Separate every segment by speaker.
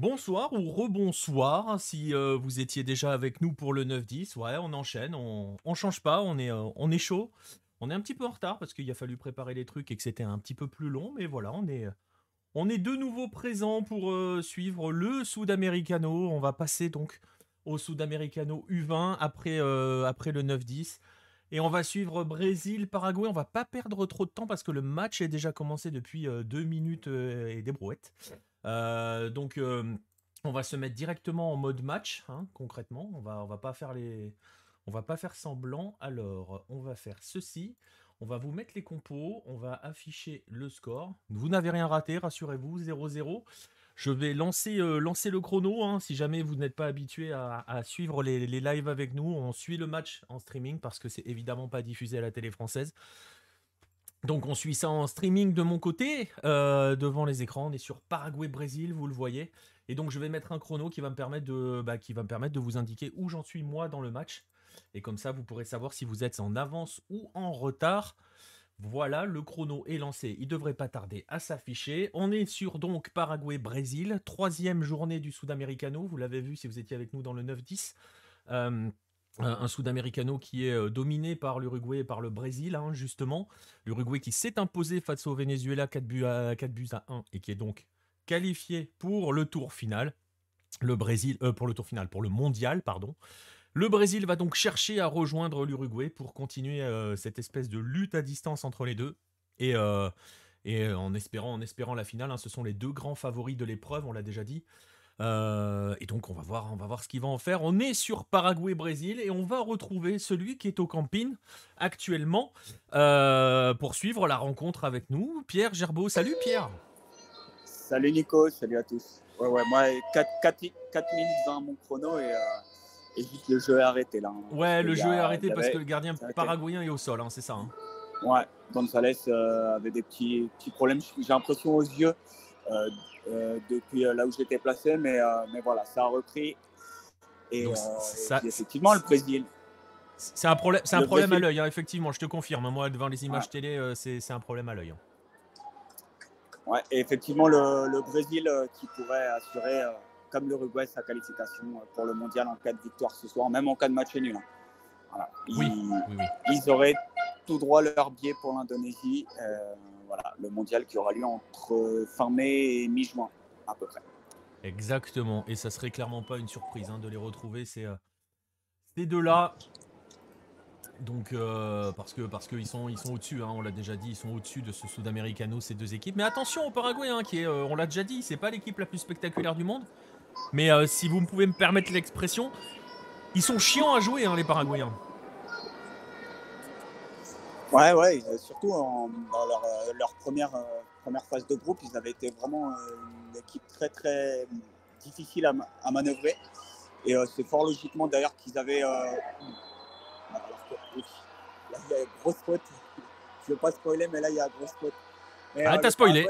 Speaker 1: Bonsoir ou rebonsoir si vous étiez déjà avec nous pour le 9-10. Ouais, on enchaîne, on change pas, on est chaud. On est un petit peu en retard parce qu'il a fallu préparer les trucs et que c'était un petit peu plus long, mais voilà, on est de nouveau présent pour suivre le Sudamericano. On va passer donc au Sudamericano U20 après le 9-10. Et on va suivre Brésil-Paraguay. On va pas perdre trop de temps parce que le match est déjà commencé depuis 2 minutes et des brouettes. Donc, on va se mettre directement en mode match, hein, concrètement. On va pas faire semblant. Alors, on va faire ceci. On va vous mettre les compos. On va afficher le score. Vous n'avez rien raté, rassurez-vous. 0-0. Je vais lancer le chrono, hein, si jamais vous n'êtes pas habitué à suivre les lives avec nous. On suit le match en streaming parce que c'est évidemment pas diffusé à la télé française. Donc on suit ça en streaming de mon côté, devant les écrans. On est sur Paraguay-Brésil, vous le voyez. Et donc je vais mettre un chrono qui va me permettre de vous indiquer où j'en suis moi dans le match. Et comme ça, vous pourrez savoir si vous êtes en avance ou en retard. Voilà, le chrono est lancé. Il devrait pas tarder à s'afficher. On est sur donc Paraguay-Brésil, troisième journée du Sudamericano. Vous l'avez vu si vous étiez avec nous dans le 9-10. Un Sudamericano qui est dominé par l'Uruguay et par le Brésil, hein, justement. L'Uruguay qui s'est imposé face au Venezuela 4 buts à 1 et qui est donc qualifié pour le tour final. Le Brésil, pour le tour final, pour le mondial, pardon. Le Brésil va donc chercher à rejoindre l'Uruguay pour continuer cette espèce de lutte à distance entre les deux. Et, euh, et en espérant la finale, hein, ce sont les deux grands favoris de l'épreuve, on l'a déjà dit. Et donc on va voir ce qu'il va en faire. On est sur Paraguay-Brésil et on va retrouver celui qui est au camping actuellement pour suivre la rencontre avec nous. Pierre Gerbeau, salut Pierre.
Speaker 2: Salut Nico, salut à tous. Ouais, moi 4 minutes 20 mon chrono et vite le jeu est arrêté là.
Speaker 1: Ouais, le jeu est arrêté parce que le gardien paraguayen est au sol, hein, c'est ça. Hein.
Speaker 2: Ouais, Gonzalez avait des petits problèmes, j'ai l'impression aux yeux depuis là où j'étais placé, mais voilà, ça a repris. Et,
Speaker 1: donc,
Speaker 2: et puis, effectivement, le Brésil.
Speaker 1: C'est un problème à l'œil, hein, effectivement, je te confirme. Moi, devant les images télé, c'est un problème à l'œil. Hein.
Speaker 2: Ouais, et effectivement, le Brésil qui pourrait assurer, comme l'Uruguay, sa qualification pour le mondial en cas de victoire ce soir, même en cas de match nul. Hein. Voilà. Ils auraient tout droit leur billet pour l'Indonésie. Voilà, le mondial qui aura lieu entre fin mai et mi-juin, à peu près.
Speaker 1: Exactement, et ça serait clairement pas une surprise de les retrouver, ces deux-là. Donc, parce qu'ils sont au-dessus, on l'a déjà dit, ils sont au-dessus de ce Sudamericano, ces deux équipes. Mais attention au Paraguay, qui est, on l'a déjà dit, c'est pas l'équipe la plus spectaculaire du monde. Mais si vous pouvez me permettre l'expression, ils sont chiants à jouer, les Paraguayens.
Speaker 2: Ouais, surtout dans leur première phase de groupe, ils avaient été vraiment une équipe très très difficile à manœuvrer. Et c'est fort logiquement d'ailleurs qu'ils avaient... là, il y a grosse faute. Je ne veux pas spoiler, mais là, il y a grosse faute.
Speaker 1: T'as spoilé.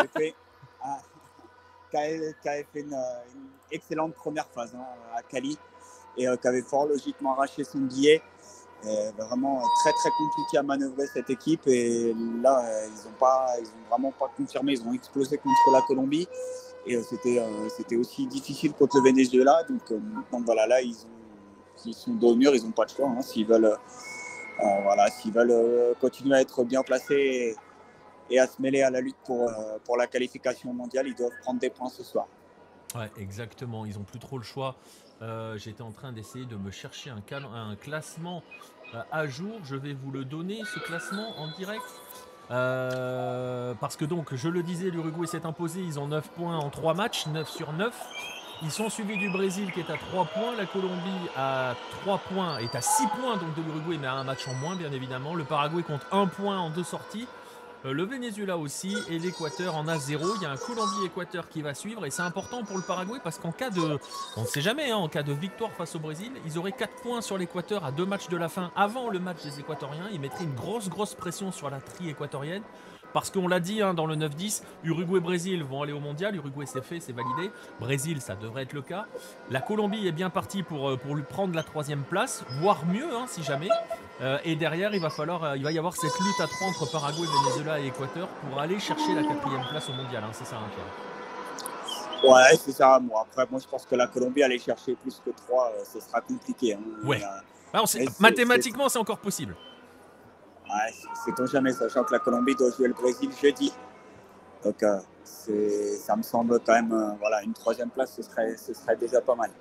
Speaker 2: Qui avait fait une excellente première phase à Cali et qui avait fort logiquement arraché son billet. Vraiment très très compliqué à manœuvrer cette équipe, et là ils ont vraiment pas confirmé. Ils ont explosé contre la Colombie et c'était aussi difficile contre le Venezuela, donc voilà, là ils sont dos au mur, ils n'ont pas de choix s'ils veulent continuer à être bien placés et à se mêler à la lutte pour la qualification mondiale. Ils doivent prendre des points ce soir.
Speaker 1: Ouais, exactement, ils n'ont plus trop le choix. J'étais en train d'essayer de me chercher un classement à jour. Je vais vous le donner, ce classement, en direct. Parce que donc, je le disais, l'Uruguay s'est imposé. Ils ont 9 points en 3 matchs, 9 sur 9. Ils sont suivis du Brésil qui est à 3 points. La Colombie à 3 points est à 6 points donc de l'Uruguay, mais à un match en moins, bien évidemment. Le Paraguay compte 1 point en 2 sorties. Le Venezuela aussi, et l'Équateur en a 0. Il y a un Colombie-Équateur qui va suivre, et c'est important pour le Paraguay parce qu'en cas de... On ne sait jamais, en cas de victoire face au Brésil, ils auraient 4 points sur l'Équateur à 2 matchs de la fin avant le match des Équatoriens. Ils mettraient une grosse pression sur la tri équatorienne. Parce qu'on l'a dit dans le 9-10, Uruguay-Brésil vont aller au mondial. Uruguay c'est fait, c'est validé. Brésil, ça devrait être le cas. La Colombie est bien partie pour lui prendre la 3e place, voire mieux si jamais. Et derrière, il va y avoir cette lutte à 3 entre Paraguay, Venezuela et Équateur pour aller chercher la 4e place au mondial. C'est ça, Pierre.
Speaker 2: Ouais, c'est ça. Bon, après, moi, je pense que la Colombie, aller chercher plus que 3, ce sera compliqué. Hein.
Speaker 1: Ouais.
Speaker 2: Mais
Speaker 1: Mathématiquement, c'est encore possible.
Speaker 2: Ouais, c'est jamais, sachant que la Colombie doit jouer le Brésil jeudi. Donc, ça me semble quand même, voilà, une 3e place, ce serait déjà pas mal.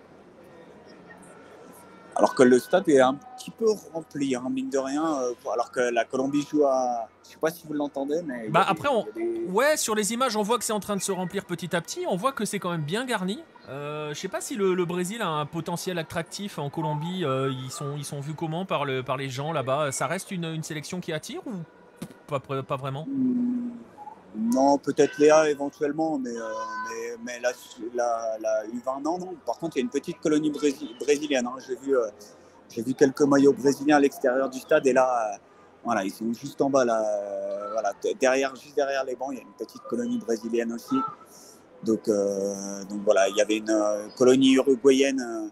Speaker 2: Alors que le stade est un petit peu rempli, hein, mine de rien. Alors que la Colombie joue à. Je sais pas si vous l'entendez, mais.
Speaker 1: Bah après, ouais, sur les images, on voit que c'est en train de se remplir petit à petit. On voit que c'est quand même bien garni. Je sais pas si le Brésil a un potentiel attractif en Colombie. Ils sont vus comment par les gens là-bas? Ça reste une sélection qui attire ou pas vraiment?
Speaker 2: Non, peut-être Léa éventuellement, mais la U20, non, non. Par contre, il y a une petite colonie brésilienne. Hein. J'ai vu quelques maillots brésiliens à l'extérieur du stade et là, voilà, ils sont juste en bas, là, voilà, juste derrière les bancs, il y a une petite colonie brésilienne aussi. Donc voilà, il y avait une colonie uruguayenne.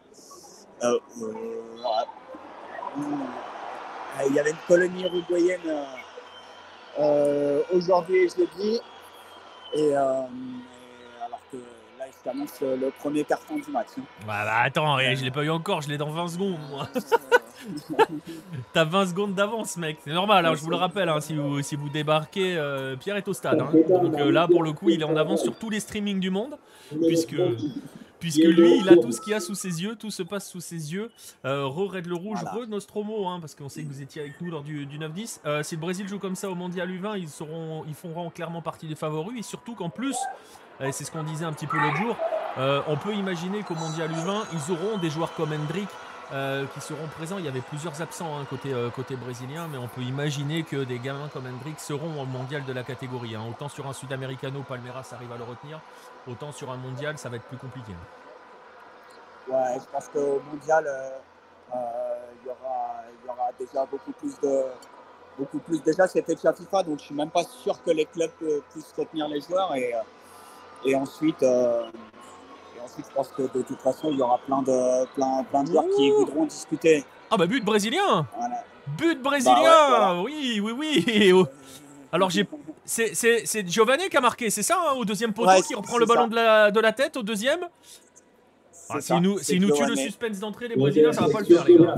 Speaker 2: Il y avait une colonie uruguayenne aujourd'hui et jeudi. Et alors que là, je t'annonce le premier carton du match. Hein.
Speaker 1: Bah attends, je l'ai pas eu encore, je l'ai dans 20 secondes, moi. T'as 20 secondes d'avance, mec. C'est normal, hein, je vous le rappelle, hein, si vous débarquez, Pierre est au stade. Hein. Donc là, pour le coup, il est en avance sur tous les streamings du monde, puisque lui, il a tout ce qu'il y a sous ses yeux, tout se passe sous ses yeux. Red le Rouge, voilà. Nostromo, hein, parce qu'on sait que vous étiez avec nous lors du 9-10. Si le Brésil joue comme ça au Mondial U20, ils feront clairement partie des favoris, et surtout qu'en plus, c'est ce qu'on disait un petit peu l'autre jour, on peut imaginer qu'au Mondial U20, ils auront des joueurs comme Hendrick, qui seront présents. Il y avait plusieurs absents hein, côté brésilien, mais on peut imaginer que des gamins comme Hendrick seront au mondial de la catégorie. Hein. Autant sur un Sudamericano, Palmeiras arrive à le retenir, autant sur un mondial, ça va être plus compliqué.
Speaker 2: Hein. Ouais, je pense qu'au mondial, il y aura déjà beaucoup plus. Déjà, c'était déjà FIFA, donc je suis même pas sûr que les clubs puissent retenir les joueurs. Et ensuite, je pense que de toute façon, il y aura plein de joueurs qui voudront discuter.
Speaker 1: Ah bah but brésilien voilà. But brésilien bah ouais, voilà. Oui. Alors c'est Giovanni qui a marqué, c'est ça hein, au deuxième poteau qui reprend le ballon de la tête au deuxième. S'il nous tue le suspense d'entrée, les Brésiliens, ça va pas le faire les gars.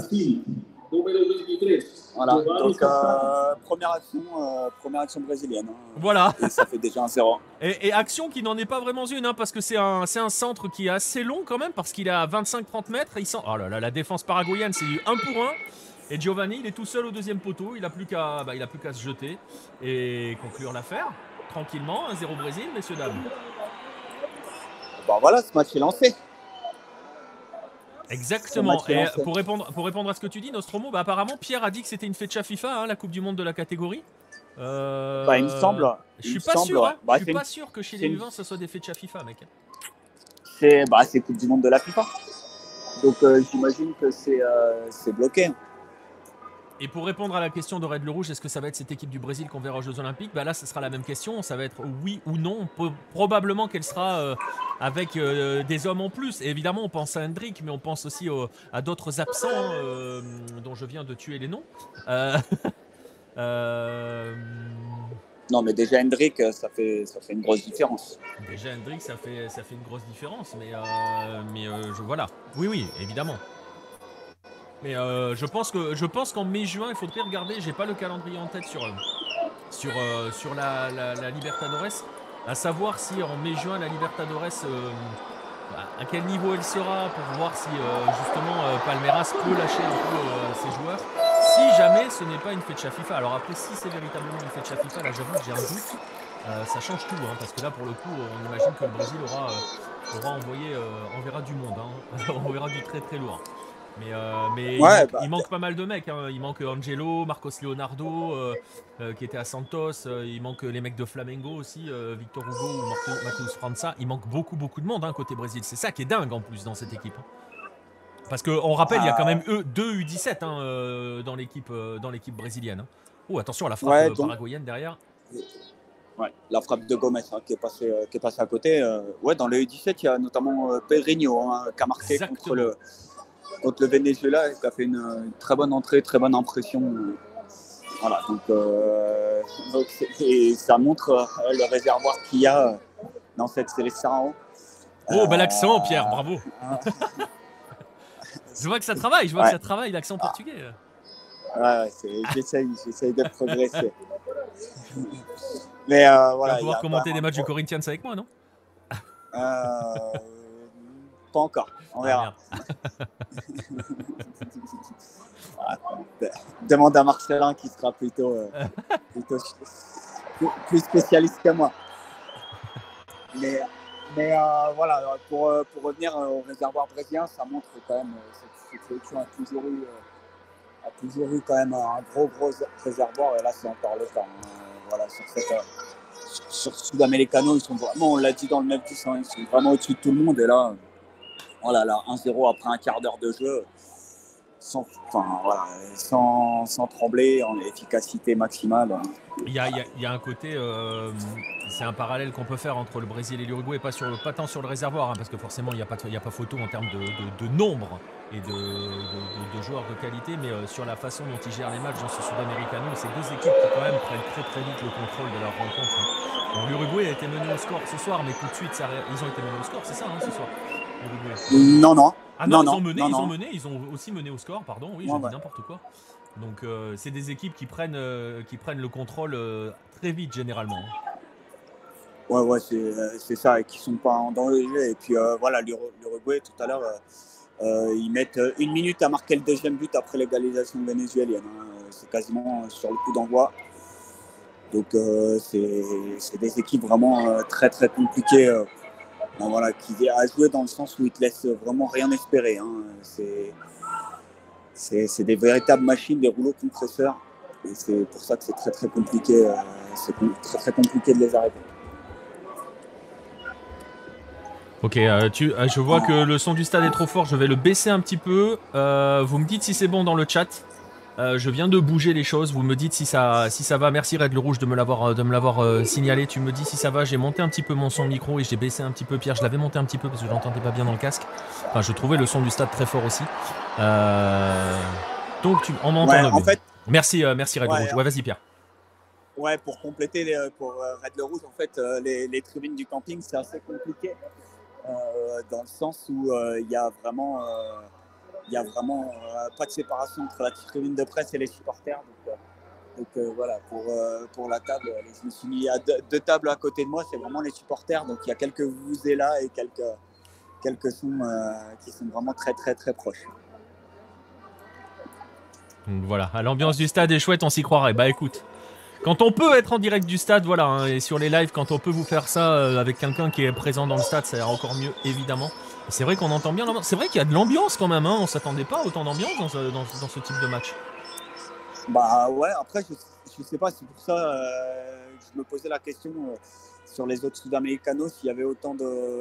Speaker 2: Voilà, donc première action brésilienne. Hein.
Speaker 1: Voilà.
Speaker 2: Et ça fait déjà un 0.
Speaker 1: Et action qui n'en est pas vraiment une, hein, parce que c'est un centre qui est assez long quand même, parce qu'il est à 25-30 mètres. Oh là là, la défense paraguayenne, c'est du 1 pour 1. Et Giovanni, il est tout seul au deuxième poteau. Il n'a plus qu'à se jeter et conclure l'affaire. Tranquillement, 1-0 Brésil, messieurs, dames.
Speaker 2: Bon voilà, ce match est lancé.
Speaker 1: Exactement. Et pour répondre à ce que tu dis, Nostromo, bah, apparemment Pierre a dit que c'était une fecha FIFA, hein, la Coupe du Monde de la catégorie.
Speaker 2: Bah, il me semble.
Speaker 1: Je suis pas sûr. Hein. Bah, je suis pas sûr que chez les U20 ça soit des fecha FIFA, mec.
Speaker 2: C'est Coupe du Monde de la FIFA. Donc j'imagine que c'est bloqué.
Speaker 1: Et pour répondre à la question de Red le Rouge, est-ce que ça va être cette équipe du Brésil qu'on verra aux Jeux Olympiques? Bah là, ce sera la même question. Ça va être oui ou non. Probablement qu'elle sera avec des hommes en plus. Et évidemment, on pense à Hendrick, mais on pense aussi à d'autres absents dont je viens de tuer les noms.
Speaker 2: Non, mais déjà Hendrick, ça fait une grosse différence.
Speaker 1: Déjà Hendrick, ça fait une grosse différence. Mais voilà. Oui, évidemment. Mais je pense qu'en mai-juin, il faudrait regarder, j'ai pas le calendrier en tête sur la Libertadores, à savoir si en mai-juin, la Libertadores, à quel niveau elle sera, pour voir si justement Palmeiras peut lâcher un peu ses joueurs, si jamais ce n'est pas une fecha FIFA. Alors après, si c'est véritablement une fecha FIFA, là j'avoue que j'ai un doute, ça change tout, hein, parce que là pour le coup, on imagine que le Brésil aura envoyé, on verra du monde, hein, on verra du très très lourd. Mais ouais, il manque pas mal de mecs. Hein. Il manque Angelo, Marcos Leonardo, qui était à Santos. Il manque les mecs de Flamengo aussi, Victor Hugo ou Matheus França. Il manque beaucoup de monde hein, côté Brésil. C'est ça qui est dingue en plus dans cette équipe. Hein. Parce qu'on rappelle, il y a quand même deux U17 hein, dans l'équipe brésilienne. Hein. Oh, attention à la frappe paraguayenne derrière.
Speaker 2: Ouais, la frappe de Gomez hein, qui est passée à côté. Ouais, dans le U17, il y a notamment Pedrinho hein, qui a marqué contre le Venezuela, qui a fait une très bonne entrée, très bonne impression. Voilà, donc et ça montre le réservoir qu'il y a dans cette sélection.
Speaker 1: Oh, bel accent, Pierre, bravo.
Speaker 2: Hein.
Speaker 1: Je vois que ça travaille, je vois que ça travaille, l'accent portugais.
Speaker 2: Ouais, j'essaye de progresser. Mais
Speaker 1: Tu vas
Speaker 2: voilà, il y
Speaker 1: pouvoir
Speaker 2: a quand
Speaker 1: commenter
Speaker 2: même
Speaker 1: des
Speaker 2: un
Speaker 1: matchs du
Speaker 2: gros...
Speaker 1: Corinthians avec moi, non?
Speaker 2: Pas encore, on
Speaker 1: Ah
Speaker 2: verra.
Speaker 1: merde.
Speaker 2: Voilà. Demande à Marcelin qui sera plutôt plus spécialiste que moi. Mais voilà, pour revenir au réservoir brésilien, ça montre quand même cette sélection a toujours eu quand même un gros réservoir, et là c'est encore le cas. Hein. Voilà, sur Sudamericano, ils sont vraiment, on l'a dit dans le 9-10, hein, ils sont vraiment au-dessus de tout le monde, et là, voilà, là 1-0 après un quart d'heure de jeu, sans trembler, en efficacité maximale.
Speaker 1: Il y a un côté, c'est un parallèle qu'on peut faire entre le Brésil et l'Uruguay, pas tant sur le réservoir, hein, parce que forcément il n'y a pas photo en termes de nombre et de joueurs de qualité, mais sur la façon dont ils gèrent les matchs dans ce Sudamericano, c'est deux équipes qui quand même prennent très très vite le contrôle de leur rencontre. Hein. Bon, l'Uruguay a été mené au score ce soir, mais tout de suite ils ont été menés au score, c'est ça, hein, ce soir, l'Uruguay.
Speaker 2: Non.
Speaker 1: Ah non, ils ont aussi mené au score, pardon, oui, je dis n'importe quoi. Donc c'est des équipes qui prennent le contrôle très vite généralement.
Speaker 2: Ouais, c'est ça, et qui sont pas en danger. Et puis voilà, l'Uruguay tout à l'heure, ils mettent 1 minute à marquer le deuxième but après l'égalisation vénézuélienne. Hein. C'est quasiment sur le coup d'envoi. Donc c'est des équipes vraiment très très compliquées. Voilà, qui à jouer dans le sens où ils te laissent vraiment rien espérer. Hein. C'est des véritables machines, des rouleaux compresseurs. Et c'est pour ça que c'est très très compliqué. C'est très très compliqué de les arrêter.
Speaker 1: Ok, je vois que le son du stade est trop fort, je vais le baisser un petit peu. Vous me dites si c'est bon dans le chat. Je viens de bouger les choses, vous me dites si ça va. Merci Red le Rouge de me l'avoir signalé. Tu me dis si ça va, j'ai monté un petit peu mon son micro et j'ai baissé un petit peu. Pierre, je l'avais monté un petit peu parce que je l'entendais pas bien dans le casque. Enfin, je trouvais le son du stade très fort aussi. Donc on entend
Speaker 2: en fait,
Speaker 1: merci Red le Rouge. Ouais, vas-y Pierre.
Speaker 2: Ouais, pour compléter, pour Red le Rouge, en fait, les tribunes du camping, c'est assez compliqué dans le sens où il y a vraiment pas de séparation entre la tribune de presse et les supporters. Donc voilà, pour la table, je me suis mis à deux tables à côté de moi, c'est vraiment les supporters. Donc il y a quelques vuvuzelas et quelques sons qui sont vraiment très très très proches.
Speaker 1: Donc voilà, l'ambiance du stade est chouette, on s'y croirait. Bah écoute, quand on peut être en direct du stade, voilà, hein, et sur les lives, quand on peut vous faire ça avec quelqu'un qui est présent dans le stade, ça ira encore mieux, évidemment. C'est vrai qu'on entend bien l'ambiance. C'est vrai qu'il y a de l'ambiance quand même, hein. On s'attendait pas à autant d'ambiance dans ce type de match.
Speaker 2: Bah ouais, après, je sais pas, c'est pour ça je me posais la question sur les autres Sud-Américanos, s'il y avait autant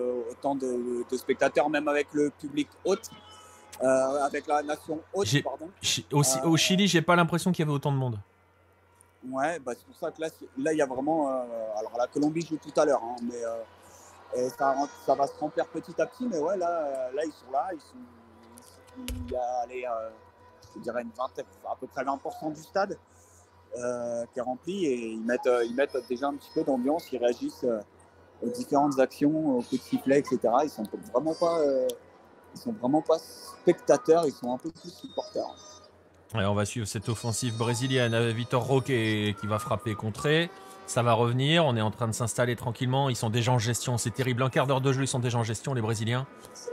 Speaker 2: de spectateurs, même avec le public hôte, avec la nation haute, pardon.
Speaker 1: Au Chili, j'ai pas l'impression qu'il y avait autant de monde.
Speaker 2: Ouais, bah c'est pour ça que là il y a vraiment. Alors la Colombie joue tout à l'heure, hein, mais et ça va se remplir petit à petit, mais ouais, là ils sont là, il y a je dirais à peu près 20% du stade qui est rempli, et ils mettent déjà un petit peu d'ambiance, ils réagissent aux différentes actions, aux coups de sifflet, etc. Ils sont vraiment pas spectateurs, ils sont un peu plus supporters.
Speaker 1: Ouais, on va suivre cette offensive brésilienne avec Vitor Roque qui va frapper contré. Ça va revenir, on est en train de s'installer tranquillement. Ils sont déjà en gestion, c'est terrible. Un quart d'heure de jeu, ils sont déjà en gestion, les Brésiliens.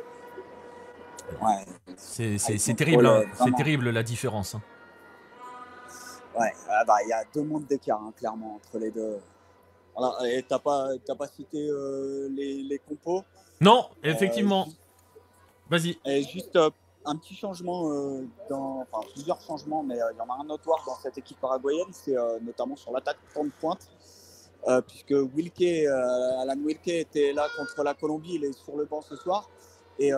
Speaker 2: Ouais.
Speaker 1: C'est terrible, hein. C'est terrible la différence. Hein.
Speaker 2: Ouais, il y a 2 mondes d'écart, hein, clairement, entre les deux. Alors, t'as pas cité les compos?
Speaker 1: Non, effectivement. Vas-y.
Speaker 2: Juste un petit changement, plusieurs changements, mais il y en a un notoire dans cette équipe paraguayenne, c'est notamment sur l'attaque de pointe, puisque Alan Wilke était là contre la Colombie, il est sur le banc ce soir, et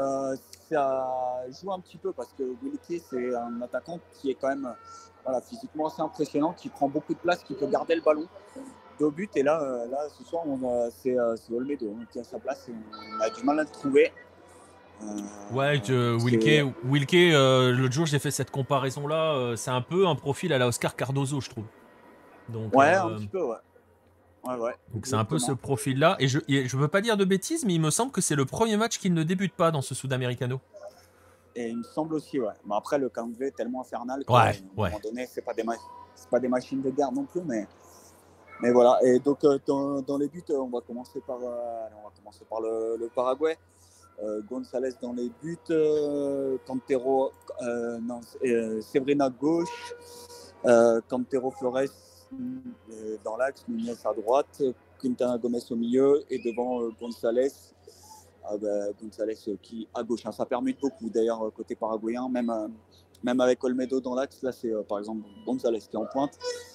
Speaker 2: ça joue un petit peu parce que Wilke, c'est un attaquant qui est quand même physiquement assez impressionnant, qui prend beaucoup de place, qui peut garder le ballon au but, et là ce soir c'est Olmedo qui a sa place, et on a du mal à le trouver.
Speaker 1: Ouais, Wilke, l'autre jour j'ai fait cette comparaison là, c'est un peu un profil à la Oscar Cardozo, je trouve. Donc,
Speaker 2: ouais, un petit peu, ouais. Ouais,
Speaker 1: Donc c'est un peu ce
Speaker 2: exactement.
Speaker 1: profil-là. Et je veux pas dire de bêtises, mais il me semble que c'est le premier match qu'il ne débute pas dans ce Sudamericano.
Speaker 2: Et il me semble aussi, ouais. Mais après, le calendrier est tellement infernal qu'à
Speaker 1: Ouais,
Speaker 2: un
Speaker 1: ouais.
Speaker 2: moment donné, c'est pas des machines de guerre non plus, mais voilà. Et donc, dans les buts, on va commencer par le Paraguay. Gonzalez dans les buts, Cantero, non, Sebrina gauche, Cantero Flores dans l'axe, Nunez à droite, Quintana Gomez au milieu et devant Gonzalez. Gonzalez qui à gauche, hein, ça permet beaucoup d'ailleurs côté paraguayen, même avec Olmedo dans l'axe, là c'est par exemple Gonzalez qui est en pointe.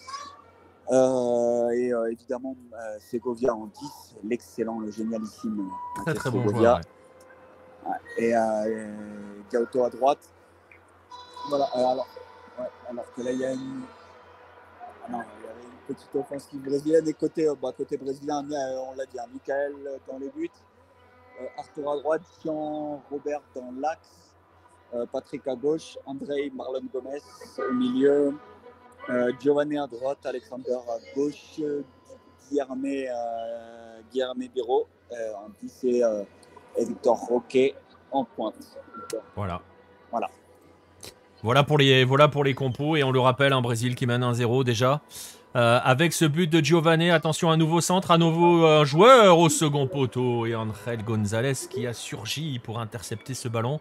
Speaker 2: Et évidemment Segovia en 10, l'excellent, le génialissime
Speaker 1: Très
Speaker 2: Mathias
Speaker 1: très bon joueur,
Speaker 2: Segovia.
Speaker 1: ouais.
Speaker 2: Et Gauto à droite. Voilà, alors que là, il y a une petite offensive brésilienne. Et côté brésilien, on l'a dit, Michael dans les buts, Arthur à droite, Jean Robert dans l'axe, Patrick à gauche, André Marlon Gomez au milieu, Giovanni à droite, Alexander à gauche, Guilherme Biro en 10 et Victor Roque en pointe.
Speaker 1: Voilà.
Speaker 2: Voilà.
Speaker 1: Voilà pour les compos. Et on le rappelle, un Brésil qui mène 1-0 déjà. Avec ce but de Giovanni, attention, un nouveau centre, un nouveau joueur au second poteau. Et Angel Gonzalez qui a surgi pour intercepter ce ballon.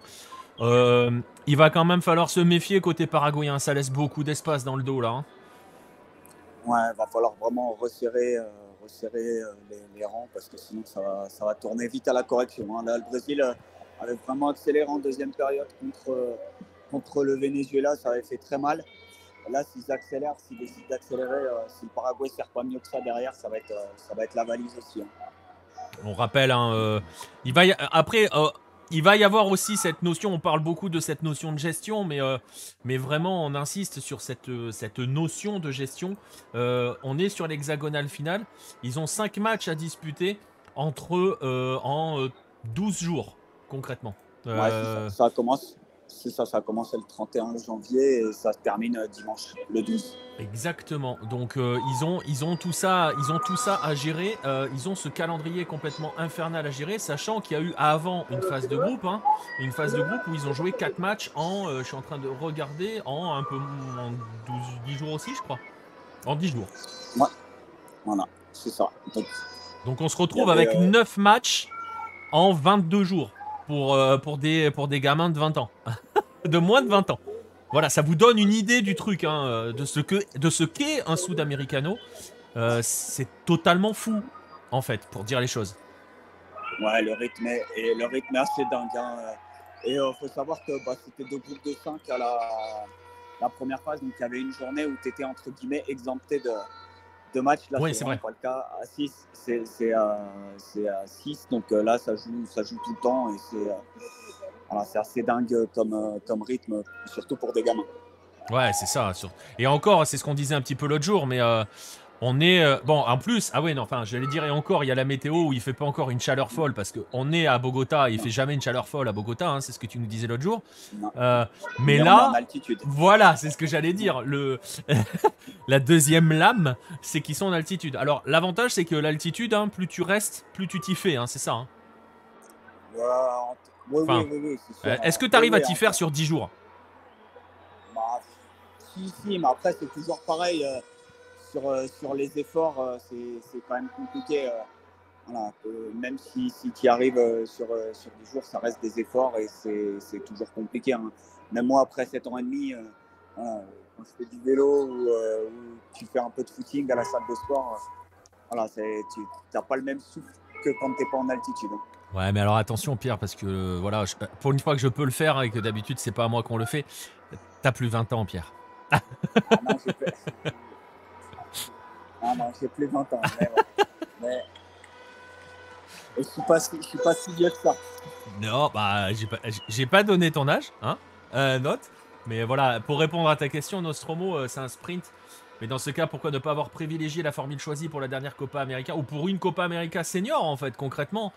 Speaker 1: Il va quand même falloir se méfier côté paraguayen. Ça laisse beaucoup d'espace dans le dos là. Hein.
Speaker 2: Ouais, il va falloir vraiment resserrer les rangs parce que sinon ça va tourner vite à la correction. Hein. Là, le Brésil avait vraiment accéléré en deuxième période contre le Venezuela, ça avait fait très mal. Là, s'ils décident d'accélérer, si le Paraguay ne sert pas mieux que ça derrière, ça va être la valise aussi. Hein.
Speaker 1: On rappelle, hein, après, il va y avoir aussi cette notion, on parle beaucoup de cette notion de gestion, mais vraiment on insiste sur cette notion de gestion. On est sur l'hexagonale finale, ils ont 5 matchs à disputer entre eux en 12 jours, concrètement.
Speaker 2: Ouais, c'est ça. Ça a commencé le 31 janvier et ça se termine dimanche, le 12.
Speaker 1: Exactement. Donc ils ont tout ça à gérer. Ils ont ce calendrier complètement infernal à gérer, sachant qu'il y a eu avant une phase de groupe, hein, une phase de groupe où ils ont joué 4 matchs en, je suis en train de regarder, en 10 jours aussi, je crois. En 10 jours.
Speaker 2: Ouais, voilà, c'est ça.
Speaker 1: Donc on se retrouve avec 9 matchs en 22 jours pour des gamins de 20 ans. De moins de 20 ans. Voilà, ça vous donne une idée du truc, hein, de ce qu'est un Sudamericano. C'est totalement fou, en fait, pour dire les choses.
Speaker 2: Ouais, le rythme est assez dingue. Hein. Et il faut savoir que c'était 2 groupes de 5 à la première phase. Donc il y avait une journée où tu étais entre guillemets exempté de matchs. Là,
Speaker 1: Oui,
Speaker 2: c'est
Speaker 1: c'est
Speaker 2: vraiment
Speaker 1: vrai.
Speaker 2: pas le cas. À 6, c'est à 6. Donc là, ça joue tout le temps. Et c'est assez dingue comme rythme, surtout pour des gamins.
Speaker 1: Ouais, c'est ça. Et encore, c'est ce qu'on disait un petit peu l'autre jour, mais on est... bon, en plus, ah ouais, non, enfin, j'allais dire, et encore, il y a la météo où il fait pas encore une chaleur folle, parce qu'on est à Bogota, il fait jamais une chaleur folle à Bogota, hein, c'est ce que tu nous disais l'autre jour.
Speaker 2: Non.
Speaker 1: Mais
Speaker 2: Mais on est en
Speaker 1: là,
Speaker 2: altitude.
Speaker 1: voilà, c'est ce que j'allais dire. La deuxième lame, c'est qu'ils sont en altitude. Alors, l'avantage, c'est que l'altitude, hein, plus tu restes, plus tu t'y fais, hein, c'est ça. Hein. Enfin,
Speaker 2: Oui, c'est sûr.
Speaker 1: est-ce que tu arrives à t'y faire sur 10 jours?
Speaker 2: Bah, si, mais après, c'est toujours pareil. Sur les efforts, c'est quand même compliqué. Voilà, même si tu y arrives sur 10 jours, ça reste des efforts et c'est toujours compliqué. Hein. Même moi, après 7 ans et demi, voilà, quand je fais du vélo ou tu fais un peu de footing à la salle de sport, voilà, tu n'as pas le même souffle que quand tu n'es pas en altitude. Hein.
Speaker 1: Ouais, mais alors attention, Pierre, parce que voilà, pour une fois que je peux le faire et que d'habitude c'est pas à moi qu'on le fait, t'as plus 20 ans, Pierre.
Speaker 2: Ah non, j'ai plus 20 ans. Mais je suis pas si vieux que ça.
Speaker 1: Non, bah, j'ai pas donné ton âge, hein, note. Mais voilà, pour répondre à ta question, Nostromo, c'est un sprint. Mais dans ce cas, pourquoi ne pas avoir privilégié la formule choisie pour la dernière Copa América ou pour une Copa América senior, en fait, concrètement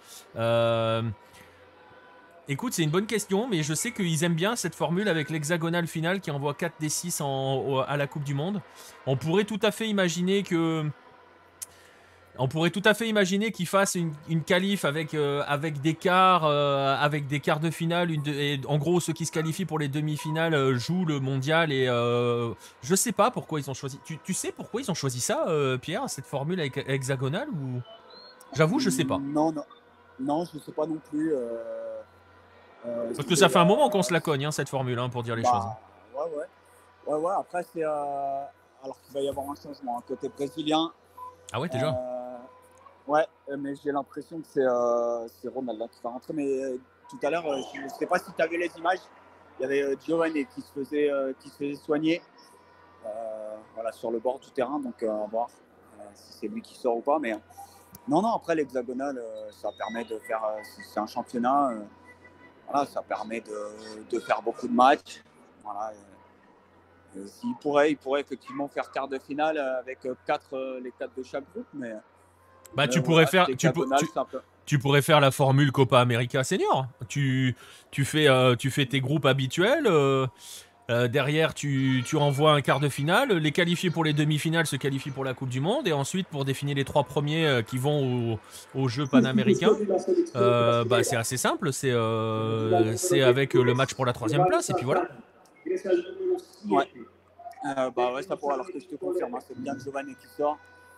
Speaker 1: Écoute, c'est une bonne question, mais je sais qu'ils aiment bien cette formule avec l'hexagonale finale qui envoie 4 des 6 à la Coupe du Monde. On pourrait tout à fait imaginer que On pourrait tout à fait imaginer qu'ils fassent une qualif avec, avec des quarts de finale. Et en gros, ceux qui se qualifient pour les demi-finales jouent le mondial. Et je sais pas pourquoi ils ont choisi. Tu sais pourquoi ils ont choisi ça, Pierre, cette formule avec hexagonale ou... J'avoue, je sais pas.
Speaker 2: Non, non, non, je sais pas non plus.
Speaker 1: Parce que ça fait un moment qu'on se la cogne, hein, cette formule, hein, pour dire les choses.
Speaker 2: Ouais. Après, c'est alors qu'il va y avoir un changement. Côté brésilien.
Speaker 1: Ah ouais, déjà.
Speaker 2: Ouais, mais j'ai l'impression que c'est Ronaldo qui va rentrer. Mais tout à l'heure, je ne sais pas si tu as vu les images. Il y avait Giovanni qui se faisait soigner voilà, sur le bord du terrain. Donc, on va voir si c'est lui qui sort ou pas. Mais non, après, l'hexagonal, ça permet de faire. C'est un championnat. Voilà, ça permet de faire beaucoup de matchs. Voilà. Il pourrait effectivement faire quart de finale avec les 4 de chaque groupe. Mais
Speaker 1: tu pourrais faire la formule Copa América Senior. Tu fais tes groupes habituels. Derrière, tu envoies un quart de finale. Les qualifiés pour les demi-finales se qualifient pour la Coupe du Monde. Et ensuite, pour définir les 3 premiers qui vont aux Jeux panaméricains, c'est assez simple. C'est avec le match pour la 3e place. Et puis voilà.
Speaker 2: Ouais. Ça pourrait, alors que je te confirme, hein, c'est bien Giovanni qui sort.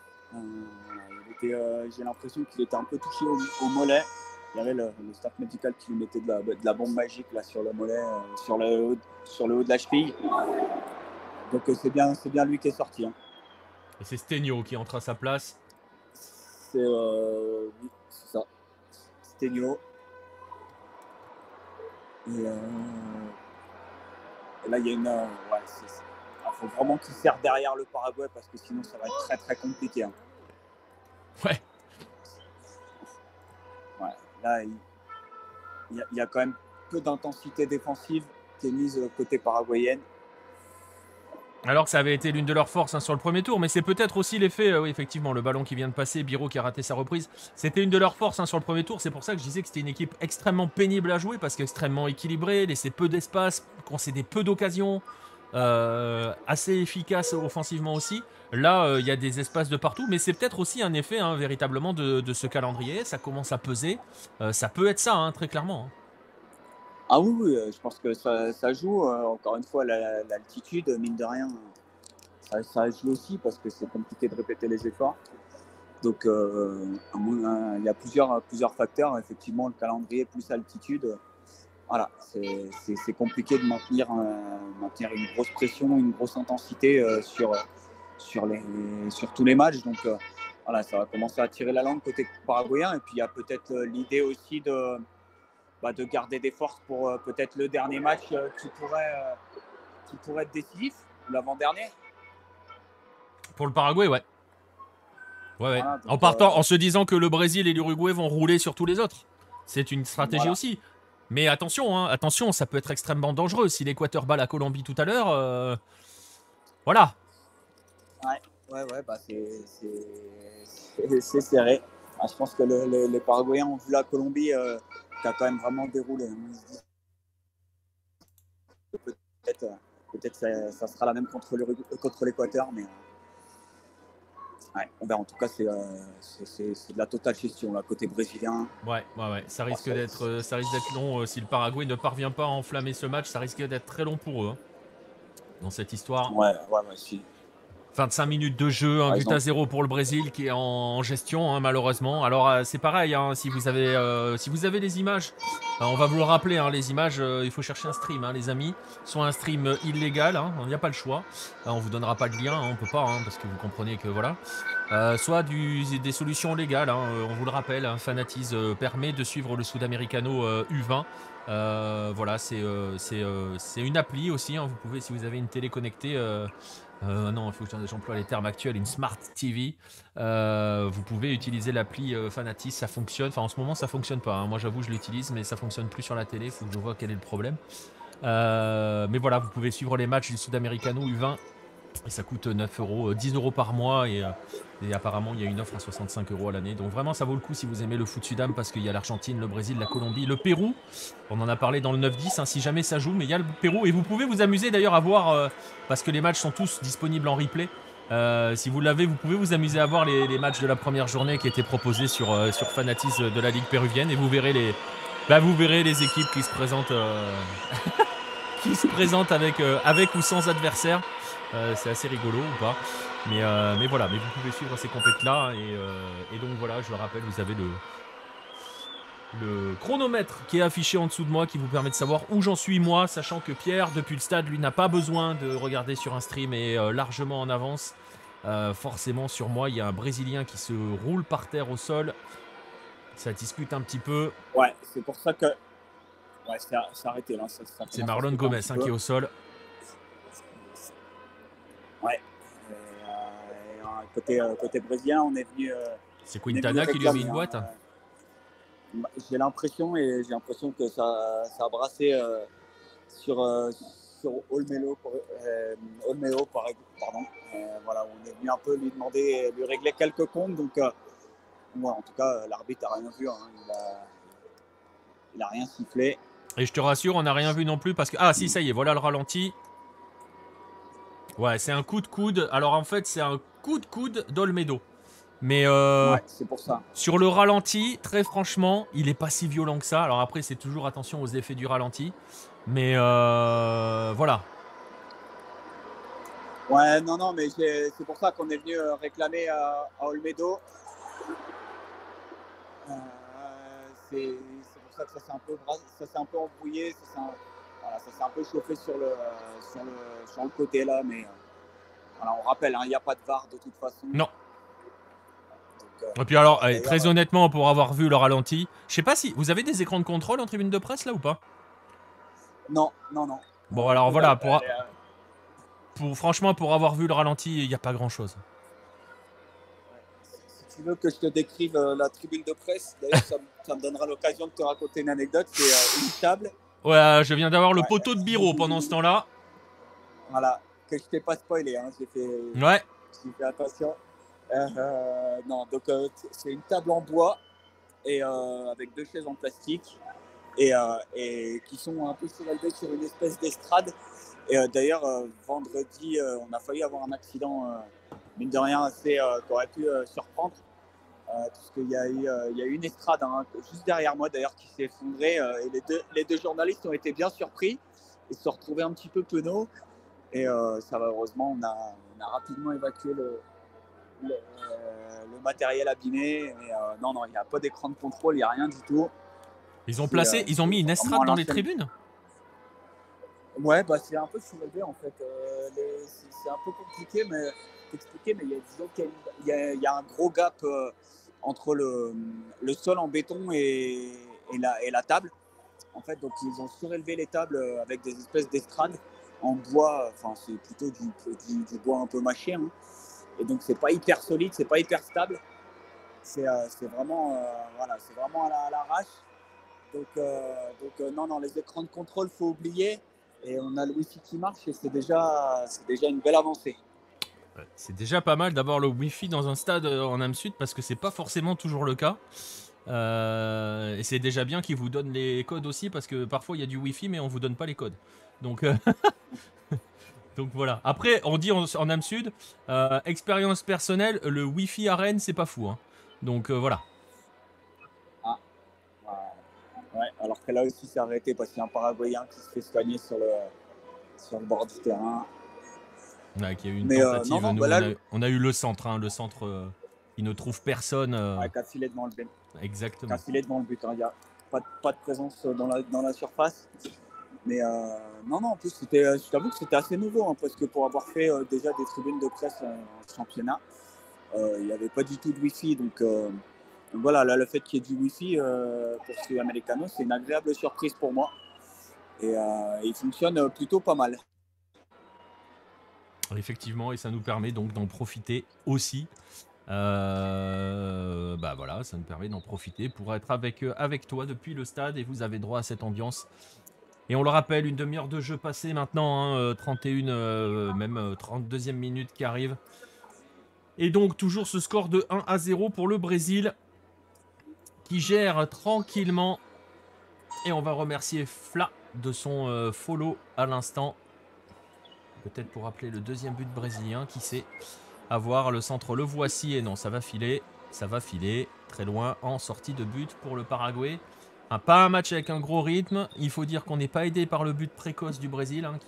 Speaker 2: J'ai l'impression qu'il était un peu touché au mollet. Il y avait le staff médical qui lui mettait de la bombe magique là, sur le mollet, sur le haut de la cheville. Donc c'est bien lui qui est sorti. Hein.
Speaker 1: Et c'est Stegno qui entre à sa place.
Speaker 2: Oui, c'est ça. Stegno. Et là, il y a une... il faut vraiment qu'il serre derrière le Paraguay parce que sinon, ça va être très, très compliqué. Hein.
Speaker 1: Ouais.
Speaker 2: Là, il y a quand même peu d'intensité défensive qui est mise côté paraguayenne.
Speaker 1: Alors que ça avait été l'une de leurs forces sur le premier tour, mais c'est peut-être aussi l'effet, oui effectivement, le ballon qui vient de passer, Biro qui a raté sa reprise, c'était une de leurs forces sur le premier tour, c'est pour ça que je disais que c'était une équipe extrêmement pénible à jouer, parce qu'extrêmement équilibrée, laisser peu d'espace, concéder peu d'occasions, assez efficace offensivement aussi. Là, il y a des espaces de partout, mais c'est peut-être aussi un effet véritablement de ce calendrier, ça commence à peser, ça peut être ça, très clairement.
Speaker 2: Ah oui, je pense que ça joue. Encore une fois, l'altitude, mine de rien, ça joue aussi parce que c'est compliqué de répéter les efforts. Donc, il y a plusieurs facteurs. Effectivement, le calendrier plus l'altitude, voilà, c'est compliqué de maintenir une grosse pression, une grosse intensité sur tous les matchs. Donc, voilà, ça va commencer à tirer la langue côté paraguayen. Et puis, il y a peut-être l'idée aussi de garder des forces pour peut-être le dernier match qui pourrait être décisif, l'avant-dernier.
Speaker 1: Pour le Paraguay, ouais. Ouais.
Speaker 2: Voilà, donc,
Speaker 1: en se disant que le Brésil et l'Uruguay vont rouler sur tous les autres. C'est une stratégie aussi. Mais attention, ça peut être extrêmement dangereux. Si l'Équateur bat la Colombie tout à l'heure, voilà.
Speaker 2: Ouais, c'est serré. Je pense que les Paraguayens ont vu la Colombie qui a quand même vraiment déroulé. Peut-être ça sera la même contre l'Équateur, mais on verra. En tout cas, c'est de la totale gestion, là, côté brésilien.
Speaker 1: Ouais. Ça risque d'être long. Si le Paraguay ne parvient pas à enflammer ce match, ça risque d'être très long pour eux. Dans cette histoire.
Speaker 2: Ouais, si.
Speaker 1: 25 minutes de jeu, un but à 0 pour le Brésil qui est en gestion, malheureusement. Alors c'est pareil, si vous avez les images, on va vous le rappeler, les images, il faut chercher un stream, les amis. Soit un stream illégal, il n'y a pas le choix. On vous donnera pas de lien, on peut pas, parce que vous comprenez que voilà. Soit des solutions légales, on vous le rappelle, Fanatiz permet de suivre le Sudamericano U20. Voilà, c'est une appli aussi, vous pouvez, si vous avez une télé connectée, non, il faut que j'emploie les termes actuels, une Smart TV. Vous pouvez utiliser l'appli Fanatiz, ça fonctionne. Enfin, en ce moment, ça fonctionne pas. Moi, j'avoue, je l'utilise, mais ça fonctionne plus sur la télé. Il faut que je vois quel est le problème. Mais voilà, vous pouvez suivre les matchs du Sudamericano U20. Et ça coûte 9 €, 10 € par mois. Et apparemment, il y a une offre à 65 € à l'année. Donc vraiment, ça vaut le coup si vous aimez le foot Sudam, parce qu'il y a l'Argentine, le Brésil, la Colombie, le Pérou. On en a parlé dans le 9-10, si jamais ça joue. Mais il y a le Pérou. Et vous pouvez vous amuser d'ailleurs à voir, parce que les matchs sont tous disponibles en replay. Si vous l'avez, vous pouvez vous amuser à voir les matchs de la première journée qui étaient proposés sur Fanatis de la Ligue péruvienne et vous verrez les équipes qui se présentent, qui se présentent avec ou sans adversaire. C'est assez rigolo ou pas. Mais voilà, mais vous pouvez suivre ces compètes-là. Et donc voilà, je le rappelle, vous avez le chronomètre qui est affiché en dessous de moi qui vous permet de savoir où j'en suis moi, sachant que Pierre, depuis le stade, lui n'a pas besoin de regarder sur un stream et largement en avance. Forcément, sur moi, il y a un Brésilien qui se roule par terre au sol. Ça discute un petit peu.
Speaker 2: Ouais, c'est pour ça que... Ouais, c'est arrêté là.
Speaker 1: C'est Marlon Gomez qui est au sol.
Speaker 2: Ouais. Côté brésilien, on est venu...
Speaker 1: c'est Quintana qui lui a mis une boîte.
Speaker 2: J'ai l'impression que ça a brassé sur Olmedo, pardon. Voilà, on est venu un peu lui demander, lui régler quelques comptes. Donc, ouais, en tout cas, l'arbitre n'a rien vu. Hein. Il a rien sifflé.
Speaker 1: Et je te rassure, on n'a rien vu non plus parce que... Ah si, ça y est, voilà le ralenti. Ouais, c'est un coup de coude. Alors en fait, c'est un coup de coude d'Olmedo. Mais
Speaker 2: ouais, c'est pour ça.
Speaker 1: Sur le ralenti, très franchement, il est pas si violent que ça. Alors après, c'est toujours attention aux effets du ralenti. Mais voilà.
Speaker 2: Ouais, non, mais c'est pour ça qu'on est venu réclamer à Olmedo. C'est pour ça que ça s'est un peu embrouillé, ça s'est un peu chauffé sur le côté là, mais voilà, on rappelle, il n'y a pas de VAR de toute façon.
Speaker 1: Non. Et puis alors, très honnêtement, pour avoir vu le ralenti, je sais pas si vous avez des écrans de contrôle en tribune de presse là ou pas?
Speaker 2: Non.
Speaker 1: Bon alors voilà, franchement, pour avoir vu le ralenti, il n'y a pas grand chose.
Speaker 2: Si tu veux que je te décrive la tribune de presse, d'ailleurs ça me donnera l'occasion de te raconter une anecdote. C'est une table.
Speaker 1: Ouais, je viens d'avoir le poteau de bureau pendant ce temps-là.
Speaker 2: Voilà, que je t'ai pas spoilé, hein. J'ai fait attention. Non, donc c'est une table en bois et avec 2 chaises en plastique et qui sont un peu surélevées sur une espèce d'estrade. Et d'ailleurs, vendredi, on a failli avoir un accident, mine de rien, assez qui aurait pu surprendre. Parce qu'il y a eu une estrade juste derrière moi d'ailleurs qui s'est effondrée et les deux journalistes ont été bien surpris et se sont retrouvés un petit peu penauds. Et ça va, heureusement, on a rapidement évacué le matériel abîmé. Mais non, il n'y a pas d'écran de contrôle, il n'y a rien du tout.
Speaker 1: Ils ont mis une estrade dans les tribunes?
Speaker 2: Ouais, bah c'est un peu surélevé en fait. C'est un peu compliqué, mais t'expliquer, mais disons qu'il y a un gros gap entre le sol en béton et la table. En fait, donc ils ont surélevé les tables avec des espèces d'estrades en bois. Enfin, c'est plutôt du bois un peu mâché. Hein. Et donc c'est pas hyper solide, c'est pas hyper stable. C'est vraiment, voilà, c'est vraiment à l'arrache. Donc non, les écrans de contrôle, faut oublier. Et on a le Wi-Fi qui marche et c'est déjà une belle avancée.
Speaker 1: C'est déjà pas mal d'avoir le Wi-Fi dans un stade en Am Sud parce que c'est pas forcément toujours le cas. Et c'est déjà bien qu'ils vous donnent les codes aussi parce que parfois il y a du Wi-Fi mais on vous donne pas les codes. Donc, donc voilà. Après, on dit en Am Sud, expérience personnelle, le Wi-Fi à Rennes, c'est pas fou. Hein. Donc voilà.
Speaker 2: Ouais, alors que là aussi c'est arrêté parce qu'il y a un Paraguayen qui se fait soigner sur le bord du terrain.
Speaker 1: Ouais, qu'il y a eu une tentative. Nous, on a eu le centre, le centre qui ne trouve personne.
Speaker 2: Avec un filet devant le but.
Speaker 1: Exactement.
Speaker 2: Un filet devant le but. Il n'y a pas de présence dans la surface. Mais non, en plus, je t'avoue que c'était assez nouveau parce que pour avoir fait déjà des tribunes de presse en championnat, il n'y avait pas du tout de Wi-Fi. Donc voilà, là, le fait qu'il y ait du Wi-Fi pour ce Americano, c'est une agréable surprise pour moi. Et il fonctionne plutôt pas mal.
Speaker 1: Effectivement, et ça nous permet donc d'en profiter aussi. Bah voilà, ça nous permet d'en profiter pour être avec toi depuis le stade et vous avez droit à cette ambiance. Et on le rappelle, une demi-heure de jeu passée maintenant, 31, même 32e minute qui arrive. Et donc toujours ce score de 1-0 pour le Brésil qui gère tranquillement. Et on va remercier Fla de son follow à l'instant. Peut-être pour rappeler le deuxième but brésilien, qui sait. À voir le centre, le voici. Et non, ça va filer. Ça va filer très loin en sortie de but pour le Paraguay. Pas un match avec un gros rythme. Il faut dire qu'on n'est pas aidé par le but précoce du Brésil, hein,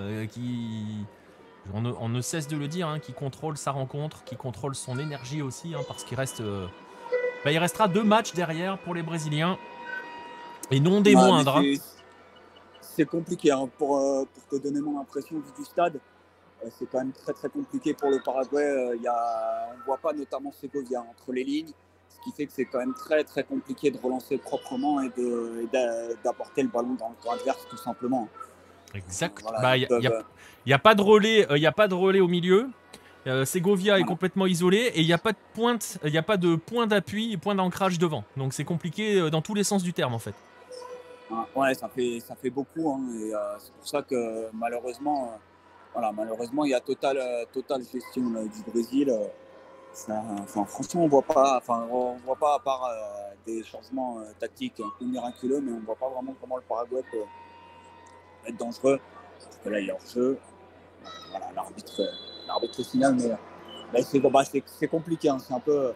Speaker 1: on ne cesse de le dire, hein, qui contrôle sa rencontre, qui contrôle son énergie aussi, hein, parce qu'il reste, il restera 2 matchs derrière pour les Brésiliens. Et non des moindres. Hein.
Speaker 2: C'est compliqué, hein, pour te donner mon impression vu du stade. C'est quand même très très compliqué pour le Paraguay. On ne voit pas notamment Segovia entre les lignes, ce qui fait que c'est quand même très très compliqué de relancer proprement et d'apporter le ballon dans le camp adverse tout simplement.
Speaker 1: Exact. Voilà, il n'y a pas de relais, il y a pas de relais au milieu. Segovia est complètement isolé et il n'y a pas de pointe, il n'y a pas de point d'appui, point d'ancrage devant. Donc c'est compliqué dans tous les sens du terme en fait.
Speaker 2: Ouais, ça fait beaucoup, hein, et c'est pour ça que malheureusement, il y a totale gestion là, du Brésil. Franchement, on voit pas à part des changements tactiques un peu miraculeux, mais on ne voit pas vraiment comment le Paraguay peut être dangereux. Parce que là, il y a hors-jeu. Voilà, l'arbitre final, mais c'est compliqué. Hein, c'est un peu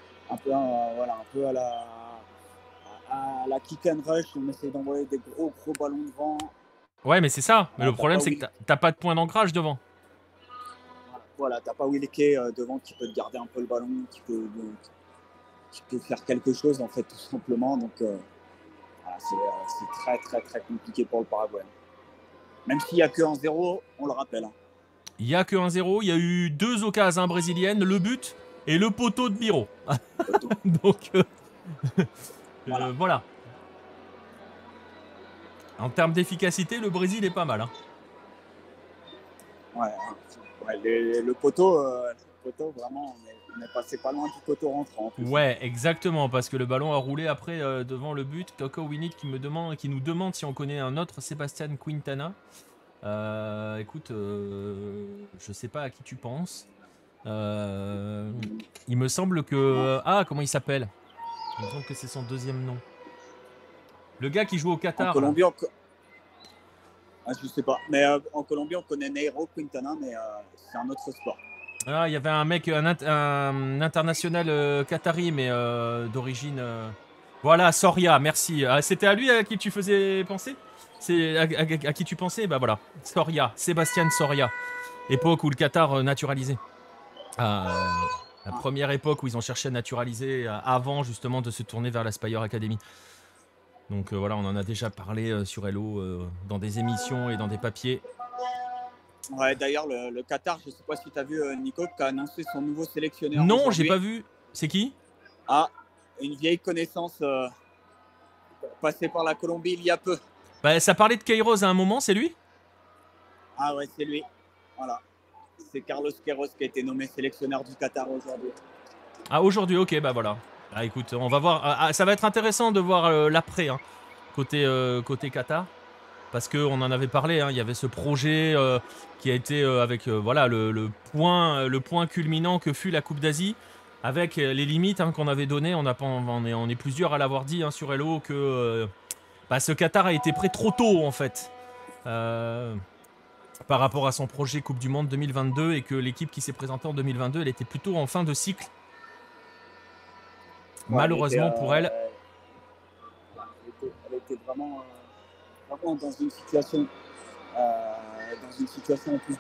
Speaker 2: à la kick and rush. On essaie d'envoyer des gros ballons devant.
Speaker 1: Ouais, mais c'est ça. Mais le problème, c'est que t'as pas de point d'ancrage devant.
Speaker 2: Voilà, t'as pas Willeke devant qui peut te garder un peu le ballon, qui peut faire quelque chose en fait tout simplement. Donc c'est très très très compliqué pour le Paraguay. Même s'il n'y a que 1-0, on le rappelle. Hein.
Speaker 1: Il n'y a que 1-0, il y a eu 2 occasions brésiliennes, le but et le poteau de Biro. Donc voilà. En termes d'efficacité, le Brésil est pas mal. Hein.
Speaker 2: Ouais, le poteau, vraiment, on est passé pas loin du poteau rentrant.
Speaker 1: Ouais, exactement, parce que le ballon a roulé après devant le but. Coco Winit qui nous demande si on connaît un autre Sébastien Quintana. Écoute, je sais pas à qui tu penses. Il me semble que... Ah, comment il s'appelle? Il me semble que c'est son deuxième nom. Le gars qui joue au Qatar.
Speaker 2: En Colombie, je sais pas. Mais en Colombie, on connaît Nairo Quintana, mais c'est un autre sport.
Speaker 1: Ah, il y avait un mec, un international qatari, mais d'origine... Voilà, Soria, merci. Ah, c'était à lui à qui tu faisais penser? C'est à qui tu pensais? Bah voilà, Soria, Sébastien Soria. Époque où le Qatar naturalisait. La première époque où ils ont cherché à naturaliser avant justement de se tourner vers la Spire Academy. Donc voilà, on en a déjà parlé sur Hello dans des émissions et dans des papiers.
Speaker 2: Ouais, d'ailleurs, le Qatar, je sais pas si tu as vu Nico, qui a annoncé son nouveau sélectionneur.
Speaker 1: Non, j'ai pas vu. C'est qui?
Speaker 2: Ah, une vieille connaissance passée par la Colombie il y a peu.
Speaker 1: Bah, ça parlait de Queiroz à un moment, c'est lui?
Speaker 2: Ah ouais, c'est lui. Voilà. C'est Carlos Queiroz qui a été nommé sélectionneur du Qatar aujourd'hui.
Speaker 1: Ah, aujourd'hui, ok, bah voilà. Ah, écoute, on va voir. Ça va être intéressant de voir l'après, hein, côté Qatar. Parce qu'on en avait parlé, hein, il y avait ce projet qui a été avec voilà, le point culminant que fut la Coupe d'Asie, avec les limites hein, qu'on avait données. On est plusieurs à l'avoir dit hein, sur Hello que ce Qatar a été prêt trop tôt en fait. Par rapport à son projet Coupe du Monde 2022 et que l'équipe qui s'est présentée en 2022, elle était plutôt en fin de cycle. Ouais, malheureusement pour elle.
Speaker 2: Elle était vraiment dans une situation en plus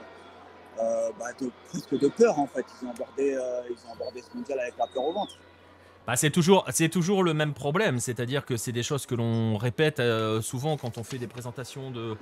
Speaker 2: presque de peur en fait. Ils ont abordé ce mondial avec la peur au ventre.
Speaker 1: Bah, c'est toujours le même problème, c'est-à-dire que c'est des choses que l'on répète souvent quand on fait des présentations de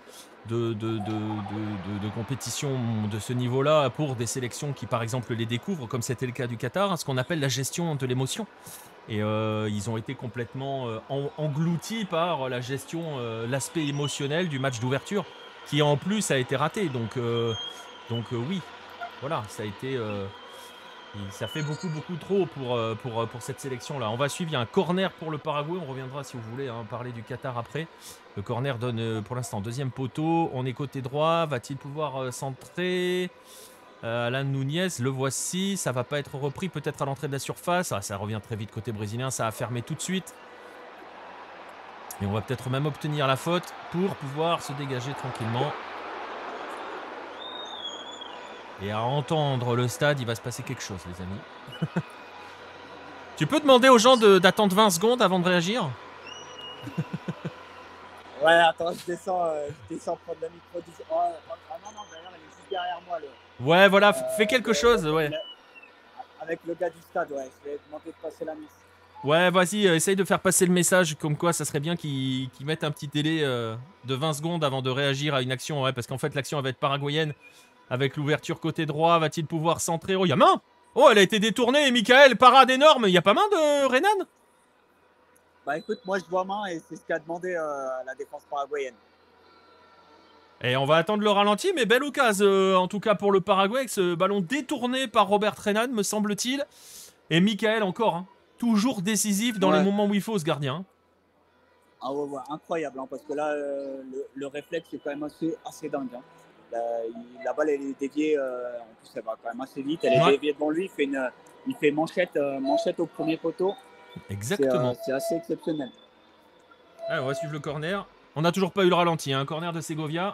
Speaker 1: compétitions de ce niveau-là pour des sélections qui par exemple les découvrent, comme c'était le cas du Qatar, ce qu'on appelle la gestion de l'émotion. Et ils ont été complètement engloutis par la gestion, l'aspect émotionnel du match d'ouverture, qui en plus a été raté. Donc oui, voilà, ça a été... ça fait beaucoup trop pour cette sélection-là. On va suivre, il y a un corner pour le Paraguay. On reviendra si vous voulez hein, parler du Qatar après. Le corner donne pour l'instant deuxième poteau. On est côté droit. Va-t-il pouvoir centrer Alan Nunez, le voici. Ça va pas être repris peut-être à l'entrée de la surface. Ça revient très vite côté brésilien. Ça a fermé tout de suite. Et on va peut-être même obtenir la faute pour pouvoir se dégager tranquillement. Et à entendre le stade, il va se passer quelque chose, les amis. Tu peux demander aux gens d'attendre 20 secondes avant de réagir?
Speaker 2: Ouais, attends, je descends prendre le micro. Oh, non, d'ailleurs, elle est juste derrière moi.
Speaker 1: Ouais, voilà, fais quelque chose, ouais.
Speaker 2: Avec le gars du stade, ouais, je vais demander de passer la mise.
Speaker 1: Ouais, vas-y, essaye de faire passer le message, comme quoi ça serait bien qu'ils mettent un petit délai de 20 secondes avant de réagir à une action, ouais, parce qu'en fait l'action va être paraguayenne, avec l'ouverture côté droit, va-t-il pouvoir centrer? Oh, il y a main! Oh, elle a été détournée, Michael, parade énorme, il y a pas main de Renan?
Speaker 2: Bah écoute, moi je vois main et c'est ce qu'a demandé la défense paraguayenne.
Speaker 1: Et on va attendre le ralenti, mais belle occasion, en tout cas pour le Paraguay, avec ce ballon détourné par Robert Renan, me semble-t-il. Et Michael encore, hein, toujours décisif dans les moments où il faut, ce gardien. Hein.
Speaker 2: Ah ouais, incroyable, hein, parce que là, le réflexe est quand même assez dingue. Hein. La balle, elle est déviée, en plus, elle va quand même assez vite. Elle est déviée devant lui, il fait manchette au premier poteau.
Speaker 1: Exactement.
Speaker 2: C'est assez exceptionnel.
Speaker 1: Allez, on va suivre le corner. On n'a toujours pas eu le ralenti, hein. Corner de Segovia.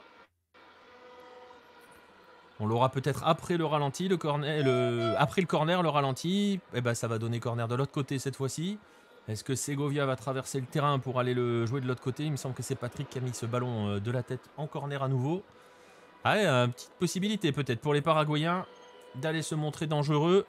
Speaker 1: On l'aura peut-être après le ralenti, après le corner, le ralenti. Et ben, ça va donner corner de l'autre côté cette fois-ci. Est-ce que Segovia va traverser le terrain pour aller le jouer de l'autre côté? Il me semble que c'est Patrick qui a mis ce ballon de la tête en corner à nouveau. Ah, une petite possibilité peut-être pour les Paraguayens d'aller se montrer dangereux.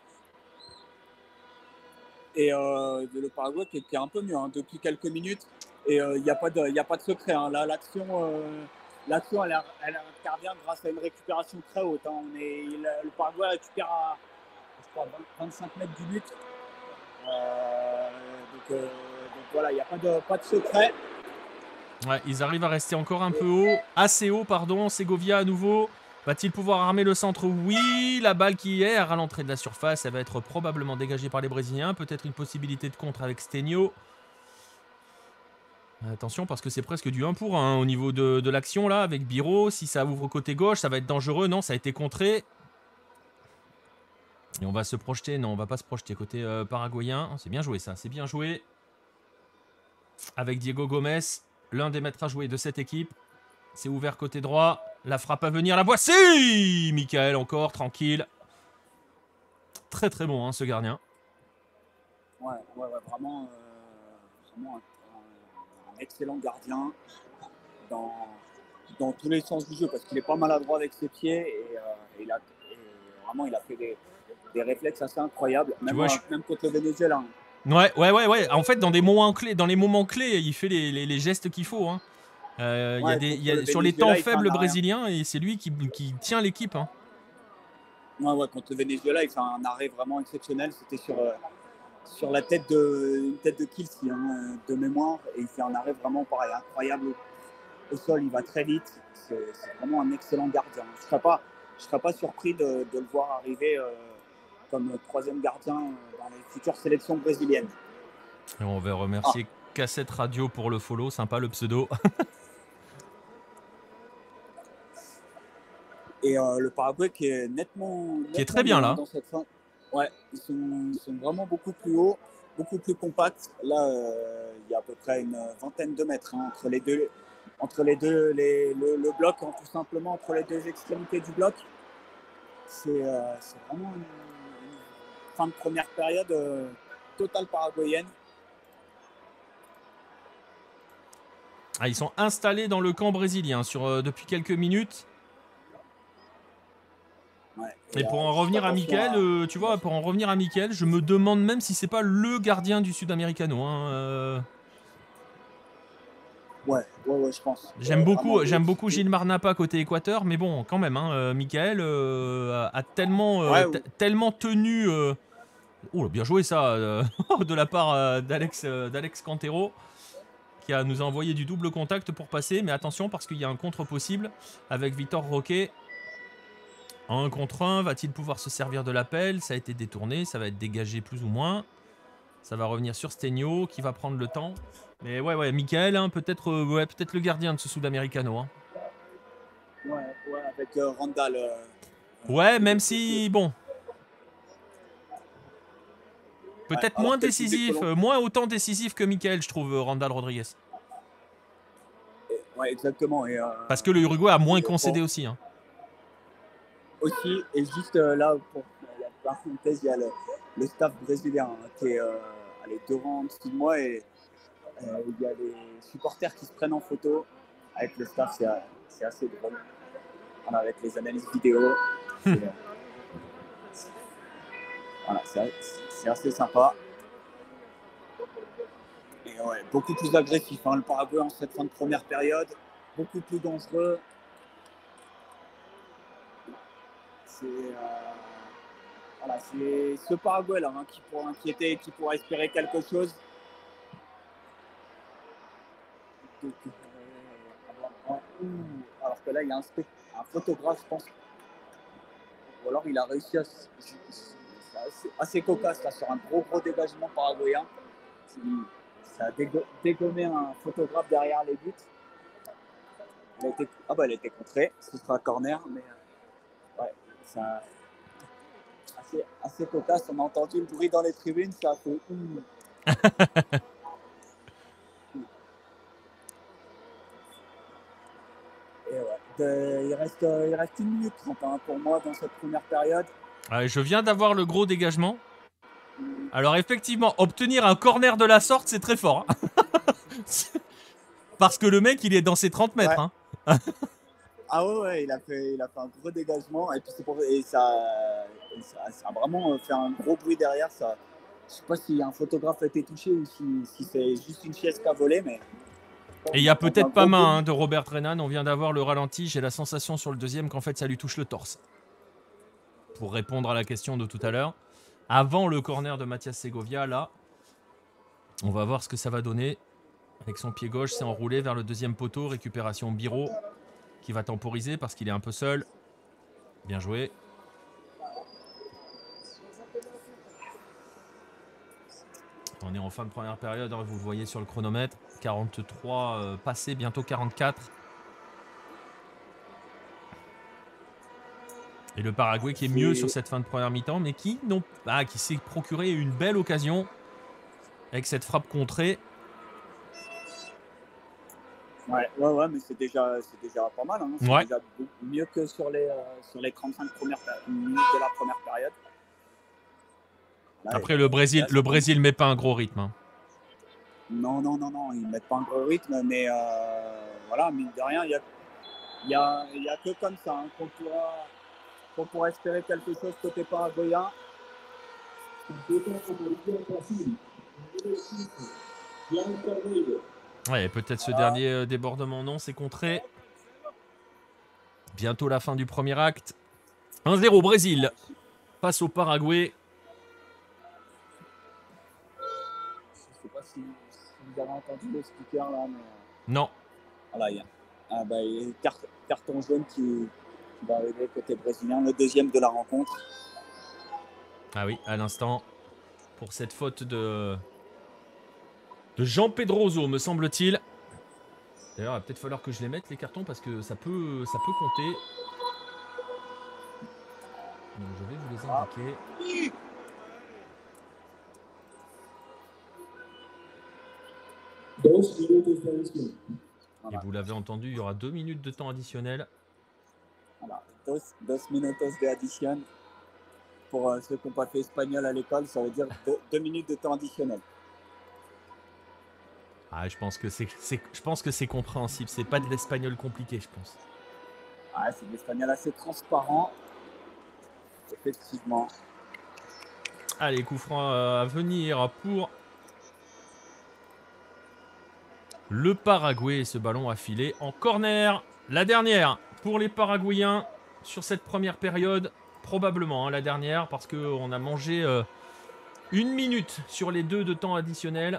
Speaker 2: Et le Paraguay qui est un peu mieux hein, depuis quelques minutes. Et il n'y a pas de secret. Hein. Là, l'action, elle intervient grâce à une récupération très haute. Hein. Le Paraguay récupère à je crois, 25 mètres du but. Donc voilà, il n'y a pas de secret.
Speaker 1: Ouais, ils arrivent à rester encore un peu haut, assez haut, pardon. Segovia à nouveau. Va-t-il pouvoir armer le centre? Oui, la balle qui est à l'entrée de la surface, elle va être probablement dégagée par les Brésiliens. Peut-être une possibilité de contre avec Stenio. Attention parce que c'est presque du 1 pour 1 au niveau de l'action là avec Biro. Si ça ouvre côté gauche, ça va être dangereux. Non, ça a été contré. Et on va se projeter. Non, on va pas se projeter côté paraguayen. C'est bien joué ça, c'est bien joué. Avec Diego Gomez, l'un des maîtres à jouer de cette équipe. C'est ouvert côté droit. La frappe à venir, la voici! Michael encore, tranquille. Très très bon hein, ce gardien.
Speaker 2: Ouais, vraiment un excellent gardien dans tous les sens du jeu parce qu'il est pas maladroit avec ses pieds et vraiment il a fait des réflexes assez incroyables, même contre le Venezuela.
Speaker 1: Ouais. En fait, dans les moments clés, il fait les gestes qu'il faut. Hein. Sur les temps faibles brésiliens, et c'est lui qui tient l'équipe. Hein.
Speaker 2: Ouais, contre le Venezuela, il fait un arrêt vraiment exceptionnel. C'était sur la tête de Kilsi, hein, de mémoire, et il fait un arrêt vraiment pareil, incroyable au sol. Il va très vite. C'est vraiment un excellent gardien. Je ne serais pas surpris de le voir arriver comme troisième gardien dans les futures sélections brésiliennes.
Speaker 1: Et on va remercier Cassette Radio pour le follow, sympa le pseudo.
Speaker 2: Et le Paraguay qui est nettement
Speaker 1: qui est très bien là.
Speaker 2: Dans cette fin. Ouais, ils sont vraiment beaucoup plus hauts, beaucoup plus compacts. Là, il y a à peu près une vingtaine de mètres hein, entre les deux, le bloc, hein, tout simplement entre les deux extrémités du bloc. C'est vraiment une fin de première période totale paraguayenne.
Speaker 1: Ils sont installés dans le camp brésilien depuis quelques minutes.
Speaker 2: Ouais,
Speaker 1: et pour en revenir à Michael, tu vois, je me demande même si c'est pas le gardien du Sudamericano. Hein,
Speaker 2: Ouais, je pense.
Speaker 1: J'aime beaucoup Gilmar Napa côté Équateur, mais bon, quand même, hein, Michael a tellement tenu. Oh, bien joué ça, de la part d'Alex Cantero, qui nous a envoyé du double contact pour passer, mais attention parce qu'il y a un contre possible avec Vitor Roque. En 1 contre 1, va-t-il pouvoir se servir de l'appel? Ça a été détourné, ça va être dégagé plus ou moins. Ça va revenir sur Stenio qui va prendre le temps. Mais ouais, Michael, hein, peut-être le gardien de ce Sudamericano. Hein.
Speaker 2: Ouais, avec Randall.
Speaker 1: Ouais, même si, bon. Peut-être moins décisif, moins autant décisif que Michael, je trouve, Randall Rodriguez.
Speaker 2: Ouais, exactement.
Speaker 1: Parce que le Uruguay a moins concédé aussi. Hein.
Speaker 2: aussi. Et juste là, pour la parenthèse, il y a le staff brésilien qui est allez, 2 rangs en dessous de moi et il y a des supporters qui se prennent en photo avec le staff. C'est assez drôle. Voilà, avec les analyses vidéo. Voilà, c'est assez sympa. Et ouais, beaucoup plus agressif, hein, le Paraguay en cette fin de première période, beaucoup plus dangereux. C'est voilà, ce Paraguay-là hein, qui pourrait inquiéter, qui pourrait espérer quelque chose. Donc, alors que là, il y a un photographe, je pense. Ou alors il a réussi à. C'est assez cocasse là, sur un gros dégagement paraguayen. Ça a dégommé un photographe derrière les buts. Elle a été contrée. Ce sera un corner, mais ouais, c'est assez cocasse. On a entendu le bruit dans les tribunes, ça a fait. Et ouais, il reste 1 minute 30 hein, pour moi dans cette première période.
Speaker 1: Je viens d'avoir le gros dégagement. Alors effectivement, obtenir un corner de la sorte, c'est très fort. Hein. Parce que le mec, il est dans ses 30 mètres.
Speaker 2: Ouais.
Speaker 1: Hein.
Speaker 2: Ah ouais, il a fait un gros dégagement et puis ça a vraiment fait un gros bruit derrière. Ça, je sais pas si un photographe a été touché ou si c'est juste une chaise qui a volé, mais.
Speaker 1: Et il y a peut-être pas main de Robert Renan. On vient d'avoir le ralenti. J'ai la sensation sur le deuxième qu'en fait ça lui touche le torse. Pour répondre à la question de tout à l'heure. Avant le corner de Mathias Segovia, là, on va voir ce que ça va donner. Avec son pied gauche, c'est enroulé vers le deuxième poteau. Récupération Biro qui va temporiser parce qu'il est un peu seul. Bien joué. On est en fin de première période, hein, vous le voyez sur le chronomètre. 43 passés, bientôt 44. Et le Paraguay qui est mieux sur cette fin de première mi-temps, mais qui s'est procuré une belle occasion avec cette frappe contrée.
Speaker 2: Ouais, mais c'est déjà pas mal. Hein. C'est déjà mieux que sur les 35 premières minutes de la première période.
Speaker 1: Là, après, le Brésil met pas un gros rythme. Hein.
Speaker 2: Non, ils mettent pas un gros rythme, mais voilà, mine de rien, il y a que comme ça hein, qu'on pourra espérer quelque chose côté paraguayen.
Speaker 1: Ouais, peut-être ce dernier débordement, non, c'est contré. Bientôt la fin du premier acte. 1-0 Brésil face au Paraguay.
Speaker 2: Je sais pas si vous avez entendu le speaker là, mais.
Speaker 1: Non.
Speaker 2: Voilà, il y a carton jaune qui va arriver côté brésilien, le deuxième de la rencontre.
Speaker 1: Ah oui, à l'instant, pour cette faute de Jean Pedroso, me semble-t-il. D'ailleurs, il va peut-être falloir que je les mette, les cartons, parce que ça peut compter. Donc, je vais vous les indiquer. Et vous l'avez entendu, il y aura 2 minutes de temps additionnel.
Speaker 2: Voilà, 2 minutos de adición. Pour ceux qui n'ont pas fait espagnol à l'école, ça veut dire 2 minutes de temps additionnel.
Speaker 1: Ah, je pense que c'est compréhensible. C'est pas de l'espagnol compliqué, je pense.
Speaker 2: Ah, c'est de l'espagnol assez transparent. Effectivement.
Speaker 1: Allez, coup franc à venir pour le Paraguay. Ce ballon a filé en corner. La dernière pour les Paraguayens sur cette première période. Probablement hein, la dernière parce qu'on a mangé 1 minute sur les 2 de temps additionnel.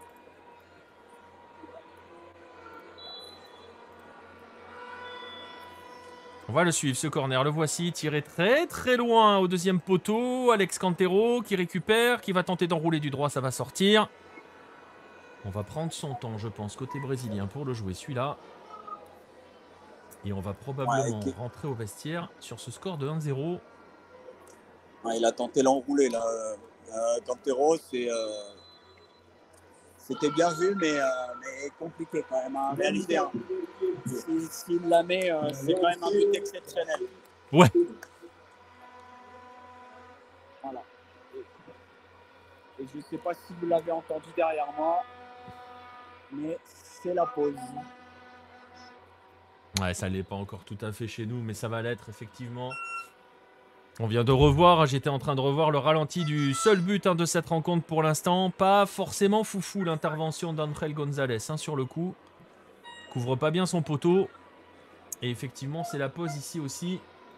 Speaker 1: On va le suivre ce corner, le voici tiré très très loin au deuxième poteau. Alex Cantero qui récupère, qui va tenter d'enrouler du droit, ça va sortir. On va prendre son temps je pense côté brésilien pour le jouer celui-là. Et on va probablement rentrer au vestiaire sur ce score de 1-0.
Speaker 2: Ouais, il a tenté l'enroulé là. Cantero, c'était bien vu, mais compliqué quand même à réaliser. S'il la met, c'est quand même un but exceptionnel.
Speaker 1: Ouais.
Speaker 2: Et je ne sais pas si vous l'avez entendu derrière moi, mais c'est la pause.
Speaker 1: Ouais, ça l'est pas encore tout à fait chez nous, mais ça va l'être effectivement. On vient de revoir, j'étais en train de revoir le ralenti du seul but de cette rencontre pour l'instant. Pas forcément foufou l'intervention d'André Gonzalez sur le coup. Couvre pas bien son poteau. Et effectivement, c'est la pause ici aussi.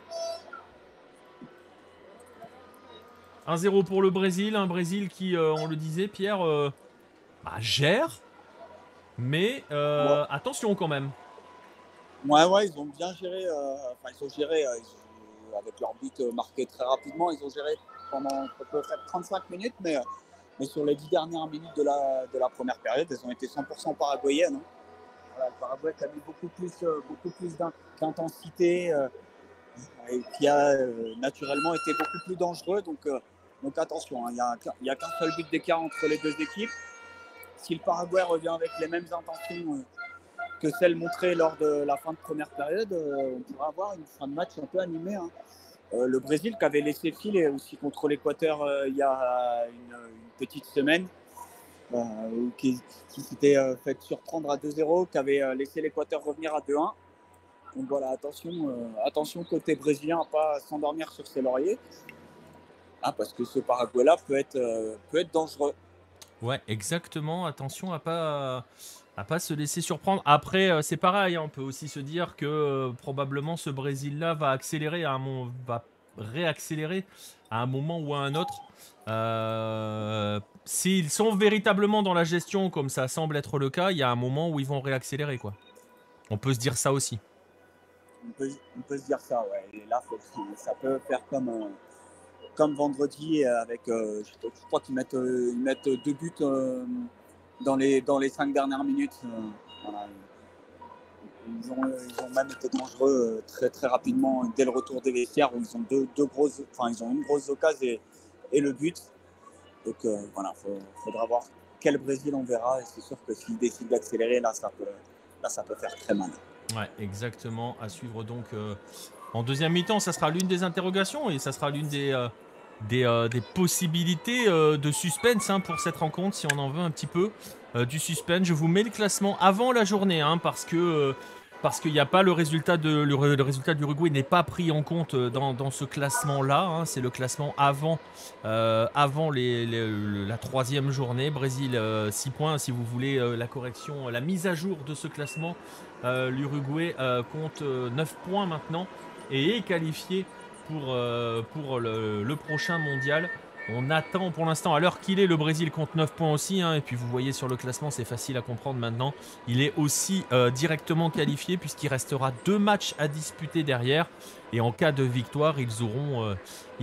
Speaker 1: 1-0 pour le Brésil. Un Brésil qui, on le disait, Pierre, gère. Mais attention quand même.
Speaker 2: Ouais, ils ont bien géré. Ils ont géré avec leur but marqué très rapidement. Ils ont géré pendant à peu près 35 minutes, mais sur les 10 dernières minutes de la première période, elles ont été 100% paraguayennes. Voilà, le Paraguay qui a mis beaucoup plus d'intensité et qui a naturellement été beaucoup plus dangereux. Donc attention, il n'y a qu'un seul but d'écart entre les deux équipes. Si le Paraguay revient avec les mêmes intentions que celles montrées lors de la fin de première période, on pourra avoir une fin de match un peu animée. Le Brésil qui avait laissé filer aussi contre l'Équateur il y a une petite semaine, qui s'était fait surprendre à 2-0, qui avait laissé l'Équateur revenir à 2-1. Donc voilà, attention côté brésilien à pas s'endormir sur ses lauriers, parce que ce Paraguay-là peut être dangereux.
Speaker 1: Ouais, exactement. Attention à pas se laisser surprendre. Après, c'est pareil, on peut aussi se dire que probablement ce Brésil-là va réaccélérer à un moment ou à un autre. S'ils sont véritablement dans la gestion, comme ça semble être le cas, il y a un moment où ils vont réaccélérer, quoi. On peut se dire ça aussi.
Speaker 2: On peut se dire ça, ouais. Et là, ça peut faire comme vendredi avec, je crois qu'ils mettent 2 buts dans les 5 dernières minutes. Voilà. Ils ont même été dangereux très très rapidement dès le retour des vestiaires où ils ont ils ont une grosse occasion et le but. Donc voilà, faudra voir quel Brésil on verra, et c'est sûr que s'ils décident d'accélérer, là ça peut faire très mal.
Speaker 1: Ouais, exactement. À suivre donc en deuxième mi-temps, ça sera l'une des interrogations et ça sera l'une des possibilités de suspense pour cette rencontre, si on en veut un petit peu du suspense. Je vous mets le classement avant la journée, parce qu'il n'y a pas le résultat de l'Uruguay n'est pas pris en compte dans ce classement-là. C'est le classement avant la troisième journée. Brésil 6 points, si vous voulez la correction, la mise à jour de ce classement. L'Uruguay compte 9 points maintenant et est qualifié pour le prochain mondial. On attend pour l'instant, à l'heure qu'il est, le Brésil compte 9 points aussi. Et puis vous voyez sur le classement, c'est facile à comprendre maintenant. Il est aussi directement qualifié puisqu'il restera 2 matchs à disputer derrière. Et en cas de victoire, ils auront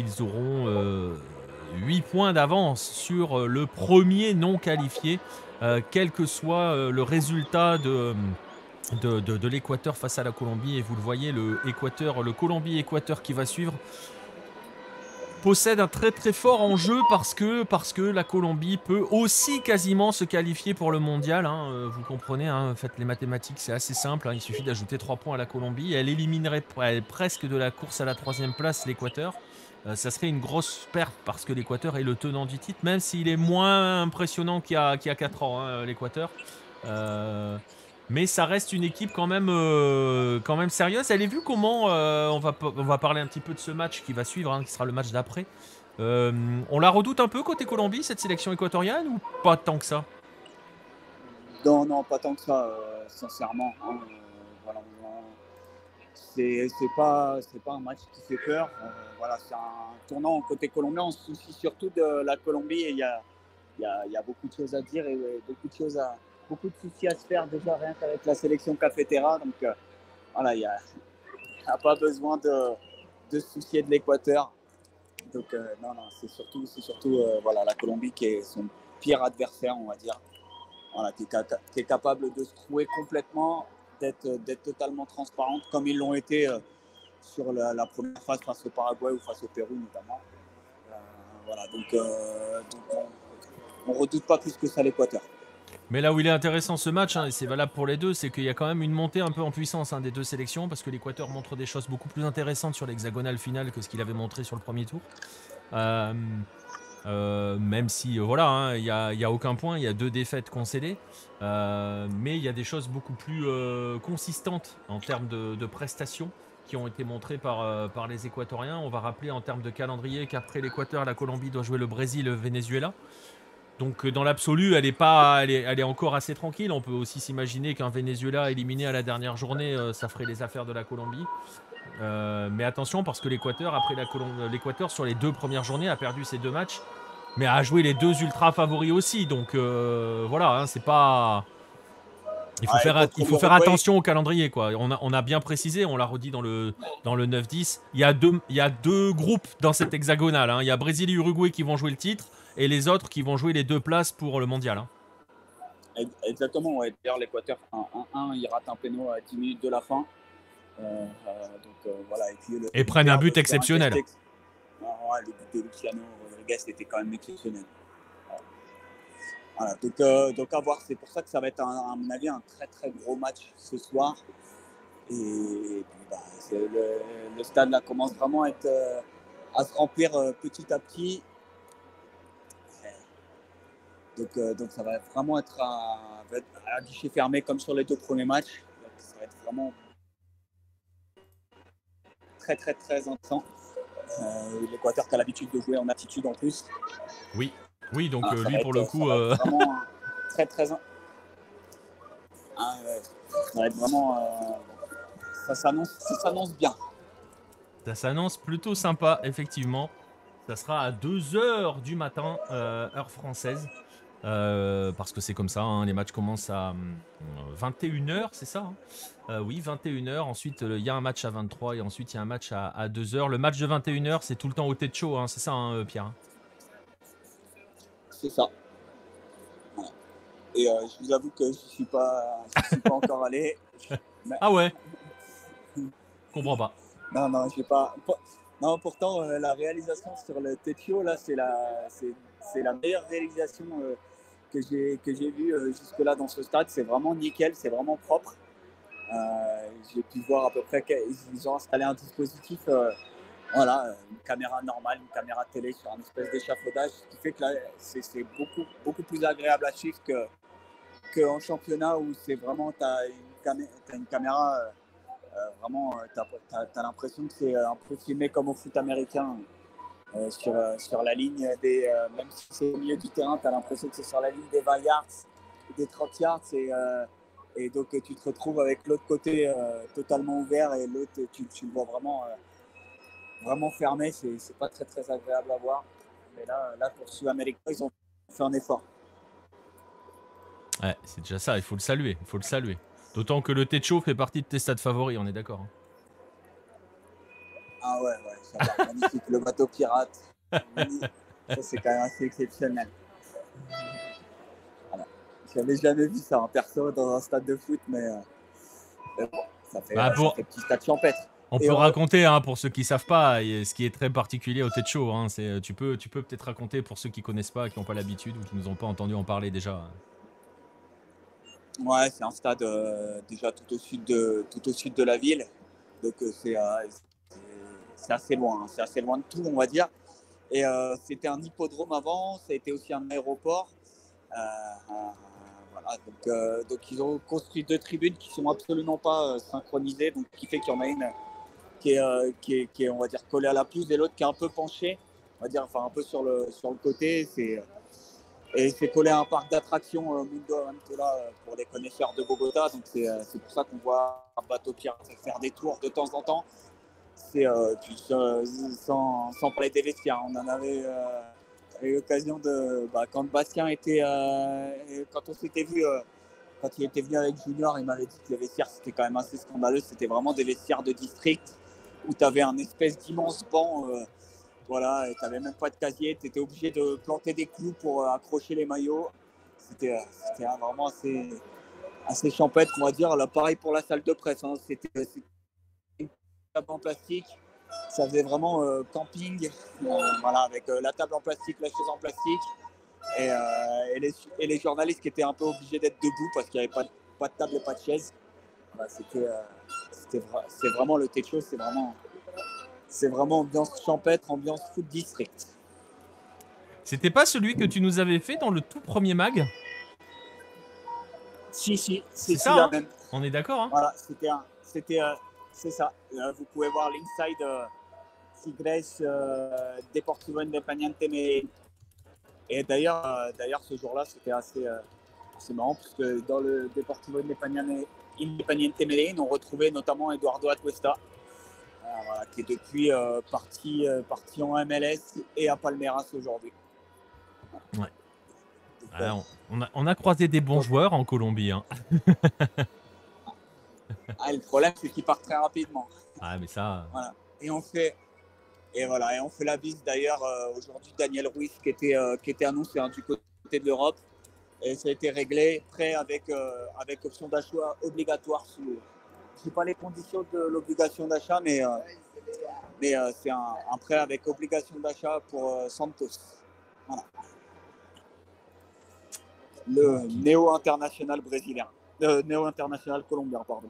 Speaker 1: 8 points d'avance sur le premier non qualifié. Quel que soit le résultat de l'Équateur face à la Colombie. Et vous le voyez, le Colombie-Équateur qui va suivre possède un très très fort enjeu parce que la Colombie peut aussi quasiment se qualifier pour le mondial. Vous comprenez, faites les mathématiques, c'est assez simple. Il suffit d'ajouter 3 points à la Colombie. Elle éliminerait presque de la course à la 3e place l'Équateur. Ça serait une grosse perte parce que l'Équateur est le tenant du titre, même s'il est moins impressionnant qu'il y a 4 ans, l'Équateur. Mais ça reste une équipe quand même sérieuse. Elle est vue comment on va parler un petit peu de ce match qui va suivre, qui sera le match d'après. On la redoute un peu côté Colombie, cette sélection équatorienne, ou pas tant que ça?
Speaker 2: Non, pas tant que ça, sincèrement. Voilà, c'est pas un match qui fait peur. Voilà, c'est un tournant côté colombien. On se soucie surtout de la Colombie et il y a beaucoup de choses à dire et beaucoup de soucis à se faire déjà rien qu'avec la sélection cafetera. Donc voilà, il n'y a pas besoin de se soucier de l'Équateur. Donc non, c'est surtout voilà, la Colombie qui est son pire adversaire, on va dire. Voilà, qui est capable de se trouver complètement, d'être totalement transparente, comme ils l'ont été sur la première phase face au Paraguay ou face au Pérou notamment. Voilà, donc on ne redoute pas plus que ça l'Équateur.
Speaker 1: Mais là où il est intéressant ce match, et c'est valable pour les deux, c'est qu'il y a quand même une montée un peu en puissance des deux sélections, parce que l'Équateur montre des choses beaucoup plus intéressantes sur l'hexagonale finale que ce qu'il avait montré sur le premier tour. Même si, voilà, hein, y a aucun point, il y a 2 défaites concédées. Mais il y a des choses beaucoup plus consistantes en termes de prestations qui ont été montrées par les Équatoriens. On va rappeler en termes de calendrier qu'après l'Équateur, la Colombie doit jouer le Brésil, le Venezuela. Donc dans l'absolu, elle est encore assez tranquille. On peut aussi s'imaginer qu'un Venezuela éliminé à la dernière journée, ça ferait les affaires de la Colombie. Mais attention, parce que l'Équateur, l'Équateur sur les 2 premières journées a perdu ses 2 matchs, mais a joué les 2 ultra favoris aussi. Donc voilà, hein, c'est pas.
Speaker 2: Ouais,
Speaker 1: Il
Speaker 2: contre
Speaker 1: faut faire
Speaker 2: l'Uruguay,
Speaker 1: attention au calendrier, quoi. On a bien précisé, on l'a redit dans le 9-10. Il y a 2 groupes dans cette hexagonale, hein. Il y a Brésil et Uruguay qui vont jouer le titre, et les autres qui vont jouer les 2 places pour le mondial, hein.
Speaker 2: exactement. Ouais. D'ailleurs, l'Équateur, 1-1, il rate un péno à 10 minutes de la fin. Voilà. Et puis
Speaker 1: Et prennent un but
Speaker 2: sur un
Speaker 1: exceptionnel.
Speaker 2: geste ouais, le but de Luciano Rodriguez était quand même exceptionnel. Voilà. Donc à voir. C'est pour ça que ça va être, à mon avis, un très très gros match ce soir. Et puis, bah, le stade là commence vraiment à se remplir petit à petit. Donc ça va vraiment être à guichet fermé comme sur les 2 premiers matchs. Donc, ça va être vraiment très très très intense. L'Équateur qui a l'habitude de jouer en altitude en plus.
Speaker 1: Oui, oui, donc
Speaker 2: Ça
Speaker 1: lui
Speaker 2: va
Speaker 1: pour le
Speaker 2: être,
Speaker 1: coup.
Speaker 2: ça va être vraiment très très. Ça va être vraiment. Ça s'annonce bien.
Speaker 1: Ça s'annonce plutôt sympa, effectivement. Ça sera à 2h du matin, heure française. Parce que c'est comme ça, hein, les matchs commencent à 21h, c'est ça, hein. Oui, 21h. Ensuite, il y a un match à 23 et ensuite il y a un match à 2h. Le match de 21h, c'est tout le temps au Techo, hein, c'est ça, hein, Pierre?
Speaker 2: C'est ça. Voilà. Et je vous avoue que je ne suis pas encore allé. Mais...
Speaker 1: Ah ouais. Comprends pas.
Speaker 2: Non, je n'ai pas. Non, pourtant, la réalisation sur le Techo, là, c'est la meilleure réalisation que j'ai vue jusque-là dans ce stade. C'est vraiment nickel, c'est vraiment propre. J'ai pu voir à peu près qu'ils ont installé un dispositif, voilà, une caméra normale, une caméra télé sur un espèce d'échafaudage, ce qui fait que là, c'est beaucoup plus agréable à suivre qu'en championnat où c'est vraiment, tu as une caméra, vraiment, tu as l'impression que c'est un peu filmé comme au foot américain. Sur la ligne même si c'est au milieu du terrain, tu as l'impression que c'est sur la ligne des 20 yards, des 30 yards. Et donc tu te retrouves avec l'autre côté totalement ouvert et l'autre, tu le vois vraiment fermé. C'est pas très très agréable à voir. Mais là pour Sud-Amérique, ils ont fait un effort.
Speaker 1: Ouais, c'est déjà ça, il faut le saluer, il faut le saluer. D'autant que le Techo fait partie de tes stades favoris, on est d'accord, hein.
Speaker 2: Ah ouais, ça va, magnifique. Le bateau pirate, ça c'est quand même assez exceptionnel. Voilà. J'avais jamais vu ça en perso dans un stade de foot, mais bon, ça fait petit stade champêtre.
Speaker 1: On peut raconter, hein, pour ceux qui savent pas, et ce qui est très particulier au Techo, hein, c'est tu peux peut-être raconter pour ceux qui connaissent pas, qui n'ont pas l'habitude ou qui nous ont pas entendu en parler déjà.
Speaker 2: Ouais, c'est un stade déjà tout au sud de la ville, donc c'est assez loin, c'est assez loin de tout, on va dire. Et c'était un hippodrome avant, ça a été aussi un aéroport. Voilà, donc ils ont construit 2 tribunes qui sont absolument pas synchronisées, donc qui fait qu'il y en a une qui est, on va dire, collée à la pelouse et l'autre qui est un peu penchée, on va dire, enfin un peu sur le côté. Et c'est collé à un parc d'attractions Mundo Aventura pour les connaisseurs de Bogota. Donc c'est pour ça qu'on voit un bateau pirate faire des tours de temps en temps. C'est sans parler des vestiaires. On en avait eu l'occasion de quand Bastien était quand on s'était vu quand il était venu avec Junior, il m'avait dit que les vestiaires c'était quand même assez scandaleux. C'était vraiment des vestiaires de district où tu avais un espèce d'immense banc. Voilà, et tu n'avais même pas de casier, tu étais obligé de planter des clous pour accrocher les maillots. C'était vraiment assez champêtre, on va dire. Là, pareil pour la salle de presse, hein. C'était une table en plastique. Ça faisait vraiment camping, voilà, avec la table en plastique, la chaise en plastique. Et les journalistes qui étaient un peu obligés d'être debout parce qu'il n'y avait pas de table et pas de chaise. Bah, c'est vraiment le Techo, c'est vraiment ambiance champêtre, ambiance foot district.
Speaker 1: C'était pas celui que tu nous avais fait dans le tout premier mag?
Speaker 2: Si,
Speaker 1: C'est
Speaker 2: c'est
Speaker 1: ça,
Speaker 2: celui-là
Speaker 1: hein?
Speaker 2: même.
Speaker 1: On est d'accord, hein?
Speaker 2: Voilà, c'est ça. Vous pouvez voir l'inside Tigres Deportivo Independiente. Et d'ailleurs, ce jour-là, c'était assez marrant, parce que dans le Deportivo Independiente Medellín, on retrouvait notamment Eduardo Atuesta, voilà, qui est depuis parti en MLS et à Palmeiras aujourd'hui.
Speaker 1: Ouais.
Speaker 2: Donc,
Speaker 1: On a croisé des bons
Speaker 2: donc,
Speaker 1: joueurs en Colombie, hein.
Speaker 2: le problème, c'est qu'il part très rapidement.
Speaker 1: Ah, mais ça.
Speaker 2: Voilà. Et on fait la bise d'ailleurs aujourd'hui Daniel Ruiz qui était annoncé du côté de l'Europe, et ça a été réglé, prêt avec option d'achat obligatoire. Je sais pas les conditions de l'obligation d'achat, mais c'est un prêt avec obligation d'achat pour Santos. Voilà. Le néo-international brésilien. Néo-international colombien, pardon.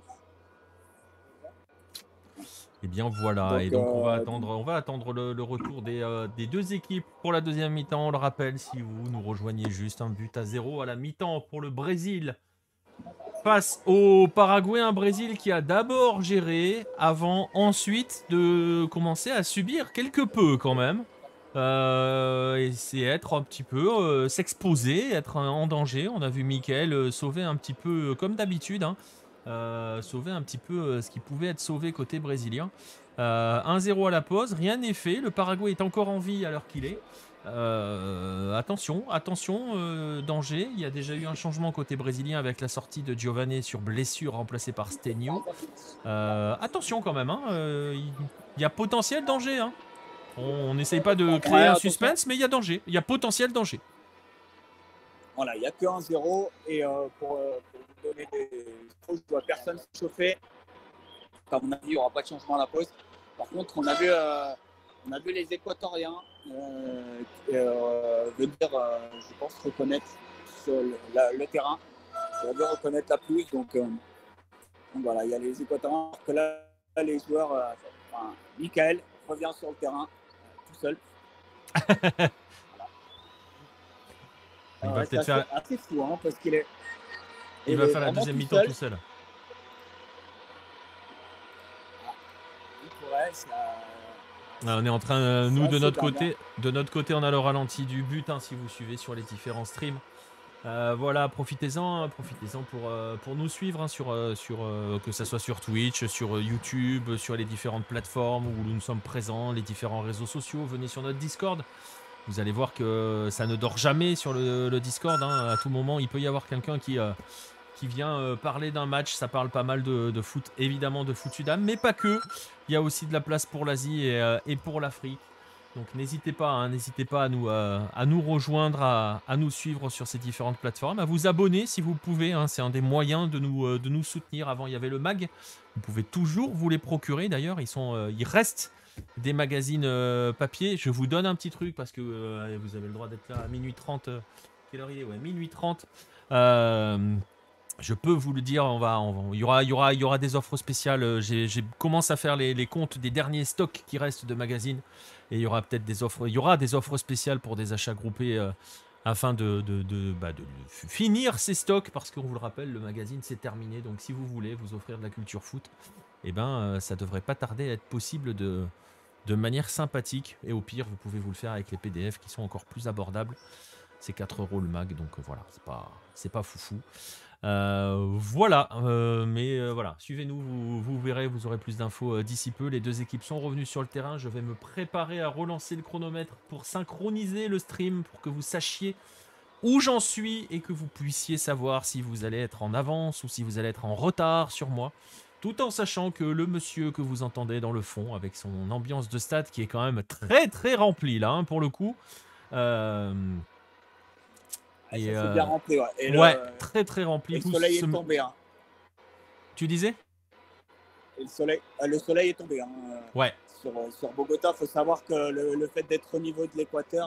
Speaker 1: Et bien voilà,
Speaker 2: Donc,
Speaker 1: et donc on va attendre le retour des deux équipes pour la deuxième mi-temps. On le rappelle, si vous nous rejoignez juste, 1-0 à la mi-temps pour le Brésil face au Paraguay, un Brésil qui a d'abord géré avant ensuite de commencer à subir quelque peu quand même. Et c'est être un petit peu s'exposer, être en danger. On a vu Mickaël sauver un petit peu comme d'habitude, hein, sauver un petit peu ce qui pouvait être sauvé côté brésilien. 1-0 à la pause, rien n'est fait. Le Paraguay est encore en vie à l'heure qu'il est. Attention, danger. Il y a déjà eu un changement côté brésilien avec la sortie de Giovanni sur blessure remplacé par Stenio. Attention quand même, hein, il y a potentiel danger, hein. On n'essaye pas de créer un suspense, mais il y a danger. Il y a potentiel danger.
Speaker 2: Voilà, il n'y a que 1-0. Et pour vous donner des infos, je vois personne se chauffer. À mon avis, il n'y aura pas de changement à la pause. Par contre, on a vu les Équatoriens venir, je pense, reconnaître le terrain. Ils vont reconnaître la pelouse. Donc voilà, il y a les Équatoriens. Que là, les joueurs, Mickaël revient sur le terrain tout seul.
Speaker 1: Voilà. Il va peut-être faire.
Speaker 2: Assez fou, hein, parce qu'il est.
Speaker 1: Il va faire la deuxième mi-temps tout seul. On est en train, nous de notre côté, on a le ralenti du but, hein, si vous suivez sur les différents streams. Voilà, profitez-en pour nous suivre, hein, que ce soit sur Twitch, sur YouTube, sur les différentes plateformes où nous sommes présents, les différents réseaux sociaux. Venez sur notre Discord. Vous allez voir que ça ne dort jamais sur le Discord, hein. À tout moment, il peut y avoir quelqu'un qui vient parler d'un match. Ça parle pas mal de foot, évidemment de foot Sudam, mais pas que. Il y a aussi de la place pour l'Asie et pour l'Afrique. Donc n'hésitez pas à nous rejoindre, à nous suivre sur ces différentes plateformes, à vous abonner si vous pouvez, hein. C'est un des moyens de nous soutenir. Avant, il y avait le mag. Vous pouvez toujours vous les procurer. D'ailleurs, il reste des magazines papier. Je vous donne un petit truc parce que vous avez le droit d'être là à minuit 30. Quelle heure il est? Ouais, minuit 30. Je peux vous le dire, il y aura des offres spéciales. J'ai commencé à faire les comptes des derniers stocks qui restent de magazines. Et il y aura peut-être des offres. Il y aura des offres spéciales pour des achats groupés afin de finir ces stocks, parce qu'on vous le rappelle, le magazine c'est terminé. Donc si vous voulez vous offrir de la culture foot, ça devrait pas tarder à être possible de manière sympathique. Et au pire, vous pouvez vous le faire avec les PDF qui sont encore plus abordables. C'est 4 € le mag, donc voilà, c'est pas foufou. Voilà, suivez-nous, vous verrez, vous aurez plus d'infos d'ici peu. Les deux équipes sont revenues sur le terrain. Je vais me préparer à relancer le chronomètre pour synchroniser le stream, pour que vous sachiez où j'en suis et que vous puissiez savoir si vous allez être en avance ou si vous allez être en retard sur moi, tout en sachant que le monsieur que vous entendez dans le fond, avec son ambiance de stade qui est quand même très très remplie là, hein, pour le coup,
Speaker 2: et c'est bien rempli, ouais. Et
Speaker 1: très très rempli.
Speaker 2: Et le soleil est tombé, hein.
Speaker 1: Tu disais?
Speaker 2: Et le soleil est tombé, hein.
Speaker 1: Ouais.
Speaker 2: Sur Bogota, il faut savoir que le fait d'être au niveau de l'équateur,